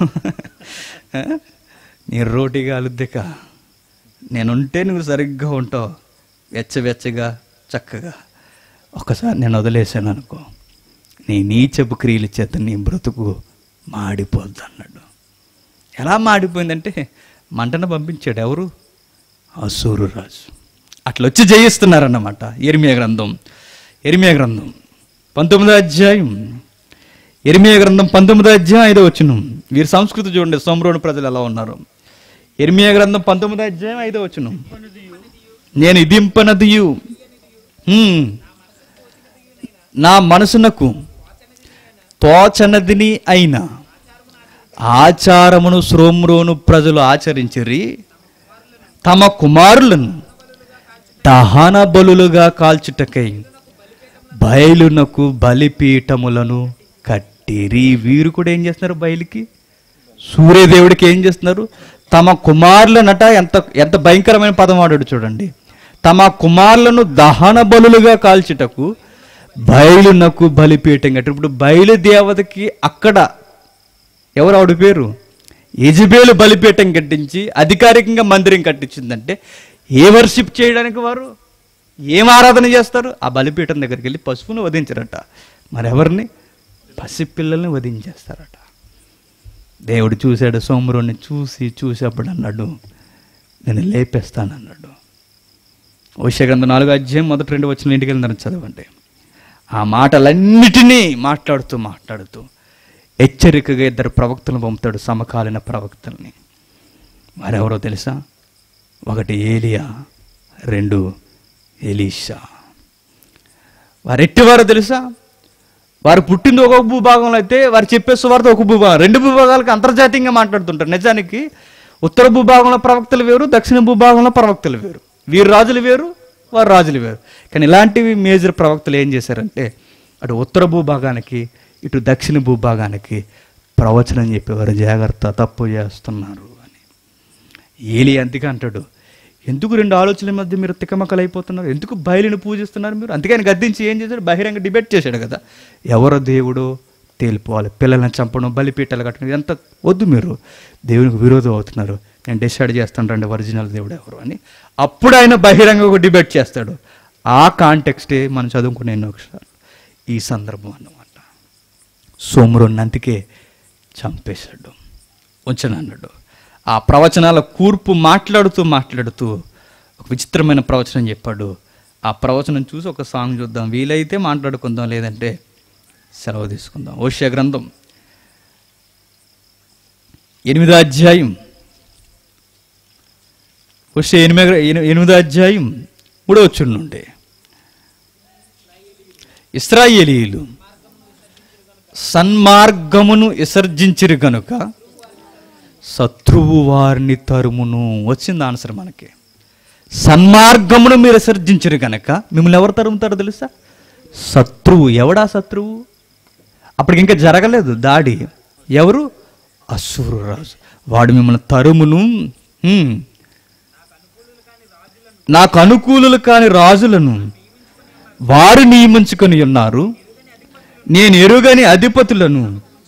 నీ రోటీ కాలుద్దిక నేనుంటే నువ్వు సరిగ్గా ఉంటావు, వెచ్చగా చక్కగా. ఒకసారి నేను వదిలేసాను అనుకో, నీ నీచపు క్రియల చేత నీ బ్రతుకు మాడిపోద్ది అన్నాడు. ఎలా మాడిపోయిందంటే మంటను పంపించాడు. ఎవరు? అసూరు రాజు. అట్లా వచ్చి జయిస్తున్నారన్నమాట. ఇర్మియా గ్రంథం 19వ అధ్యాయం. ఇర్మియా గ్రంథం 19వ అధ్యాయం 5వ వచనం. వీరి సంస్కృతి చూడండి, సోమ్రోను ప్రజలు ఎలా ఉన్నారు. ఇర్మియా గ్రంథం 19వ అధ్యాయం 5వ వచనం. నేను ఇదింపనదియు నా మనసునకు తోచనదిని అయిన ఆచారమును సోమ్రోను ప్రజలు ఆచరించిరి. తమ కుమారులను దహన బలులుగా కాల్చుటకై బయలునకు బలిపీఠములను కట్టిరి. వీరు కూడా ఏం చేస్తున్నారు? బయలుకి, సూర్యదేవుడికి ఏం చేస్తున్నారు? తమ కుమారులనట, ఎంత ఎంత భయంకరమైన పదం వాడాడు చూడండి. తమ కుమారులను దహన బలులుగా కాల్చుటకు బయలునకు బలిపీఠం కట్టి. ఇప్పుడు బయలుదేవతకి అక్కడ ఎవరు ఆవిడ పేరు? యెజబెలు బలిపీఠం కట్టించి అధికారికంగా మందిరం కట్టించిందంటే ఏ వర్షిప్ చేయడానికి వారు ఏం ఆరాధన చేస్తారు? ఆ బలిపీఠం దగ్గరికి వెళ్ళి పశువును వధించరట, మరెవరిని? పసిపిల్లల్ని వధించేస్తారట. దేవుడు చూశాడు, సోమరుని చూసి అప్పుడు అన్నాడు, నేను లేపేస్తానన్నాడు. హోషేయ గ్రంథం 4వ అధ్యాయం 1-2 వచనం ఇంటికి వెళ్ళిన చదవండి. ఆ మాటలన్నిటినీ మాట్లాడుతూ హెచ్చరికగా 2 ప్రవక్తలను పంపుతాడు, సమకాలీన ప్రవక్తల్ని. వారెవరో తెలుసా? 1 ఏలియా, 2 ఎలీషా. వారెట్టివారో తెలుసా? వారు పుట్టింది ఒక భూభాగంలో అయితే వారు చెప్పే సువార్త ఒక భూభాగం, 2 భూభాగాలకు అంతర్జాతీయంగా మాట్లాడుతుంటారు. నిజానికి ఉత్తర భూభాగంలో ప్రవక్తలు వేరు, దక్షిణ భూభాగంలో ప్రవక్తలు వేరు. వీరు రాజులు వేరు, వారు రాజులు వేరు. కానీ ఇలాంటివి మేజర్ ప్రవక్తలు ఏం చేశారంటే అటు ఉత్తర భూభాగానికి ఇటు దక్షిణ భూభాగానికి ప్రవచనం చెప్పేవారు, జాగ్రత్త, తప్పు చేస్తున్నారు అని. ఏలి అందుకే అంటాడు, ఎందుకు 2 ఆలోచనల మధ్య మీరు తికమకలైపోతున్నారు? ఎందుకు బయలుని పూజిస్తున్నారు మీరు? అందుకే ఆయన గద్దించి ఏం చేశాడు? బహిరంగ డిబేట్ చేశాడు కదా, ఎవరో దేవుడు తేలిపోవాలి, పిల్లల్ని చంపడం, బలిపీఠాలు కట్టడం, ఎంత వద్దు, మీరు దేవునికి విరోధం అవుతున్నారు, నేను డిసైడ్ చేస్తాను రండి ఒరిజినల్ దేవుడు ఎవరు అని. అప్పుడు ఆయన బహిరంగ ఒక డిబేట్ చేస్తాడు. ఆ కాంటెక్స్టే మనం చదువుకునే ఒకసారి ఈ సందర్భం అన్నమాట. సోమరుని అందుకే చంపేశాడు, ఉంచనన్నాడు. ఆ ప్రవచనాల కూర్పు మాట్లాడుతూ ఒక విచిత్రమైన ప్రవచనం చెప్పాడు. ఆ ప్రవచనం చూసి ఒక సాంగ్ చూద్దాం, వీలైతే మాట్లాడుకుందాం, లేదంటే సెలవు తీసుకుందాం. హోషేయ గ్రంథం 8వ అధ్యాయం, హోషేయ 8వ అధ్యాయం 3వ వచనం నుండి, ఇశ్రాయేలీయులు సన్మార్గమును విసర్జించిరి గనుక శత్రువు వారిని తరుమును. వచ్చింది ఆన్సర్ మనకి. సన్మార్గమును మీరు విసర్జించిరి గనక మిమ్మల్ని ఎవరు తరుముతారో తెలుసా? శత్రువు. ఎవడా శత్రువు? అప్పటికి ఇంకా జరగలేదు దాడి. ఎవరు? అశ్షూరు రాజు. వాడు మిమ్మల్ని తరుమును. నాకు అనుకూలులు కాని రాజులను వారు నియమించుకొని ఉన్నారు, నేను ఎరుగని అధిపతులను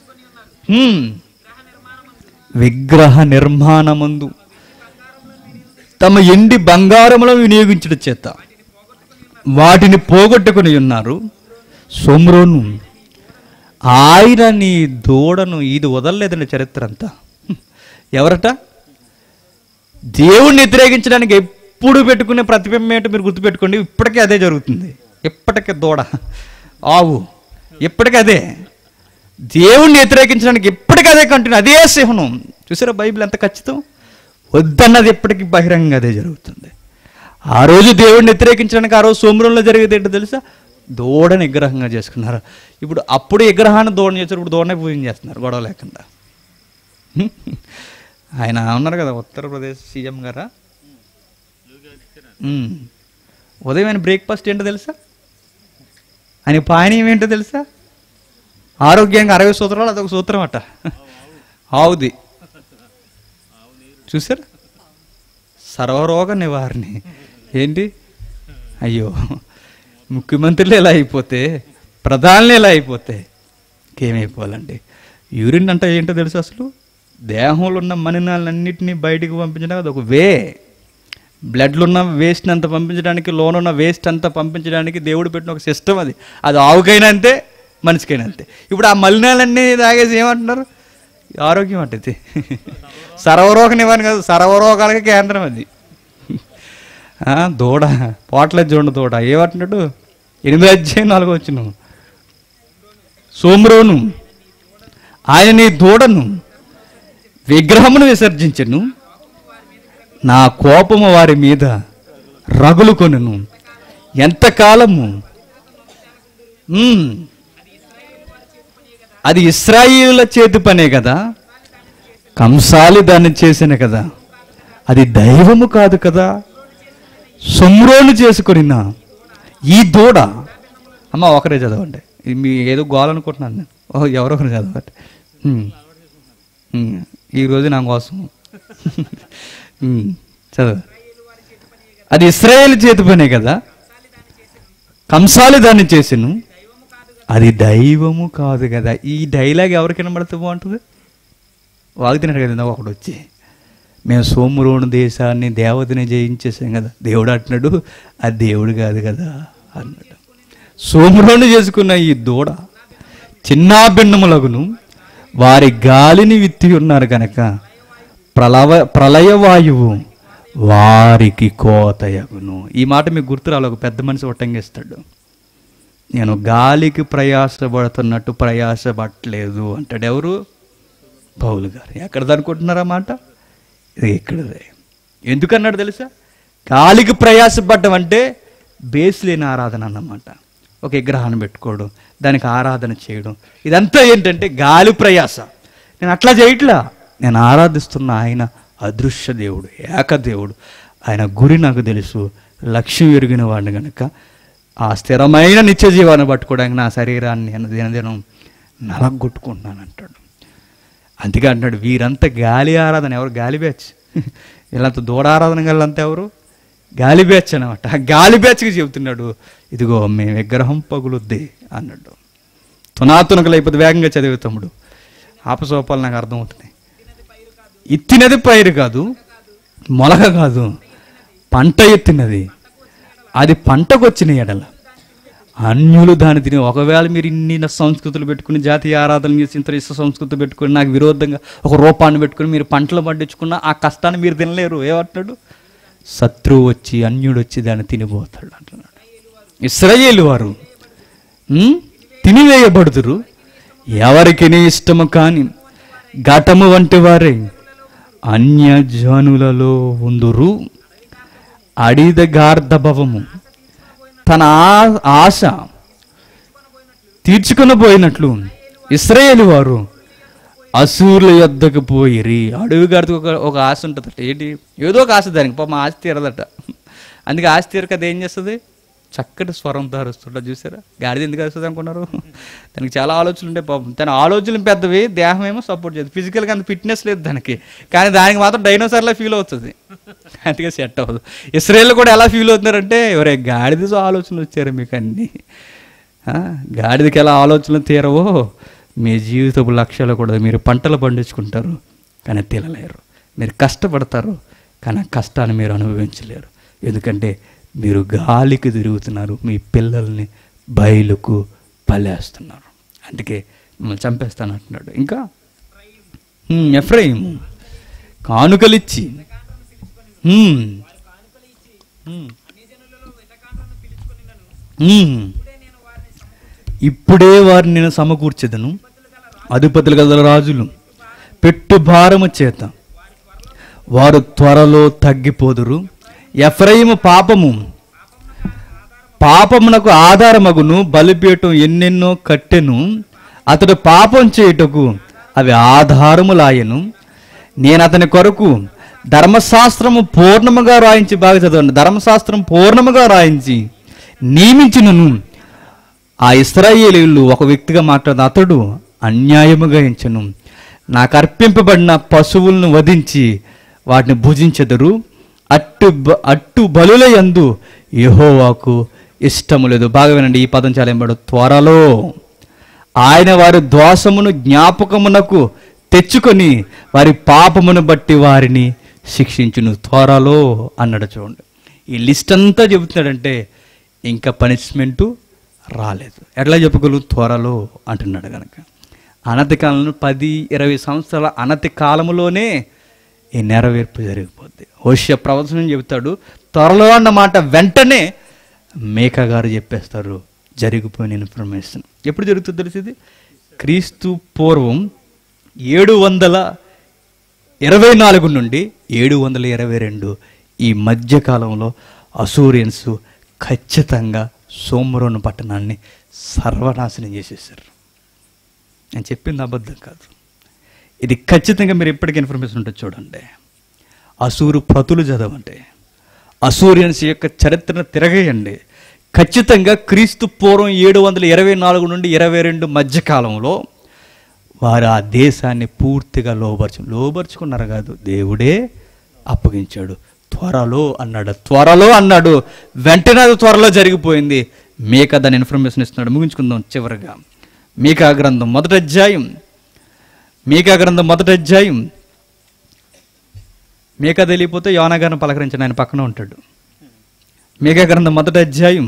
విగ్రహ నిర్మాణమందు తమ ఎండి బంగారములను వినియోగించడం చేత వాటిని పోగొట్టుకుని ఉన్నారు. సోమ్రోను ఆయన నీ దూడను, ఇది వదలలేదండి చరిత్ర అంతా. ఎవరట? దేవుణ్ణి వ్యతిరేకించడానికి ఎప్పుడు పెట్టుకునే ప్రతిబింబం ఏంటో మీరు గుర్తుపెట్టుకోండి. ఇప్పటికే అదే జరుగుతుంది. ఇప్పటికే దూడ, ఆవు, ఇప్పటికీ అదే. దేవుణ్ణి వ్యతిరేకించడానికి ఇప్పటికీ అదే కంటిన్యూ, అదే సింహం. చూసారా బైబిల్ ఎంత ఖచ్చితం? వద్దన్నది ఎప్పటికీ బహిరంగంగా అదే జరుగుతుంది. ఆ రోజు దేవుడిని వ్యతిరేకించడానికి ఆ రోజు సోమరంలో జరిగేది ఏంటో తెలుసా? దూడని విగ్రహంగా చేసుకున్నారు. ఇప్పుడు అప్పుడు విగ్రహాన్ని దూడని చేస్తారు, ఇప్పుడు దూడనే పూజ చేస్తున్నారు గొడవ లేకుండా. ఆయన ఉన్నారు కదా ఉత్తరప్రదేశ్ సీఎం గారా, ఉదయం ఆయన బ్రేక్ఫాస్ట్ ఏంటో తెలుసా? ఆయన పానీయం ఏంటో తెలుసా? ఆరోగ్యంగా 60 సూత్రాలు, అదొక సూత్రం అట, ఆవుది. చూసారా? సర్వరోగ నివారణ. ఏంటి? అయ్యో, ముఖ్యమంత్రులు ఎలా అయిపోతే, ప్రధానులు ఎలా అయిపోతే ఇంకేమైపోవాలండి? యూరిన్ అంటే ఏంటో తెలుసు? అసలు దేహంలో ఉన్న మలినాలన్నింటినీ బయటికి పంపించడానికి అదొక వే. బ్లడ్లో ఉన్న వేస్ట్ని అంతా పంపించడానికి, లోనున్న వేస్ట్ అంతా పంపించడానికి దేవుడు పెట్టిన ఒక సిస్టమ్ అది. అది ఆవుకైనా అంతే, మనిషికైనా అంతే. ఇప్పుడు ఆ మలినాలన్నీ తాగేసి ఏమంటున్నారు? ఆరోగ్యం అంటే సర్వరోగ నివారణ కాదు, సర్వరోగాలకి కేంద్రం అది. దూడ పోట్లేదు చూడండి, దూడ ఏమంటున్నాడు? 8వ అధ్యాయం 4వ వచనం, సోమ్రోను ఆయన నీ దూడను విగ్రహమును విసర్జించెను, నా కోపము వారి మీద రగులుకొనును. ఎంతకాలము? అది ఇశ్రాయేలుల చేతి పనే కదా, కంసాలి దాన్ని చేసిన కదా, అది దైవము కాదు కదా. సొమ్రోను చేసుకొనిన ఈ దూడ అమ్మ ఒకరే చదవండి, మీ ఏదో గోలనుకుంటున్నాను నేను. ఓహో ఎవరొకరు చదవండి. ఈరోజు నా కోసం చదవ. అది ఇశ్రాయేలు చేతి పనే కదా, కంసాలి దాన్ని చేసిను, అది దైవము కాదు కదా. ఈ డైలాగ్ ఎవరికి వినబడితే బాగుంటుంది? వాగుతున్నాడు కదా ఒకడు వచ్చి, మేము సోమరోను దేశాన్ని దేవతని జయించేసాం కదా, దేవుడు అంటున్నాడు అది దేవుడు కాదు కదా అన్నాడు. సోమరోను చేసుకున్న ఈ దూడ చిన్నాభిన్నములగును, వారి గాలిని విత్తి ఉన్నారు కనుక ప్రళయవాయువు వారికి కోతయగును. ఈ మాట మీకు గుర్తు రాలి, ఒక పెద్ద మనిషి ఒట్టంగిస్తాడు, నేను గాలికి ప్రయాసపడుతున్నట్టు ప్రయాసపడలేదు అంటాడు. ఎవరు? పౌలు గారు. ఎక్కడది అనుకుంటున్నారా మాట? ఇది ఇక్కడదే. ఎందుకన్నాడు తెలుసా? గాలికి ప్రయాసపడ్డం అంటే బేస్ లేని ఆరాధన అన్నమాట. ఒక విగ్రహాన్ని పెట్టుకోవడం, దానికి ఆరాధన చేయడం, ఇదంతా ఏంటంటే గాలి ప్రయాస. నేను అట్లా చేయట్లా, నేను ఆరాధిస్తున్న ఆయన అదృశ్య దేవుడు, ఏకదేవుడు. ఆయన గురి నాకు తెలుసు, లక్ష్యం ఎరిగిన వాడిని కనుక ఆ స్థిరమైన నిత్య జీవాన్ని పట్టుకోవడానికి నా శరీరాన్ని నేను దినదినం నలగొట్టుకుంటున్నాను అంటాడు. అందుకే అంటున్నాడు, వీరంతా గాలి ఆరాధన. ఎవరు? గాలి బ్యాచ్. వీళ్ళంతా దూడ ఆరాధన గల్లంతా ఎవరు? గాలి బ్యాచ్ అనమాట. ఆ గాలి బ్యాచ్కి చెబుతున్నాడు, ఇదిగో మేము విగ్రహం పగులుద్ది అన్నాడు. తునాతునకలు అయిపోతే వేగంగా చదివే తమ్ముడు, ఆపసోపాలు నాకు అర్థమవుతున్నాయి. ఎత్తినది పైరు కాదు, మొలక కాదు, పంట ఎత్తినది. అది పంటకు వచ్చిన ఎడల అన్యులు దాన్ని తిని, ఒకవేళ మీరు ఇన్ని సంస్కృతులు పెట్టుకుని, జాతీయ ఆరాధన చేసి ఇంత ఇష్ట సంస్కృతి పెట్టుకుని, నాకు విరోధంగా ఒక రూపాన్ని పెట్టుకుని మీరు పంటలు పండించుకున్న ఆ కష్టాన్ని మీరు తినలేరు. ఏమంటున్నాడు? శత్రువు వచ్చి, అన్యుడు వచ్చి దాన్ని తినిపోతాడు అంటున్నాడు. ఇశ్రాయేలు వారు తినివేయబడుదురు, ఎవరికి ఇష్టము కాని ఘటము వంటి వారే అన్యజనులలో ఉందురు. అడిద గార్ధభవము తన ఆశ తీర్చుకుని పోయినట్లు ఇశ్రాయేలు వారు అసూర్ల యొద్దకు పోయిరి. అడవి గారితో ఒక ఆశ ఉంటుందట. ఏంటి? ఏదో ఒక ఆశ దానికి, పాపం ఆశ తీరదట. అందుకే ఆశ తీరక అది ఏం చేస్తుంది? చక్కటి స్వరంతో అరుస్తుంట. చూసారా? గాడిద ఎందుకు అరుస్తుంది అనుకున్నారు? దానికి చాలా ఆలోచనలు ఉంటాయి పాపం. తన ఆలోచనలు పెద్దవి, దేహం ఏమో సపోర్ట్ చేయదు. ఫిజికల్గా అంత ఫిట్నెస్ లేదు దానికి, కానీ దానికి మాత్రం డైనోసార్లా ఫీల్ అవుతుంది. అందుకే సెట్ అవ్వదు. ఇశ్రాయేలు కూడా ఎలా ఫీల్ అవుతున్నారంటే, ఎవరే గాడిద ఆలోచనలు వచ్చారు మీకు అన్నీ. గాడిదకి ఎలా ఆలోచనలు తీరవో మీ జీవితపు లక్ష్యాలు కూడా. మీరు పంటలు పండించుకుంటారు కానీ తినలేరు, మీరు కష్టపడతారు కానీ ఆ కష్టాన్ని మీరు అనుభవించలేరు. ఎందుకంటే మీరు గాలికి తిరుగుతున్నారు, మీ పిల్లల్ని బయలుకు పలేస్తున్నారు. అందుకే మిమ్మల్ని చంపేస్తాను అంటున్నాడు. ఇంకా ఎఫ్రాయిము కానుకలిచ్చి ఇప్పుడే వారిని నేను సమకూర్చెదను, అధిపతులు గల రాజులు పెట్టు భారము చేత వారు త్వరలో తగ్గిపోదురు. ఎఫ్రాయిము పాపమునకు ఆధారమగును బలిపీఠం ఎన్నెన్నో కట్టెను, అతడు పాపం చేయుటకు అవి ఆధారములాయను. నేను అతని కొరకు ధర్మశాస్త్రము పూర్ణముగా రాయించి, బాగా చదవండి, ధర్మశాస్త్రం పూర్ణముగా రాయించి నియమించినను. ఆ ఇశ్రాయేలీయులు ఒక వ్యక్తిగా మాట్లాడు, అతడు అన్యాయముగా ఎంచెను. నాకు అర్పింపబడిన పశువులను వధించి వాటిని భుజించెదరు. అట్టు బలుల యందు యెహోవాకు ఇష్టము లేదు. బాగా వినండి, ఈ పదం చాలా ఎంబడు. త్వరలో ఆయన వారి దోషమును జ్ఞాపకమునకు తెచ్చుకొని వారి పాపమును బట్టి వారిని శిక్షించును. త్వరలో అన్నాడు. చూడండి, ఈ లిస్ట్ అంతా చెబుతున్నాడంటే ఇంకా పనిష్మెంటు రాలేదు. ఎట్లా చెప్పగలరు? త్వరలో అంటున్నాడు కనుక. అనతి కాలంలో 10-20 సంవత్సరాల అనతి కాలంలోనే ఈ నెరవేర్పు జరిగిపోద్ది. హోషేయ ప్రవచనం చెబుతాడు, త్వరలో అన్నమాట వెంటనే మేకా గారు చెప్పేస్తారు జరిగిపోయిన ఇన్ఫర్మేషన్. ఎప్పుడు జరుగుతుందో తెలిసింది? క్రీస్తు పూర్వం 724 నుండి 722 ఈ మధ్యకాలంలో అసూరియన్స్ ఖచ్చితంగా సోమరోను పట్టణాన్ని సర్వనాశనం చేసేసారు. నేను చెప్పింది అబద్ధం కాదు, ఇది ఖచ్చితంగా. మీరు ఎప్పటికీ ఇన్ఫర్మేషన్ ఉంటుంది చూడండి. అసూరు ప్రతులు చదవండి, అసూరియన్స్ యొక్క చరిత్రను తిరగేయండి. ఖచ్చితంగా క్రీస్తు పూర్వం 724 నుండి 22 మధ్యకాలంలో వారు ఆ దేశాన్ని పూర్తిగా లోబర్చుకున్నారు కాదు, దేవుడే అప్పగించాడు. త్వరలో అన్నాడు, వెంటనే అది త్వరలో జరిగిపోయింది. మీకా దాని ఇన్ఫర్మేషన్ ఇస్తున్నాడు. ముగించుకుందాం చివరిగా. మీకా గ్రంథం మొదటి అధ్యాయం. మీకా తెలియపోతే యోనా గారిని పలకరించండి, ఆయన పక్కన ఉంటాడు. మీకా గ్రంథం మొదటి అధ్యాయం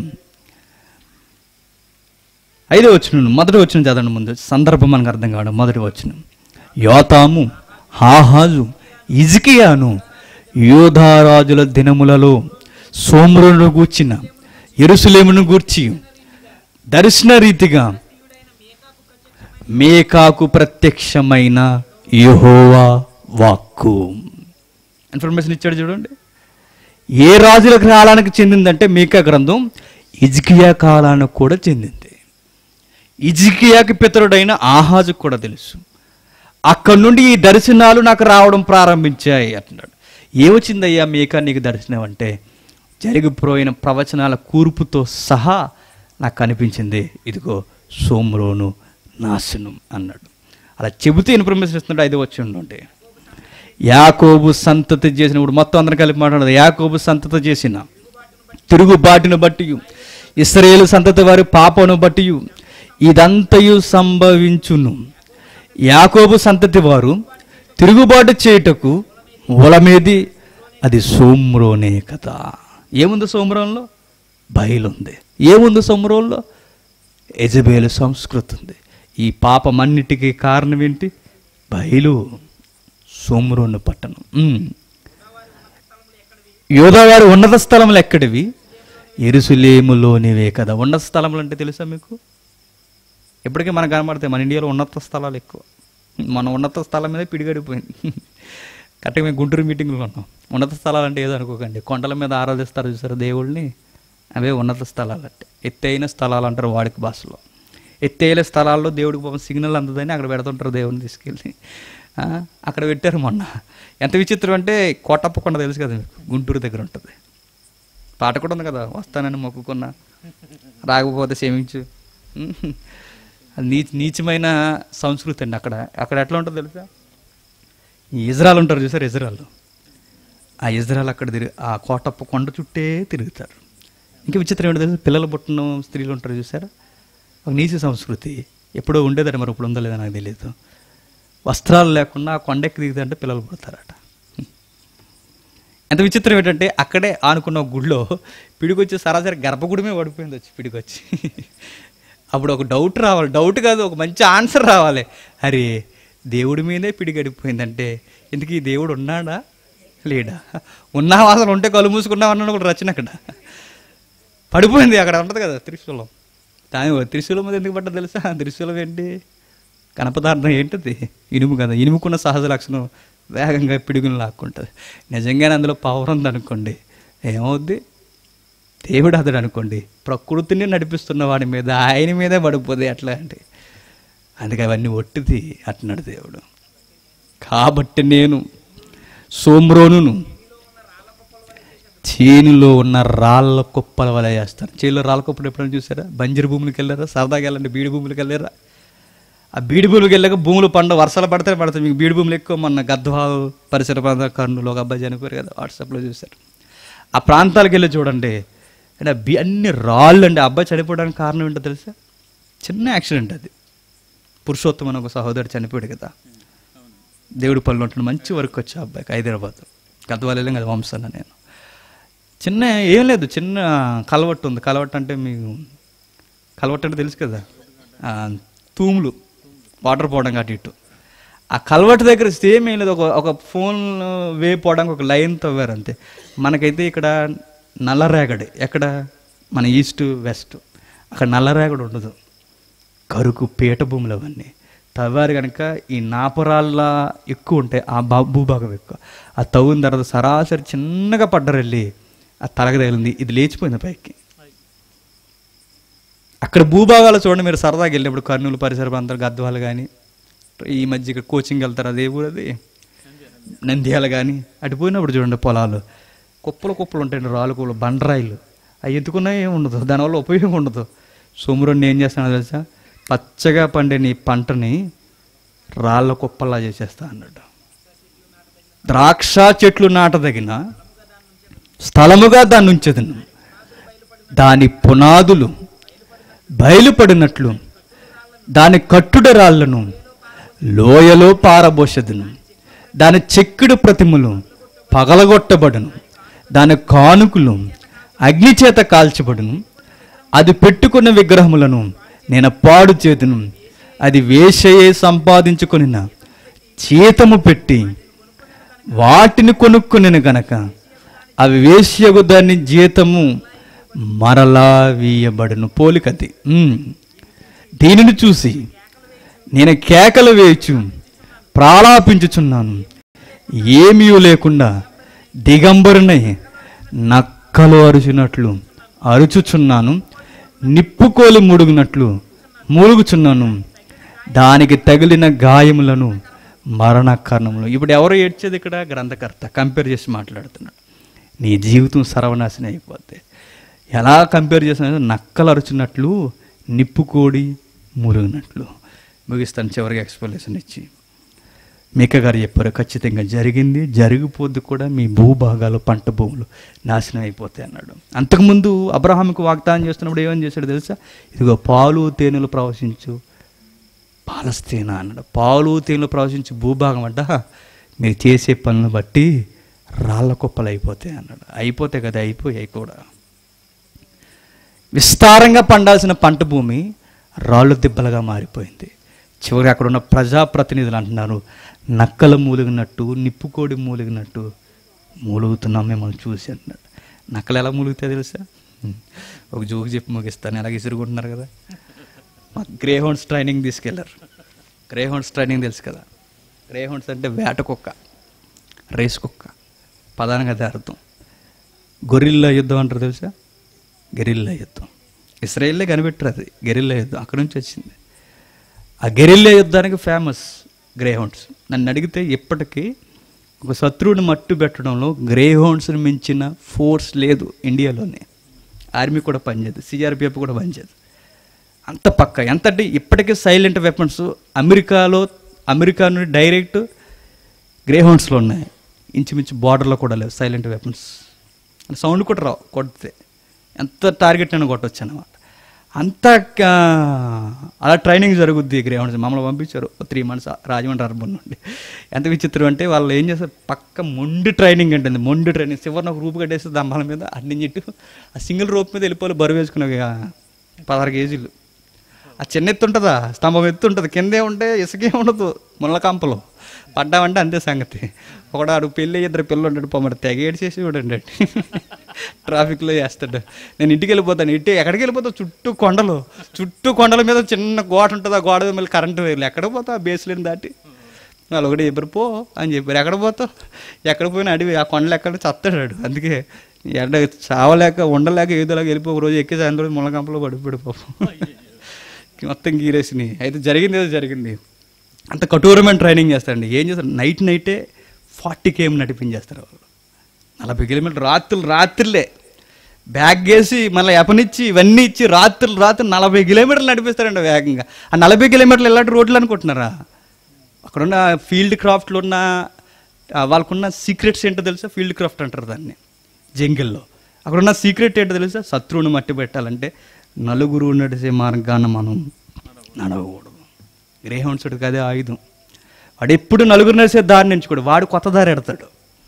5వ వచనం, మొదటి వచనం చదవండి. ముందు సందర్భం మనకు అర్థం కావడం. మొదటి వచనం, యోతాము, ఆహాజు, హిజ్కియాను యూదారాజుల దినములలో సోమ్రోను గూర్చిన యెరూషలేమును గూర్చి దర్శన రీతిగా మీకాకు ప్రత్యక్షమైన యెహోవా వాక్కు. ఇన్ఫర్మేషన్ ఇచ్చాడు చూడండి. ఏ రాజుల కాలానికి చెందిందంటే మీకా గ్రంథం హిజ్కియా కాలానికి కూడా చెందింది. హిజ్కియాకి పితరుడైన ఆహాజుకు కూడా తెలుసు. అక్కడి నుండి ఈ దర్శనాలు నాకు రావడం ప్రారంభించాయి అంటున్నాడు. ఏమొచ్చిందయ్యా మీకా నీకు దర్శనం అంటే, జరిగిపోయిన ప్రవచనాల కూర్పుతో సహా నాకు కనిపించింది, ఇదిగో సోమ్రోను నాశనం అన్నాడు. అలా చెబుతూ ఇన్ఫర్మేషన్ ఇస్తున్నాడు. 5వ వచనం నుండి, యాకోబు సంతతి చేసిన, ఇప్పుడు మొత్తం అందరం కలిపి మాట్లాడదు, యాకోబు సంతతి చేసిన తిరుగుబాటును బట్టి, ఇశ్రాయేలు సంతతి వారి పాపను బట్టి ఇదంతయు సంభవించును. యాకోబు సంతతి వారు తిరుగుబాటు చేయుటకు మూలమేది, అది సోమ్రోనే కదా. ఏముంది సోమ్రోన్లో? బయలుంది. ఏముంది సోమ్రోన్లో? యెజబేలు సంస్కృతి ఉంది. ఈ పాపమన్నిటికీ కారణం ఏంటి? బయలు, సోమ్రోను పట్టణం. యోదావారి ఉన్నత స్థలములు ఎక్కడివి? యెరూషలేములోనివే కదా. ఉన్నత స్థలములు అంటే తెలుసా మీకు? ఎప్పటికీ మనకు కనబడతాయి. మన ఇండియాలో ఉన్నత స్థలాలు ఎక్కువ. మన ఉన్నత స్థలం మీద పిడిగడిపోయింది. కరెక్ట్గా మేము గుంటూరు మీటింగ్లో ఉన్నాం. ఉన్నత స్థలాలు అంటే ఏదో అనుకోకండి, కొండల మీద ఆరాధిస్తారు చూసారు దేవుళ్ళని, అవే ఉన్నత స్థలాలు అంటే. ఎత్తైన స్థలాలు అంటారు వాడికి భాషలో. ఎత్తైన స్థలాల్లో దేవుడికి పాపం సిగ్నల్ అందదని అక్కడ పెడుతుంటారు దేవుడిని తీసుకెళ్ళి. అక్కడ పెట్టారు మొన్న. ఎంత విచిత్రం అంటే, కోటప్ప కొండ తెలుసు కదా మీకు, గుంటూరు దగ్గర ఉంటుంది. పాట కూడా ఉంది కదా, వస్తానని మొక్కుకున్నా రాకపోతే క్షమించు. నీచమైన సంస్కృతి అండి అక్కడ. అక్కడ ఎట్లా ఉంటుందో తెలుసా? ఇజ్రాయల్ ఉంటారు చూసారు, ఇజ్రాయల్. ఆ ఇజ్రాయల్ అక్కడ ఆ కోటప్ప కొండ చుట్టే తిరుగుతారు. ఇంకా విచిత్రం ఏంటో తెలుసు, పిల్లలు పుట్టిన స్త్రీలు ఉంటారు చూసారా, ఒక నీచ సంస్కృతి. ఎప్పుడో ఉండేదండి, మరి ఇప్పుడు ఉందో లేదో నాకు తెలియదు. వస్త్రాలు లేకుండా ఆ కొండెక్కి దిగుతుంటే పిల్లలు పుడతారట. ఎంత విచిత్రం ఏంటంటే, అక్కడే ఆనుకున్న గుడిలో పిడికొచ్చి సరాసరి గర్భగుడిమే పడిపోయింది వచ్చి పిడికొచ్చి. అప్పుడు ఒక డౌట్ రావాలి, డౌట్ కాదు, ఒక మంచి ఆన్సర్ రావాలి. అరే దేవుడి మీదే పిడిగడిపోయిందంటే ఇందుకు ఈ దేవుడు ఉన్నాడా లేడా? ఉన్నా అసలు ఉంటే కళ్ళు మూసుకున్నామన్నాడు ఒక రచన. అక్కడ పడిపోయింది. అక్కడ ఉంటుంది కదా త్రిశూలం. దాని త్రిశూలం మీద ఎందుకు పడ్డది తెలుసా? త్రిశూలం ఏంటి? కనపదార్థం ఏంటిది? ఇనుము కదా. ఇనుముకున్న సహజ లక్షణం వేగంగా పిడుగుని లాక్కుంటుంది. నిజంగానే అందులో పవర్ ఉందనుకోండి, ఏమవుద్ది? దేవుడు అతడు అనుకోండి, ప్రకృతిని నడిపిస్తున్న వాడి మీద, ఆయన మీదే పడిపోతే ఎట్లా అంటే, అందుకే అవన్నీ ఒట్టిది అంటున్నాడు దేవుడు. కాబట్టి నేను సోమ్రోనును చేనులో ఉన్న రాళ్ళ కుప్పల వల్ల చేస్తాను. చేనులో రాళ్ళ కుప్పలు ఎప్పుడైనా చూసారా? బంజరు భూములకు వెళ్ళారా? సరదాగా వెళ్ళండి. బీడి భూములకు వెళ్ళారా? ఆ బీడి భూములకు వెళ్ళాక భూములు వర్షాలు పడతాయి. మీకు బీడి భూములు ఎక్కువ. మొన్న గద్వాల్ పరిసర ప్రాంతాల కర్నూలు ఒక అబ్బాయి చనిపోయారు కదా, వాట్సాప్లో చూశారు. ఆ ప్రాంతాలకు వెళ్ళి చూడండి, అంటే అన్ని రాళ్ళు అండి. ఆ అబ్బాయి చనిపోవడానికి కారణం ఏంటో తెలుసా? చిన్న యాక్సిడెంట్ అది. పురుషోత్తం అని ఒక సహోదరుడు చనిపోయాడు కదా, దేవుడి పనులు ఉంటున్నాడు. మంచి వర్క్ వచ్చి ఆ అబ్బాయికి హైదరాబాద్. గద్వాల్ వెళ్ళాం కదా వంశాన. నేను చిన్న ఏం లేదు, చిన్న కలవట్టు ఉంది. కలవట్టు అంటే మీకు కలవట్టు అంటే తెలుసు కదా, తూములు వాటర్ పోవడానికి అటు ఇటు. ఆ కలవట్టు దగ్గర సేమ్ ఏం లేదు, ఒక ఫోన్ వేపోవడానికి ఒక లైన్ తవ్వారు అంతే. మనకైతే ఇక్కడ నల్లరేగడి, ఎక్కడ మన ఈస్ట్ వెస్ట్, అక్కడ నల్లరేగడి ఉండదు. కరుకు పీట భూములు అవన్నీ తవ్వారు కనుక ఈ నాపరాళ్ళ ఎక్కువ ఉంటాయి, ఆ భూభాగం ఎక్కువ. ఆ తవ్విన తర్వాత సరాసరి చిన్నగా పడ్డరు వెళ్ళి ఆ తలగ తగిలింది, ఇది లేచిపోయింది పైకి. అక్కడ భూభాగాలు చూడండి మీరు సరదాగా వెళ్ళినప్పుడు, కర్నూలు పరిసర ప్రాంతాలు, గద్వాలు కానీ, ఈ మధ్య ఇక్కడ కోచింగ్ వెళ్తారు, అదే ఊరు అది నంద్యాల కానీ, అటు పోయినప్పుడు చూడండి పొలాలు కుప్పలు కుప్పలు ఉంటాయండి, రాళ్ళు కుప్పలు, బండరాయిలు. అవి ఎత్తుకున్నా ఏమి ఉండదు, దానివల్ల ఉపయోగం ఉండదు. సోమరుణ్ణి ఏం చేస్తానో తెలుసా, పచ్చగా పండే నీ పంటని రాళ్ళ కుప్పల్లా చేసేస్తా అన్నాడు. ద్రాక్ష చెట్లు నాటదగిన స్థలముగా దాన్ని ఉంచెదను, దాని పునాదులు బయలుపడినట్లు దాని కట్టుడ రాళ్లను లోయలో పారబోసెదను, దాని చెక్కుడు ప్రతిమలు పగలగొట్టబడును, దాని కానుకలు అగ్నిచేత కాల్చబడును, అది పెట్టుకున్న విగ్రహములను నేను పాడు చేతును, అది వేషయే సంపాదించుకొనిన జీతము పెట్టి వాటిని కొనుక్కునేను గనక అవి వేశ్యగు దాని జీతము మరలా వీయబడును. పోలికది. దీనిని చూసి నేను కేకలు వేయచు ప్రాలాపించుచున్నాను, ఏమీ లేకుండా దిగంబరునై నక్కలు అరుచినట్లు అరుచుచున్నాను, నిప్పుకోలి ముడుగునట్లు మూలుగుచున్నాను, దానికి తగిలిన గాయములను మరణ కారణములు. ఇప్పుడు ఎవరు ఏడ్చేది ఇక్కడ? గ్రంథకర్త కంపేర్ చేసి మాట్లాడుతున్నాడు. నీ జీవితం సర్వనాశనం అయిపోతే ఎలా కంపేర్ చేసిన, నక్కలు అరుచున్నట్లు నిప్పుకోడి మురుగునట్లు. ముగిస్తాను చివరికి ఎక్స్ప్లెనేషన్ ఇచ్చి. మీకా గారు చెప్పారు, ఖచ్చితంగా జరిగింది, జరిగిపోద్ది కూడా, మీ భూభాగాలు పంట భూములు నాశనం అయిపోతాయి అన్నాడు. అంతకుముందు అబ్రహాముకు వాగ్దానం చేస్తున్నప్పుడు ఏమని చేశాడు తెలుసా? ఇదిగో పాలు తేనెలు ప్రవశించు పాలస్తీనా అన్నాడు. పాలు తేనెలు ప్రవశించు భూభాగం అంట మీరు చేసే పనులను బట్టి రాళ్ళ కుప్పలు అయిపోతాయి అన్నాడు. అయిపోతాయి కదా, అయిపోయాయి కూడా. విస్తారంగా పండాల్సిన పంట భూమి రాళ్ళు దిబ్బలుగా మారిపోయింది. చివరికి అక్కడ ఉన్న ప్రజాప్రతినిధులు అంటున్నారు, నక్కలు మూలిగినట్టు నిప్పుకోడి మూలిగినట్టు మూలుగుతున్నాం మిమ్మల్ని చూసి అన్నాడు. నక్కలు ఎలా మూలుగుతాయి తెలుసా? ఒక జోక్ చెప్పి ముగిస్తాను. ఎలాగ ఇసురుకుంటున్నారు కదా, మాకు గ్రే హౌండ్స్ ట్రైనింగ్ తీసుకెళ్లారు. గ్రే హౌండ్స్ ట్రైనింగ్ తెలుసు కదా, గ్రే హౌండ్స్ అంటే వేట కుక్క, రేస్ కుక్క, ప్రధానంగా అదే అర్థం. గొరిల్లా యుద్ధం అంటారు తెలుసా? గెరిల్లా యుద్ధం ఇస్రాయేల్లే కనిపెట్టారు, అది గెరిల్లా యుద్ధం అక్కడి నుంచి వచ్చింది. ఆ గెరిల్లా యుద్ధానికి ఫేమస్ గ్రే హౌండ్స్. నన్ను అడిగితే ఇప్పటికీ ఒక శత్రువుని మట్టు పెట్టడంలో గ్రే హౌండ్స్ని మించిన ఫోర్స్ లేదు ఇండియాలోనే. ఆర్మీ కూడా పనిచేయదు, సిఆర్పిఎఫ్ కూడా పనిచేయదు, అంత పక్క. ఎంత అంటే ఇప్పటికీ సైలెంట్ వెపన్స్ అమెరికా నుండి డైరెక్ట్ గ్రే హౌండ్స్లో ఉన్నాయి. ఇంచుమించు బార్డర్లో కూడా లేవు సైలెంట్ వెపన్స్. సౌండ్ కూడా రావు, కొడితే ఎంత టార్గెట్ అయినా కొట్టవచ్చు అన్నమాట. అంత అలా ట్రైనింగ్ జరుగుద్ది గ్రే హౌండ్స్. మమ్మల్ని పంపించారు 3 months రాజమండ్రి అర్బన్ నుండి. ఎంత విచిత్రం అంటే వాళ్ళు ఏం చేస్తారు, పక్క మొండి ట్రైనింగ్ అంటే మొండి ట్రైనింగ్. చివరిన ఒక రూపు కట్టేస్తే దంబాల మీద అన్ని చెట్టు ఆ సింగిల్ రోప్ మీద వెళ్ళిపోవాలి, బరువు వేసుకున్నవి 16 kgs. ఆ చిన్న ఎత్తు ఉంటుందా, స్తంభం ఎత్తు ఉంటుంది, కిందే ఉంటే ఇసుకే ఉండదు, ముళ్ళ కంపలు పడ్డామంటే అంతే సంగతి. ఒకడు పెళ్ళి 2 పిల్లలు ఉంటాడు, పొమ్మడు తెగ ఏడ్చేసి చూడండి ట్రాఫిక్లో వేస్తాడు. నేను ఇంటికి వెళ్ళిపోతాను, ఎక్కడికి వెళ్ళిపోతావు? చుట్టూ కొండల మీద చిన్న గోడ ఉంటుంది, ఆ గోడ మళ్ళీ కరెంటు వేర్లు. ఎక్కడ పోతావు? ఆ బేస్లేని దాటి వాళ్ళు ఒకటి చెప్పారు పో అని చెప్పారు. ఎక్కడ పోతావు? ఎక్కడ పోయినా అడివి ఆ కొండలు ఎక్కడ చస్తాడు. అందుకే ఎండ చావలేక ఉండలేక ఏదోలాగా వెళ్ళిపో. ఒక రోజు ఎక్కి సాయంత్రం ముళ్ళ కంపలో పడిపోయాడు మొత్తం గీరేసినాయి. అయితే జరిగింది ఏదో జరిగింది. అంత కఠోరమైన ట్రైనింగ్ చేస్తారండి. ఏం చేస్తారు, నైటే 40 km నడిపించేస్తారు వాళ్ళు. 40 km రాత్రులే బ్యాగ్ వేసి మళ్ళీ ఎపనిచ్చి ఇవన్నీ ఇచ్చి రాత్రి 40 km నడిపిస్తారండి వేగంగా. ఆ 40 km ఎలాంటి రోడ్లు అనుకుంటున్నారా? అక్కడున్న ఫీల్డ్ క్రాఫ్ట్లో ఉన్న వాళ్ళకున్న సీక్రెట్స్ ఏంటో తెలుసా? ఫీల్డ్ క్రాఫ్ట్ అంటారు దాన్ని జంగిల్లో. అక్కడున్న సీక్రెట్ ఏంటో తెలుసా? శత్రువుని మట్టి పెట్టాలంటే నలుగురు నడిచే మార్గాన మనం నడవకూడదు. గ్రే హౌండ్స్కి అదే ఆయుధం. వాడు ఎప్పుడు నలుగురు నడిచే దారి ఎంచుకోడు, వాడు కొత్త దారి ఎడతాడు.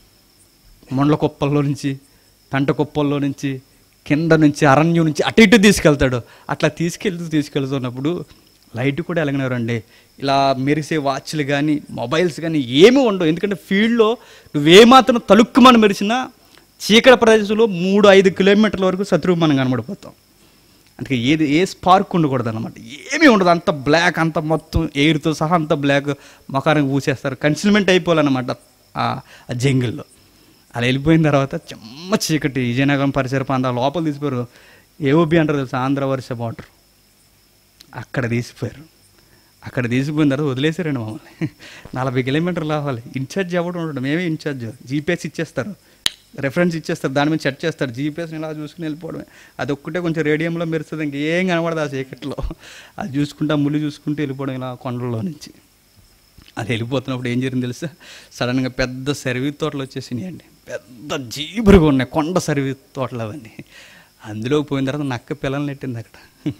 మొండ్ల కుప్పల్లో నుంచి, పంట కుప్పల్లో నుంచి, కింద నుంచి, అరణ్యం నుంచి అటు ఇటు తీసుకెళ్తాడు. అట్లా తీసుకెళ్తున్నప్పుడు లైట్ కూడా ఎలగనివ్వరండి. ఇలా మెరిసే వాచ్లు కానీ మొబైల్స్ కానీ ఏమీ ఉండవు. ఎందుకంటే ఫీల్డ్లో నువ్వేమాత్రం తలుక్కుమని మెరిసినా చీకటి ప్రదేశంలో 3-5 కిలోమీటర్ల వరకు శత్రువు మనం కనబడిపోతాం. అందుకే ఏ స్పార్క్ ఉండకూడదు అన్నమాట, ఏమీ ఉండదు. అంత బ్లాక్, అంత మొత్తం ఎయిర్తో సహా అంత బ్లాక్ మొఖానికి పూసేస్తారు. కన్సిల్మెంట్ అయిపోవాలన్నమాట ఆ జంగిల్లో. అలా వెళ్ళిపోయిన తర్వాత చెమ్మ చీకటి, విజయనగరం పరిసర ప్రాంతాల లోపల తీసిపోయారు. ఏఓబి అంటారు తెలుసు, ఆంధ్ర వర్ష బార్డర్, అక్కడ తీసిపోయారు. అక్కడ తీసిపోయిన తర్వాత వదిలేసారండి మమ్మల్ని. 40 కిలోమీటర్లు రావాలి. ఇన్ఛార్జ్ ఎవడు ఉండడు, మేమే ఇన్ఛార్జ్. జీపీఎస్ ఇచ్చేస్తారు, రెఫరెన్స్ ఇచ్చేస్తారు, దాని మీద సెట్ చేస్తారు, జీపీఎస్ని ఇలా చూసుకుని వెళ్ళిపోవడమే. అది ఒక్కటే కొంచెం రేడియంలో మెరుస్తుంది, ఇంకేం కనబడదు ఆ చీకట్లో. అది చూసుకుంటా ముళ్ళు చూసుకుంటూ వెళ్ళిపోవడం ఇలా కొండల్లో నుంచి. అది వెళ్ళిపోతున్నప్పుడు ఏం జరిగింది తెలుసా, సడన్గా పెద్ద సర్వీ తోటలు వచ్చేసినాయి అండి. పెద్ద జీబురుగా ఉన్నాయి కొండ సర్వీ తోటలు అవన్నీ. అందులోకి పోయిన తర్వాత నక్క పిల్లల్ని నెట్టింది అక్కడ.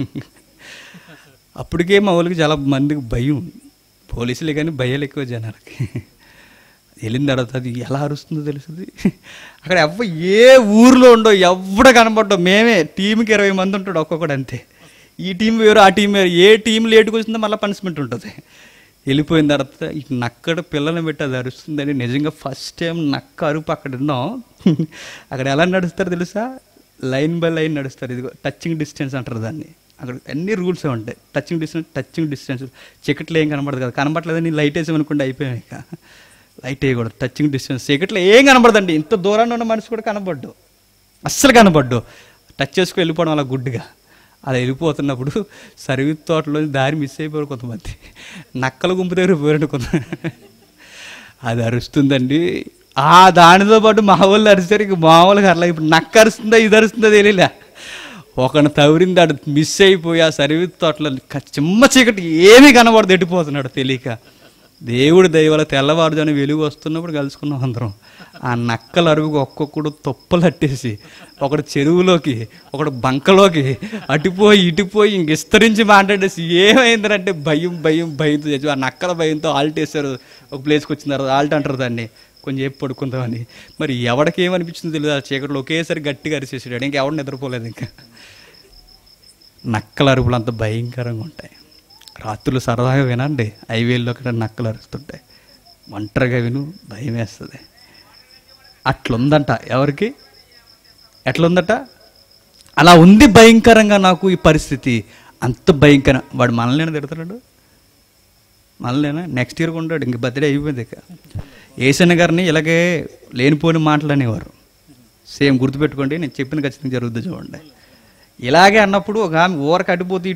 అప్పటికే మా వాళ్ళకి చాలా మందికి భయం, పోలీసులే కానీ భయాలు ఎక్కువ జనాలకి. వెళ్ళిన తర్వాత అది ఎలా అరుస్తుందో తెలుస్తుంది. అక్కడ ఏ ఊరిలో ఉండో ఎవడ కనబడ్డో, మేమే టీంకి 20 మంది ఉంటాడు ఒక్కొక్కడు అంతే. ఈ టీం వేరు ఆ టీం వేరు, ఏ టీం లేటుకు వచ్చిందో మళ్ళీ పనిష్మెంట్ ఉంటుంది. వెళ్ళిపోయిన తర్వాత ఇటు నక్కడ పిల్లల్ని పెట్టి అది అరుస్తుందని నిజంగా ఫస్ట్ టైం నక్క అరుపు అక్కడ ఉన్నాం. అక్కడ ఎలా నడుస్తారు తెలుసా, లైన్ బై లైన్ నడుస్తారు. ఇది టచింగ్ డిస్టెన్స్ అంటారు దాన్ని. అక్కడ అన్ని రూల్స్ ఉంటాయి, టచింగ్ డిస్టెన్స్. చీకట్లో ఏం కనబడదు కదా, కనబడలేదని లైట్ వేసామనుకుంటే అయిపోయాం. ఇక లైట్ వేయకూడదు, టచింగ్ డిస్టెన్స్. చీకట్లో ఏం కనబడదండి, ఇంత దూరాన్ని ఉన్న మనిషి కూడా కనబడ్డు, అస్సలు కనబడ్డు. టచ్ చేసుకుని వెళ్ళిపోవడం అలా గుడ్డుగా. అలా వెళ్ళిపోతున్నప్పుడు సర్వీస్ తోటలో దారి మిస్ అయిపోయారు కొంతమంది, నక్కల గుంపు దగ్గర పోయాడు కొంతమంది. అది అరుస్తుందండి. దానితో పాటు మా వాళ్ళు అరిచారు, ఇక మామూలుగా అట్లా. ఇప్పుడు నక్క అరుస్తుందా ఇది అరుస్తుందో తెలియలే. ఒకని తవరింది, అడు మిస్ అయిపోయి ఆ సర్వీస్ తోటలో చిమ్మ చీకటి ఏమీ కనబడదు, ఎట్టిపోతున్నాడు తెలియక. దేవుడి దయవల్ల తెల్లవారుజాను వెలుగు వస్తున్నప్పుడు కలుసుకున్నాం అందరం. ఆ నక్కల అరువుకు ఒక్కొక్కడు తొప్పలట్టేసి, ఒకడు చెరువులోకి, ఒకడు బంకలోకి, అటుపోయి ఇటుపోయి ఇంక విస్తరించి మాట్లాడేసి ఏమైందంటే భయంతో చచ్చి ఆ నక్కల భయంతో ఆల్ట్ వేశారు. ఒక ప్లేస్కి వచ్చిన తర్వాత ఆల్ట్ అంటారు దాన్ని, కొంచెం చెప్పి పడుకుందామని. మరి ఎవడికి ఏమనిపించిందో తెలియదు, ఆ చీకట్లో ఒకేసారి గట్టిగా అరిచేసాడు. ఇంకెవడు నిద్రపోలేదు. ఇంకా నక్కల అరుపులు అంత భయంకరంగా ఉంటాయి. రాత్రులు సరదాగా వినండి, హైవేల్లో అక్కడ నక్కలు అరుస్తుంటాయి. ఒంటరిగా విను, భయం వేస్తుంది. అట్లుందంట ఎవరికి, ఎట్లుందట, అలా ఉంది భయంకరంగా నాకు ఈ పరిస్థితి. అంత భయంకరం. వాడు మనల్ని తిడుతున్నాడు, మనల్నేనా నెక్స్ట్ ఇయర్ ఉంటాడు, ఇంక బర్త్డే అయిపోయింది. ఇక ఏసన్న గారిని ఇలాగే లేనిపోని మాటలు అనేవారు. సేమ్ గుర్తుపెట్టుకోండి, నేను చెప్పింది ఖచ్చితంగా జరుగుద్ది చూడండి. ఇలాగే అన్నప్పుడు ఒక ఆమె ఊరకు అడిపోతూ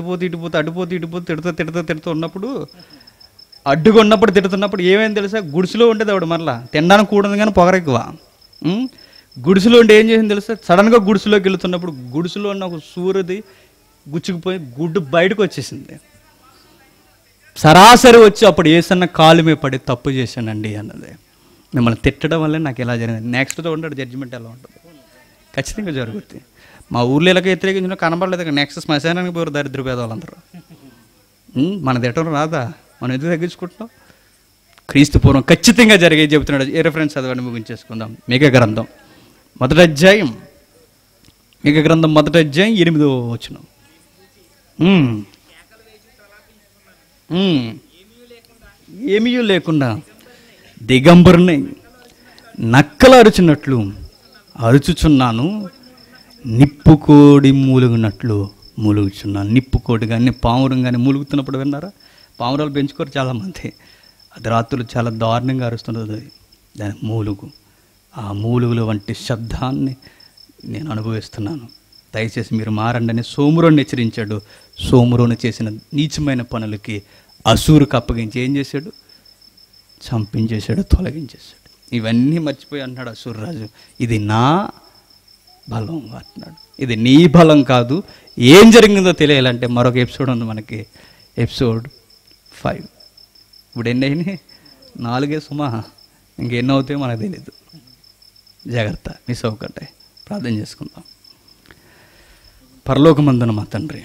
తిడుతూ ఉన్నప్పుడు, అడ్డుగా ఉన్నప్పుడు తిడుతున్నప్పుడు ఏమైంది తెలుసా, గుడిసెలో ఉండేది ఆవిడ. మరలా తినడానికి కూడదు కానీ పొగరెక్కువ. గుడిసెలో ఉండి ఏం చేసింది తెలుసా, సడన్గా గుడిసెలోకి వెళుతున్నప్పుడు గుడిసెలో ఉన్న ఒక సూర్యుది గుచ్చుకుపోయి గుడ్డు బయటకు వచ్చేసింది. సరాసరి వచ్చి అప్పుడు ఏసన్న కాలు మీద పడి తప్పు చేశానండి అన్నది. మిమ్మల్ని తిట్టడం వల్లే నాకు ఎలా జరిగింది. నెక్స్ట్తో ఉంటాడు జడ్జిమెంట్ ఎలా ఉంటుంది, ఖచ్చితంగా జరుగుతుంది. మా ఊర్లో ఇలాగ వ్యతిరేకించిన కనబడలేదు. నెక్స్ట్ శ్మశానానికి పోయారు దరిద్ర పేదవాళ్ళందరూ. మన తిట్టడం రాదా, మనం ఎందుకు తగ్గించుకుంటున్నాం. క్రీస్తు పూర్వం ఖచ్చితంగా జరిగేది చెబుతున్నాడు. ఏ రెఫరెన్స్ చదవండి, ముగించేసుకుందాం. మీకా గ్రంథం 1వ అధ్యాయం, మీకా గ్రంథం 1వ అధ్యాయం 8వ వచనం. ఏమీ లేకుండా దిగంబరుని నక్కలు అరుచున్నట్లు అరుచుచున్నాను, నిప్పుకోడి మూలుగున్నట్లు మూలుగుచున్నాను. నిప్పుకోడి కానీ పావురం కానీ మూలుగుతున్నప్పుడు విన్నారా? పావురాలు పెంచుకోరు చాలామంది. అది రాత్రులు చాలా దారుణంగా అరుస్తున్నది దాని మూలుగు. ఆ మూలుగుల వంటి శబ్దాన్ని నేను అనుభవిస్తున్నాను. దయచేసి మీరు మారండి అని సోమురోని హెచ్చరించాడు. సోమురోని చేసిన నీచమైన పనులకి అసూరుకు అప్పగించి ఏం చేశాడు, చంపించేశాడు, తొలగించేశాడు. ఇవన్నీ మర్చిపోయి అంటున్నాడు అసూరు రాజు, ఇది నా బలం అంటున్నాడు. ఇది నీ బలం కాదు. ఏం జరిగిందో తెలియాలంటే మరొక ఎపిసోడ్ ఉంది మనకి, ఎపిసోడ్ 5. ఇప్పుడు ఎన్ని అయినాయి? 4 సుమా, ఇంకెన్నో అవుతాయో మనకు తెలియదు. జాగ్రత్త, మిస్ అవ్వకండి. ప్రార్థన చేసుకుందాం. పరలోకమందున మా తండ్రి,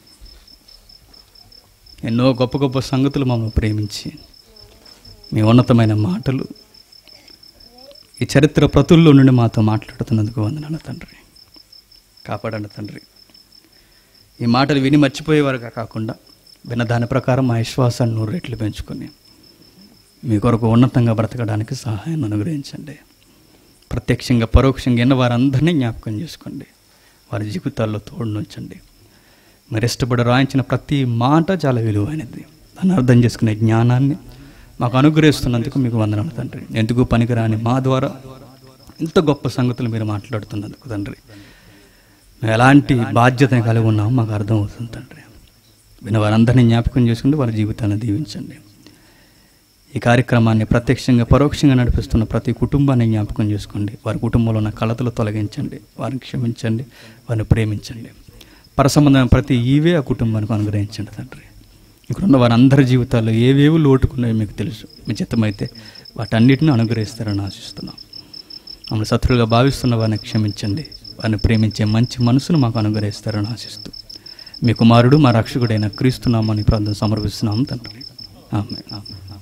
ఎన్నో గొప్ప గొప్ప సంగతులు మమ్మల్ని ప్రేమించి మీ ఉన్నతమైన మాటలు ఈ చరిత్ర ప్రతుల్లో నుండి మాతో మాట్లాడుతున్నందుకు వందనాలు తండ్రి. కాపాడండి తండ్రి. ఈ మాటలు విని మర్చిపోయేవారుగా కాకుండా విన్న దాని ప్రకారం మా విశ్వాసాన్ని 100 రెట్లు పెంచుకొని మీ కొరకు ఉన్నతంగా బ్రతకడానికి సహాయం అనుగ్రహించండి. ప్రత్యక్షంగా పరోక్షంగా ఎన్న వారందరినీ జ్ఞాపకం చేసుకోండి. వారి జీవితాల్లో తోడునుంచండి. మీరు ఇష్టపడి రాయించిన ప్రతి మాట చాలా విలువైనది. దాన్ని అర్థం చేసుకునే జ్ఞానాన్ని మాకు అనుగ్రహిస్తున్నందుకు మీకు వందనాలు తండ్రి. ఎందుకు పనికిరాని మా ద్వారా ఇంత గొప్ప సంగతులు మీరు మాట్లాడుతున్నందుకు తండ్రి, మేము ఎలాంటి బాధ్యతను కలిగి ఉన్నామో మాకు అర్థమవుతుంది తండ్రి. విన్న వారందరినీ జ్ఞాపకం చేసుకుంటూ వారి జీవితాన్ని దీవించండి. ఈ కార్యక్రమాన్ని ప్రత్యక్షంగా పరోక్షంగా నడిపిస్తున్న ప్రతి కుటుంబాన్ని జ్ఞాపకం చేసుకోండి. వారి కుటుంబంలో ఉన్న కలతలు తొలగించండి, వారిని క్షమించండి, వారిని ప్రేమించండి. పరసంబంధమైన ప్రతి ఈవే ఆ కుటుంబానికి అనుగ్రహించండి తండ్రి. ఇక్కడున్న వారందరి జీవితాల్లో ఏవేవి లోటుకున్నాయో మీకు తెలుసు. మీ చిత్తమైతే వాటన్నిటిని అనుగ్రహిస్తారని ఆశిస్తున్నాం. మమ్మల్ని శత్రువులుగా భావిస్తున్న వారిని క్షమించండి, వారిని ప్రేమించే మంచి మనసును మాకు అనుగ్రహిస్తారని ఆశిస్తూ మీ కుమారుడు మా రక్షకుడైన క్రీస్తు నామమున ప్రార్థన సమర్పిస్తున్నాం తండ్రి. ఆమేన్.